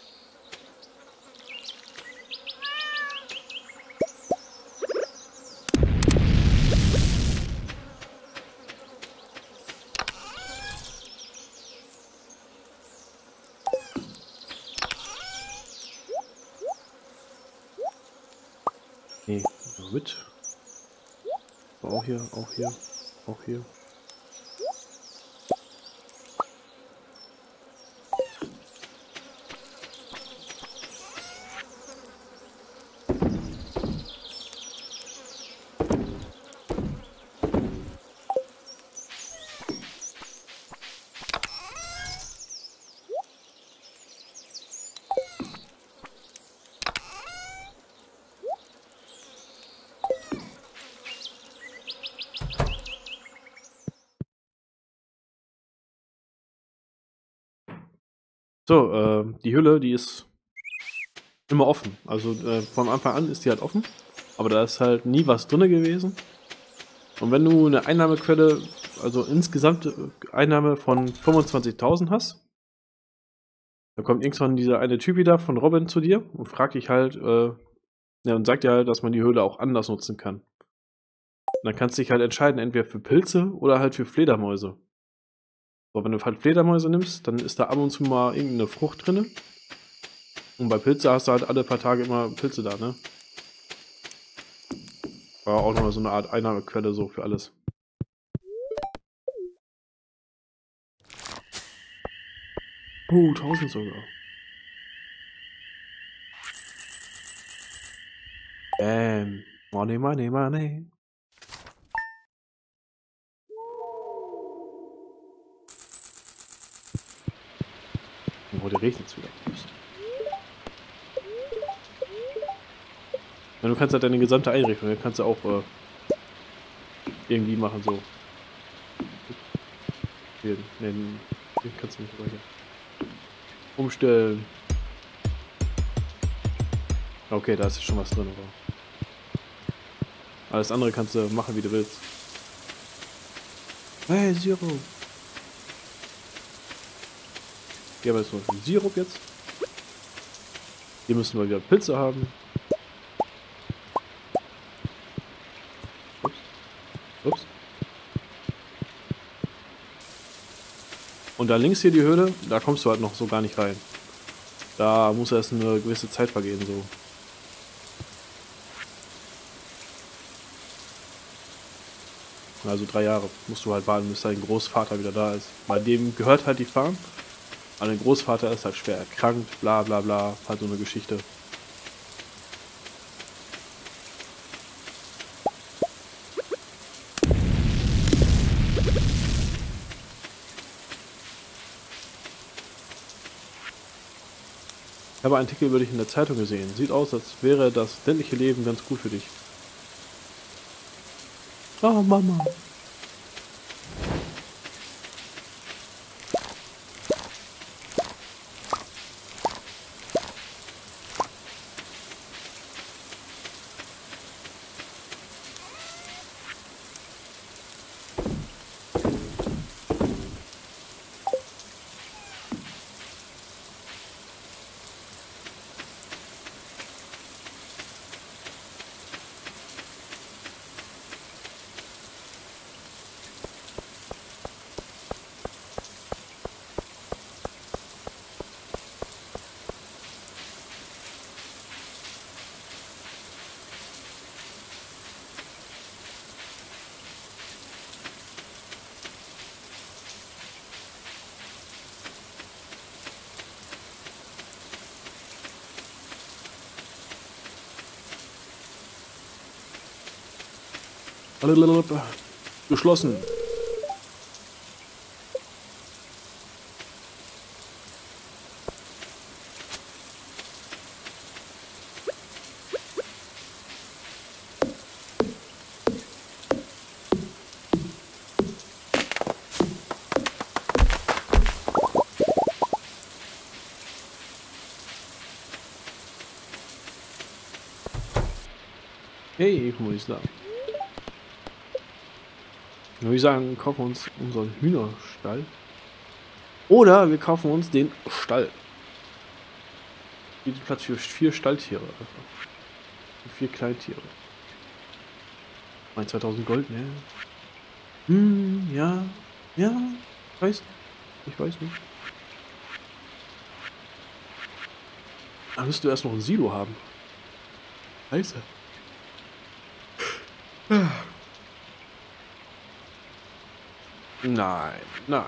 Nee, mit. Auch hier, auch hier, auch hier. So, äh, die Hülle, die ist immer offen. Also äh, von Anfang an ist die halt offen. Aber da ist halt nie was drin gewesen. Und wenn du eine Einnahmequelle, also insgesamt Einnahme von fünfundzwanzigtausend hast, dann kommt irgendwann dieser eine Typ wieder von Robin zu dir und fragt dich halt, äh, Ja, und sagt ja halt, dass man die Höhle auch anders nutzen kann. Und dann kannst du dich halt entscheiden, entweder für Pilze oder halt für Fledermäuse. So, wenn du halt Fledermäuse nimmst, dann ist da ab und zu mal irgendeine Frucht drin. Und bei Pilze hast du halt alle paar Tage immer Pilze da, ne? War auch nochmal so eine Art Einnahmequelle so für alles. Oh, tausend sogar. Bam. Money, money, money. Oh, heute regnet es wieder. Ja, du kannst halt deine gesamte Einrichtung, dann kannst du auch äh, irgendwie machen, so. Hier, den, den kannst du nicht weiter. Umstellen. Okay, da ist schon was drin, aber. Alles andere kannst du machen, wie du willst. Hey, Zero. Hier haben wir jetzt noch einen Sirup jetzt. Hier müssen wir wieder Pilze haben. Ups. Ups. Und da links hier die Höhle, da kommst du halt noch so gar nicht rein. Da muss erst eine gewisse Zeit vergehen, so. Also drei Jahre musst du halt warten, bis dein Großvater wieder da ist. Bei dem gehört halt die Farm. Aber dein Großvater ist halt schwer erkrankt, bla bla bla, halt so eine Geschichte. Ich habe einen Artikel über dich in der Zeitung gesehen. Sieht aus, als wäre das ländliche Leben ganz gut für dich. Oh, Mama. Geschlossen. Hey, guck mal, ist da. Dann würde ich sagen, kaufen wir uns unseren Hühnerstall. Oder wir kaufen uns den Stall. Bietet Platz für vier Stalltiere. Einfach. Und vier Kleintiere. Mein zweitausend Gold, ne? Hm, ja. Ja. Ich weiß. Ich weiß nicht. Da müsst du erst noch ein Silo haben. Scheiße. Nein, nein.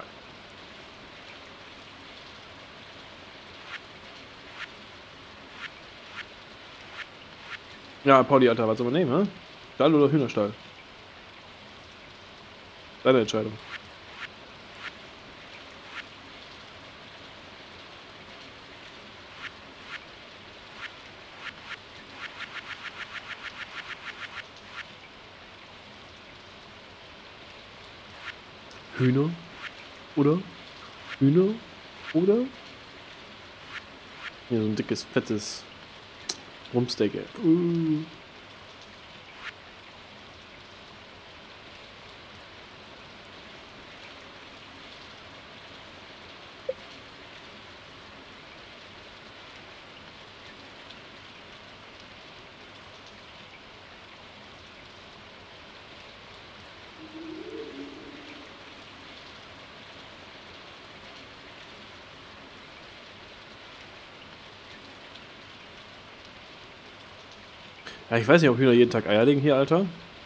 Ja, Pauli, Alter, was soll man nehmen, hä? Stall oder Hühnerstall? Deine Entscheidung. Hühner oder Hühner oder hier so ein dickes, fettes Rumpsteak. Uh. Ja, ich weiß nicht, ob Hühner jeden Tag Eier legen hier, Alter.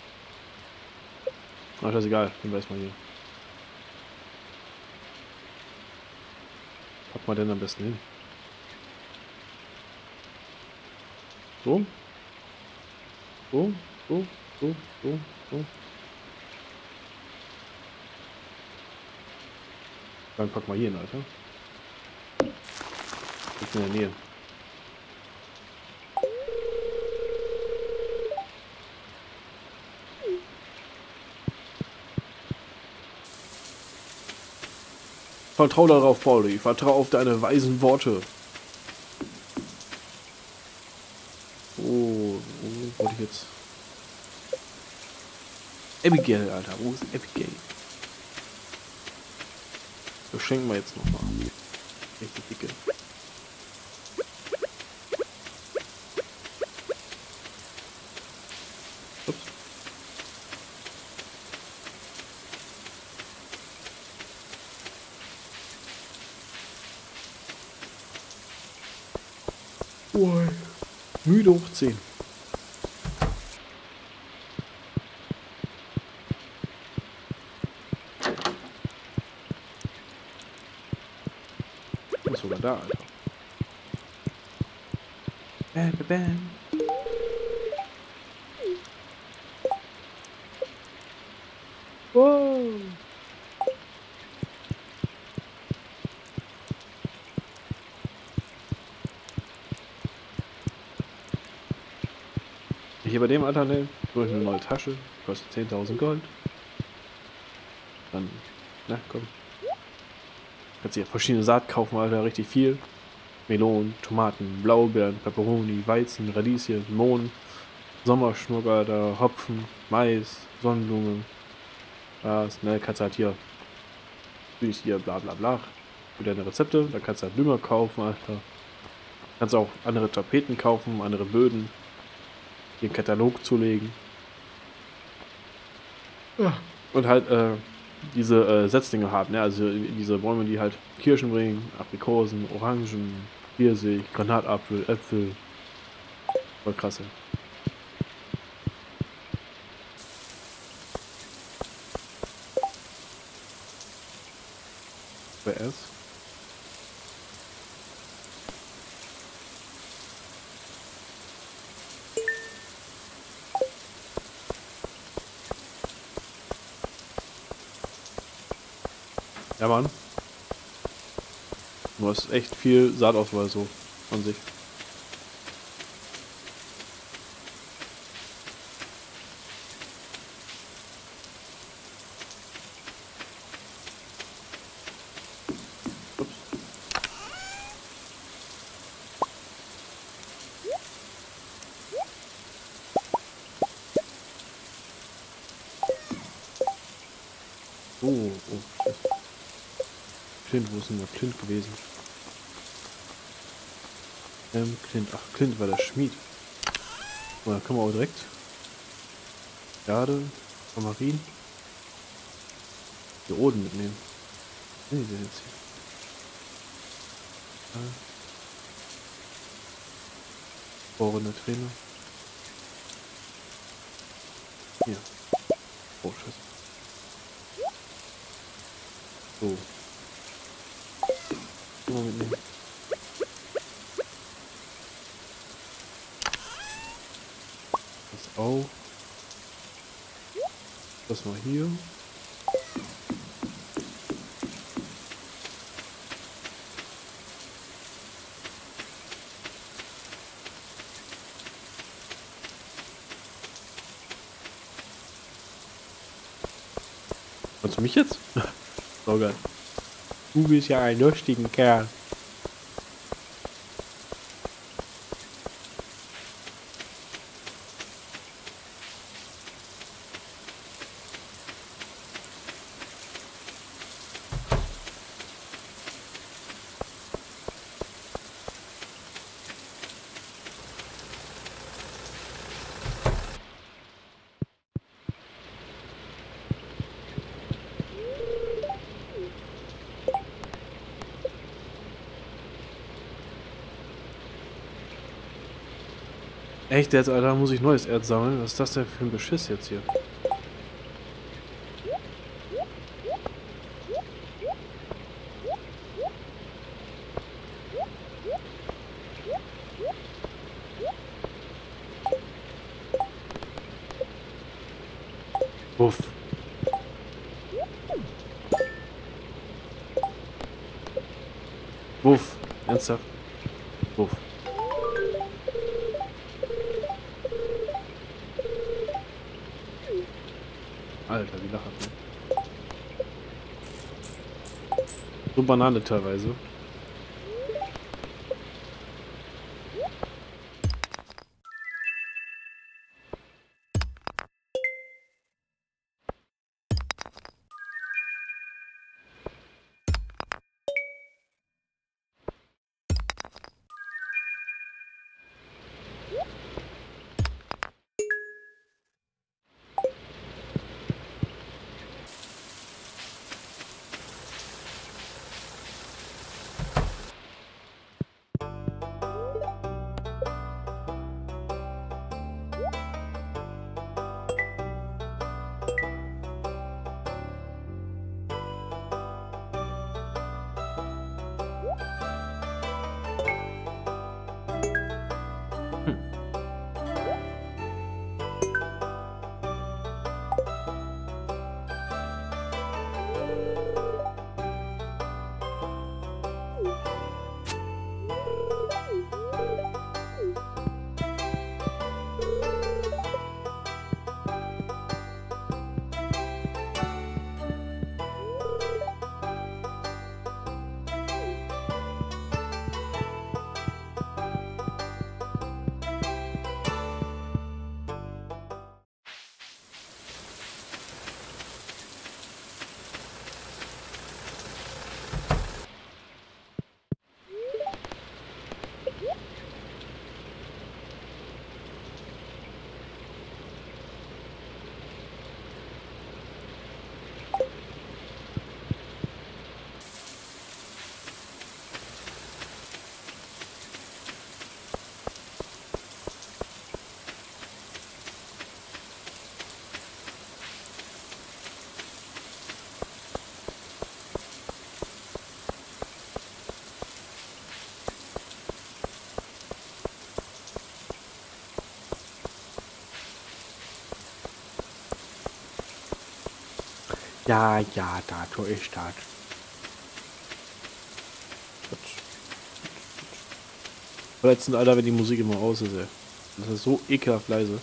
Ach, das ist egal. Nehmen wir erstmal hier. Pack mal den am besten hin. So. So, so, so, so, so. Dann pack mal hier hin, Alter. Ich bin in der Nähe. Vertrau darauf, Pauli. Vertrau auf deine weisen Worte. Oh, wo wollte ich jetzt? Abigail, Alter. Wo ist Abigail? Das schenken wir jetzt nochmal. Richtig dicke. Ups. Oh, müde hoch zehn. Ist sogar da, Alter. Bam, bam, bam. Wow. Hier bei dem Alter, ne, hol ich eine neue Tasche, kostet zehntausend Gold. Dann, na komm. Kannst dir verschiedene Saat kaufen, Alter, richtig viel. Melonen, Tomaten, Blaubeeren, Peperoni, Weizen, Radieschen, Mohn, Sommerschnurr, Alter, Hopfen, Mais, Sonnenblume. Das, ne, kannst halt hier, natürlich hier, bla bla bla. Für deine Rezepte, da kannst du halt Dünger kaufen, Alter. Kannst auch andere Tapeten kaufen, andere Böden. Den Katalog zulegen. Ja. Und halt äh, diese äh, Setzlinge haben, ne? Also diese Bäume, die halt Kirschen bringen, Aprikosen, Orangen, Pfirsich, Granatapfel, Äpfel. Voll krasse. Wer ist? Ja, Mann. Du hast echt viel Saatauswahl so an sich. Ups. Oh, oh, shit. Clint, wo ist denn der Clint gewesen? Ähm, Clint, ach, Clint war der Schmied. So, dann können wir auch direkt. Garde, Tamarin. Die Oden mitnehmen. Was sind die denn jetzt hier? Ja. Bohrende Trainer. Hier. Oh, scheiße. So. Mal mitnehmen. Das auch. Das mal hier. Kannst du mich jetzt? So geil. Du bist ja ein lustiger Kerl. Echt jetzt, Alter, muss ich neues Erz sammeln? Was ist das denn für ein Beschiss jetzt hier? Uff. Wuff. Ernsthaft? Wuff. Alter, wie lachert, ne? So Banane teilweise. Ja, ja, da tue ich das. Verletzend, Alter, wenn die Musik immer aus ist, ey. Das ist so ekelhaft leise.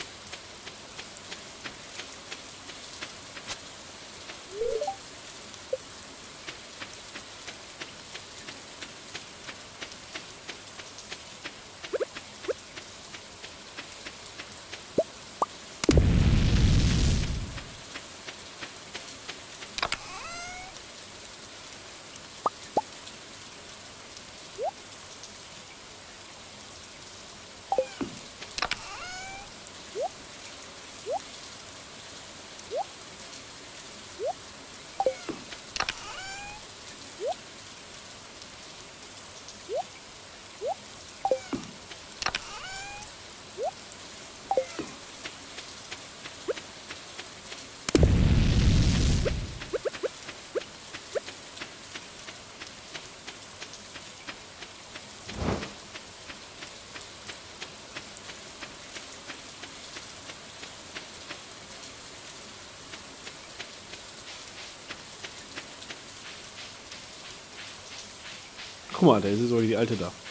Guck mal, da ist sogar die alte da.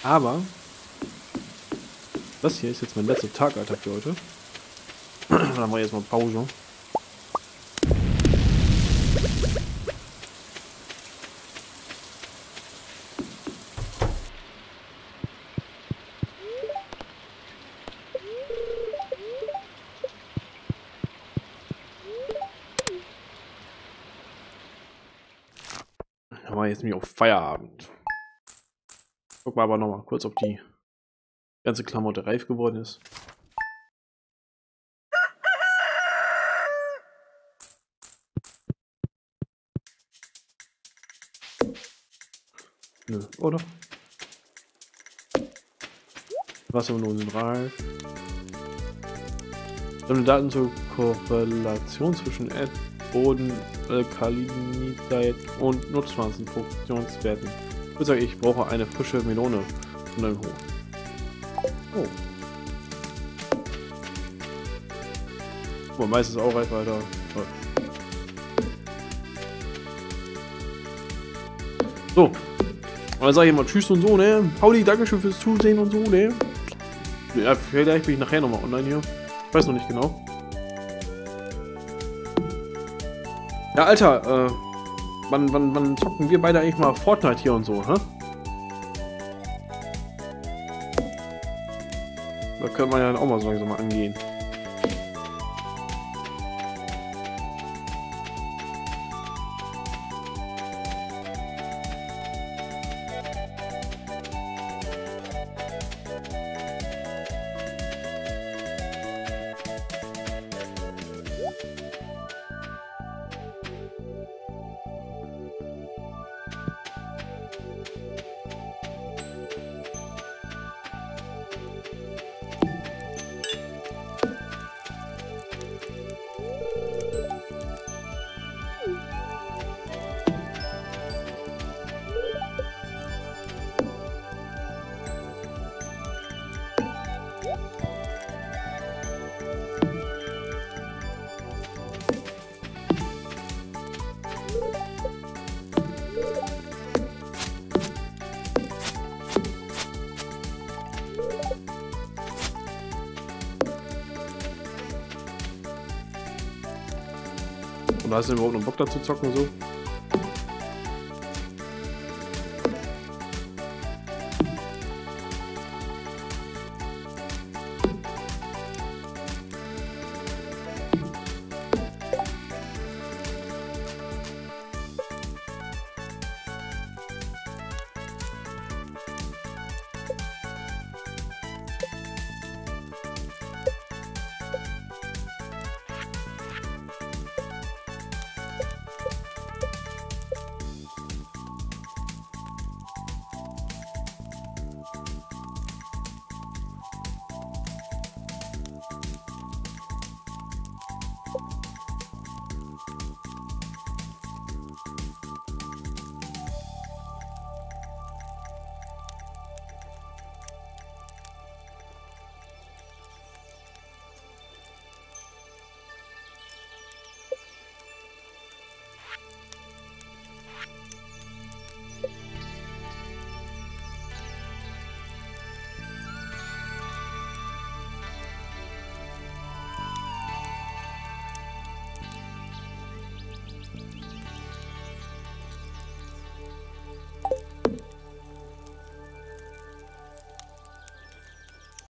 Aber das hier ist jetzt mein letzter Tag, Alter, für heute. Dann machen wir jetzt mal Pause. Dann machen wir jetzt nämlich auf Feierabend. Gucken wir aber noch mal kurz, ob die ganze Klamotte reif geworden ist. Nö, oder? Wasser und sind reif. Sammle Daten zur Korrelation zwischen Erdboden, Alkalinität und Nutzpflanzenfunktionswerten. Ich würde sagen, ich brauche eine frische Melone von deinem Hof. Oh. Oh, meistens auch reif, Alter. Toll. So. Und dann sage ich mal Tschüss und so, ne? Pauli, Dankeschön fürs Zusehen und so, ne? Ja, vielleicht bin ich nachher nochmal online hier. Ich weiß noch nicht genau. Ja, Alter, äh, wann, wann, wann zocken wir beide eigentlich mal Fortnite hier und so, hä? Da könnte man ja dann auch mal so langsam mal angehen. Und hast du überhaupt noch Bock dazu zocken so?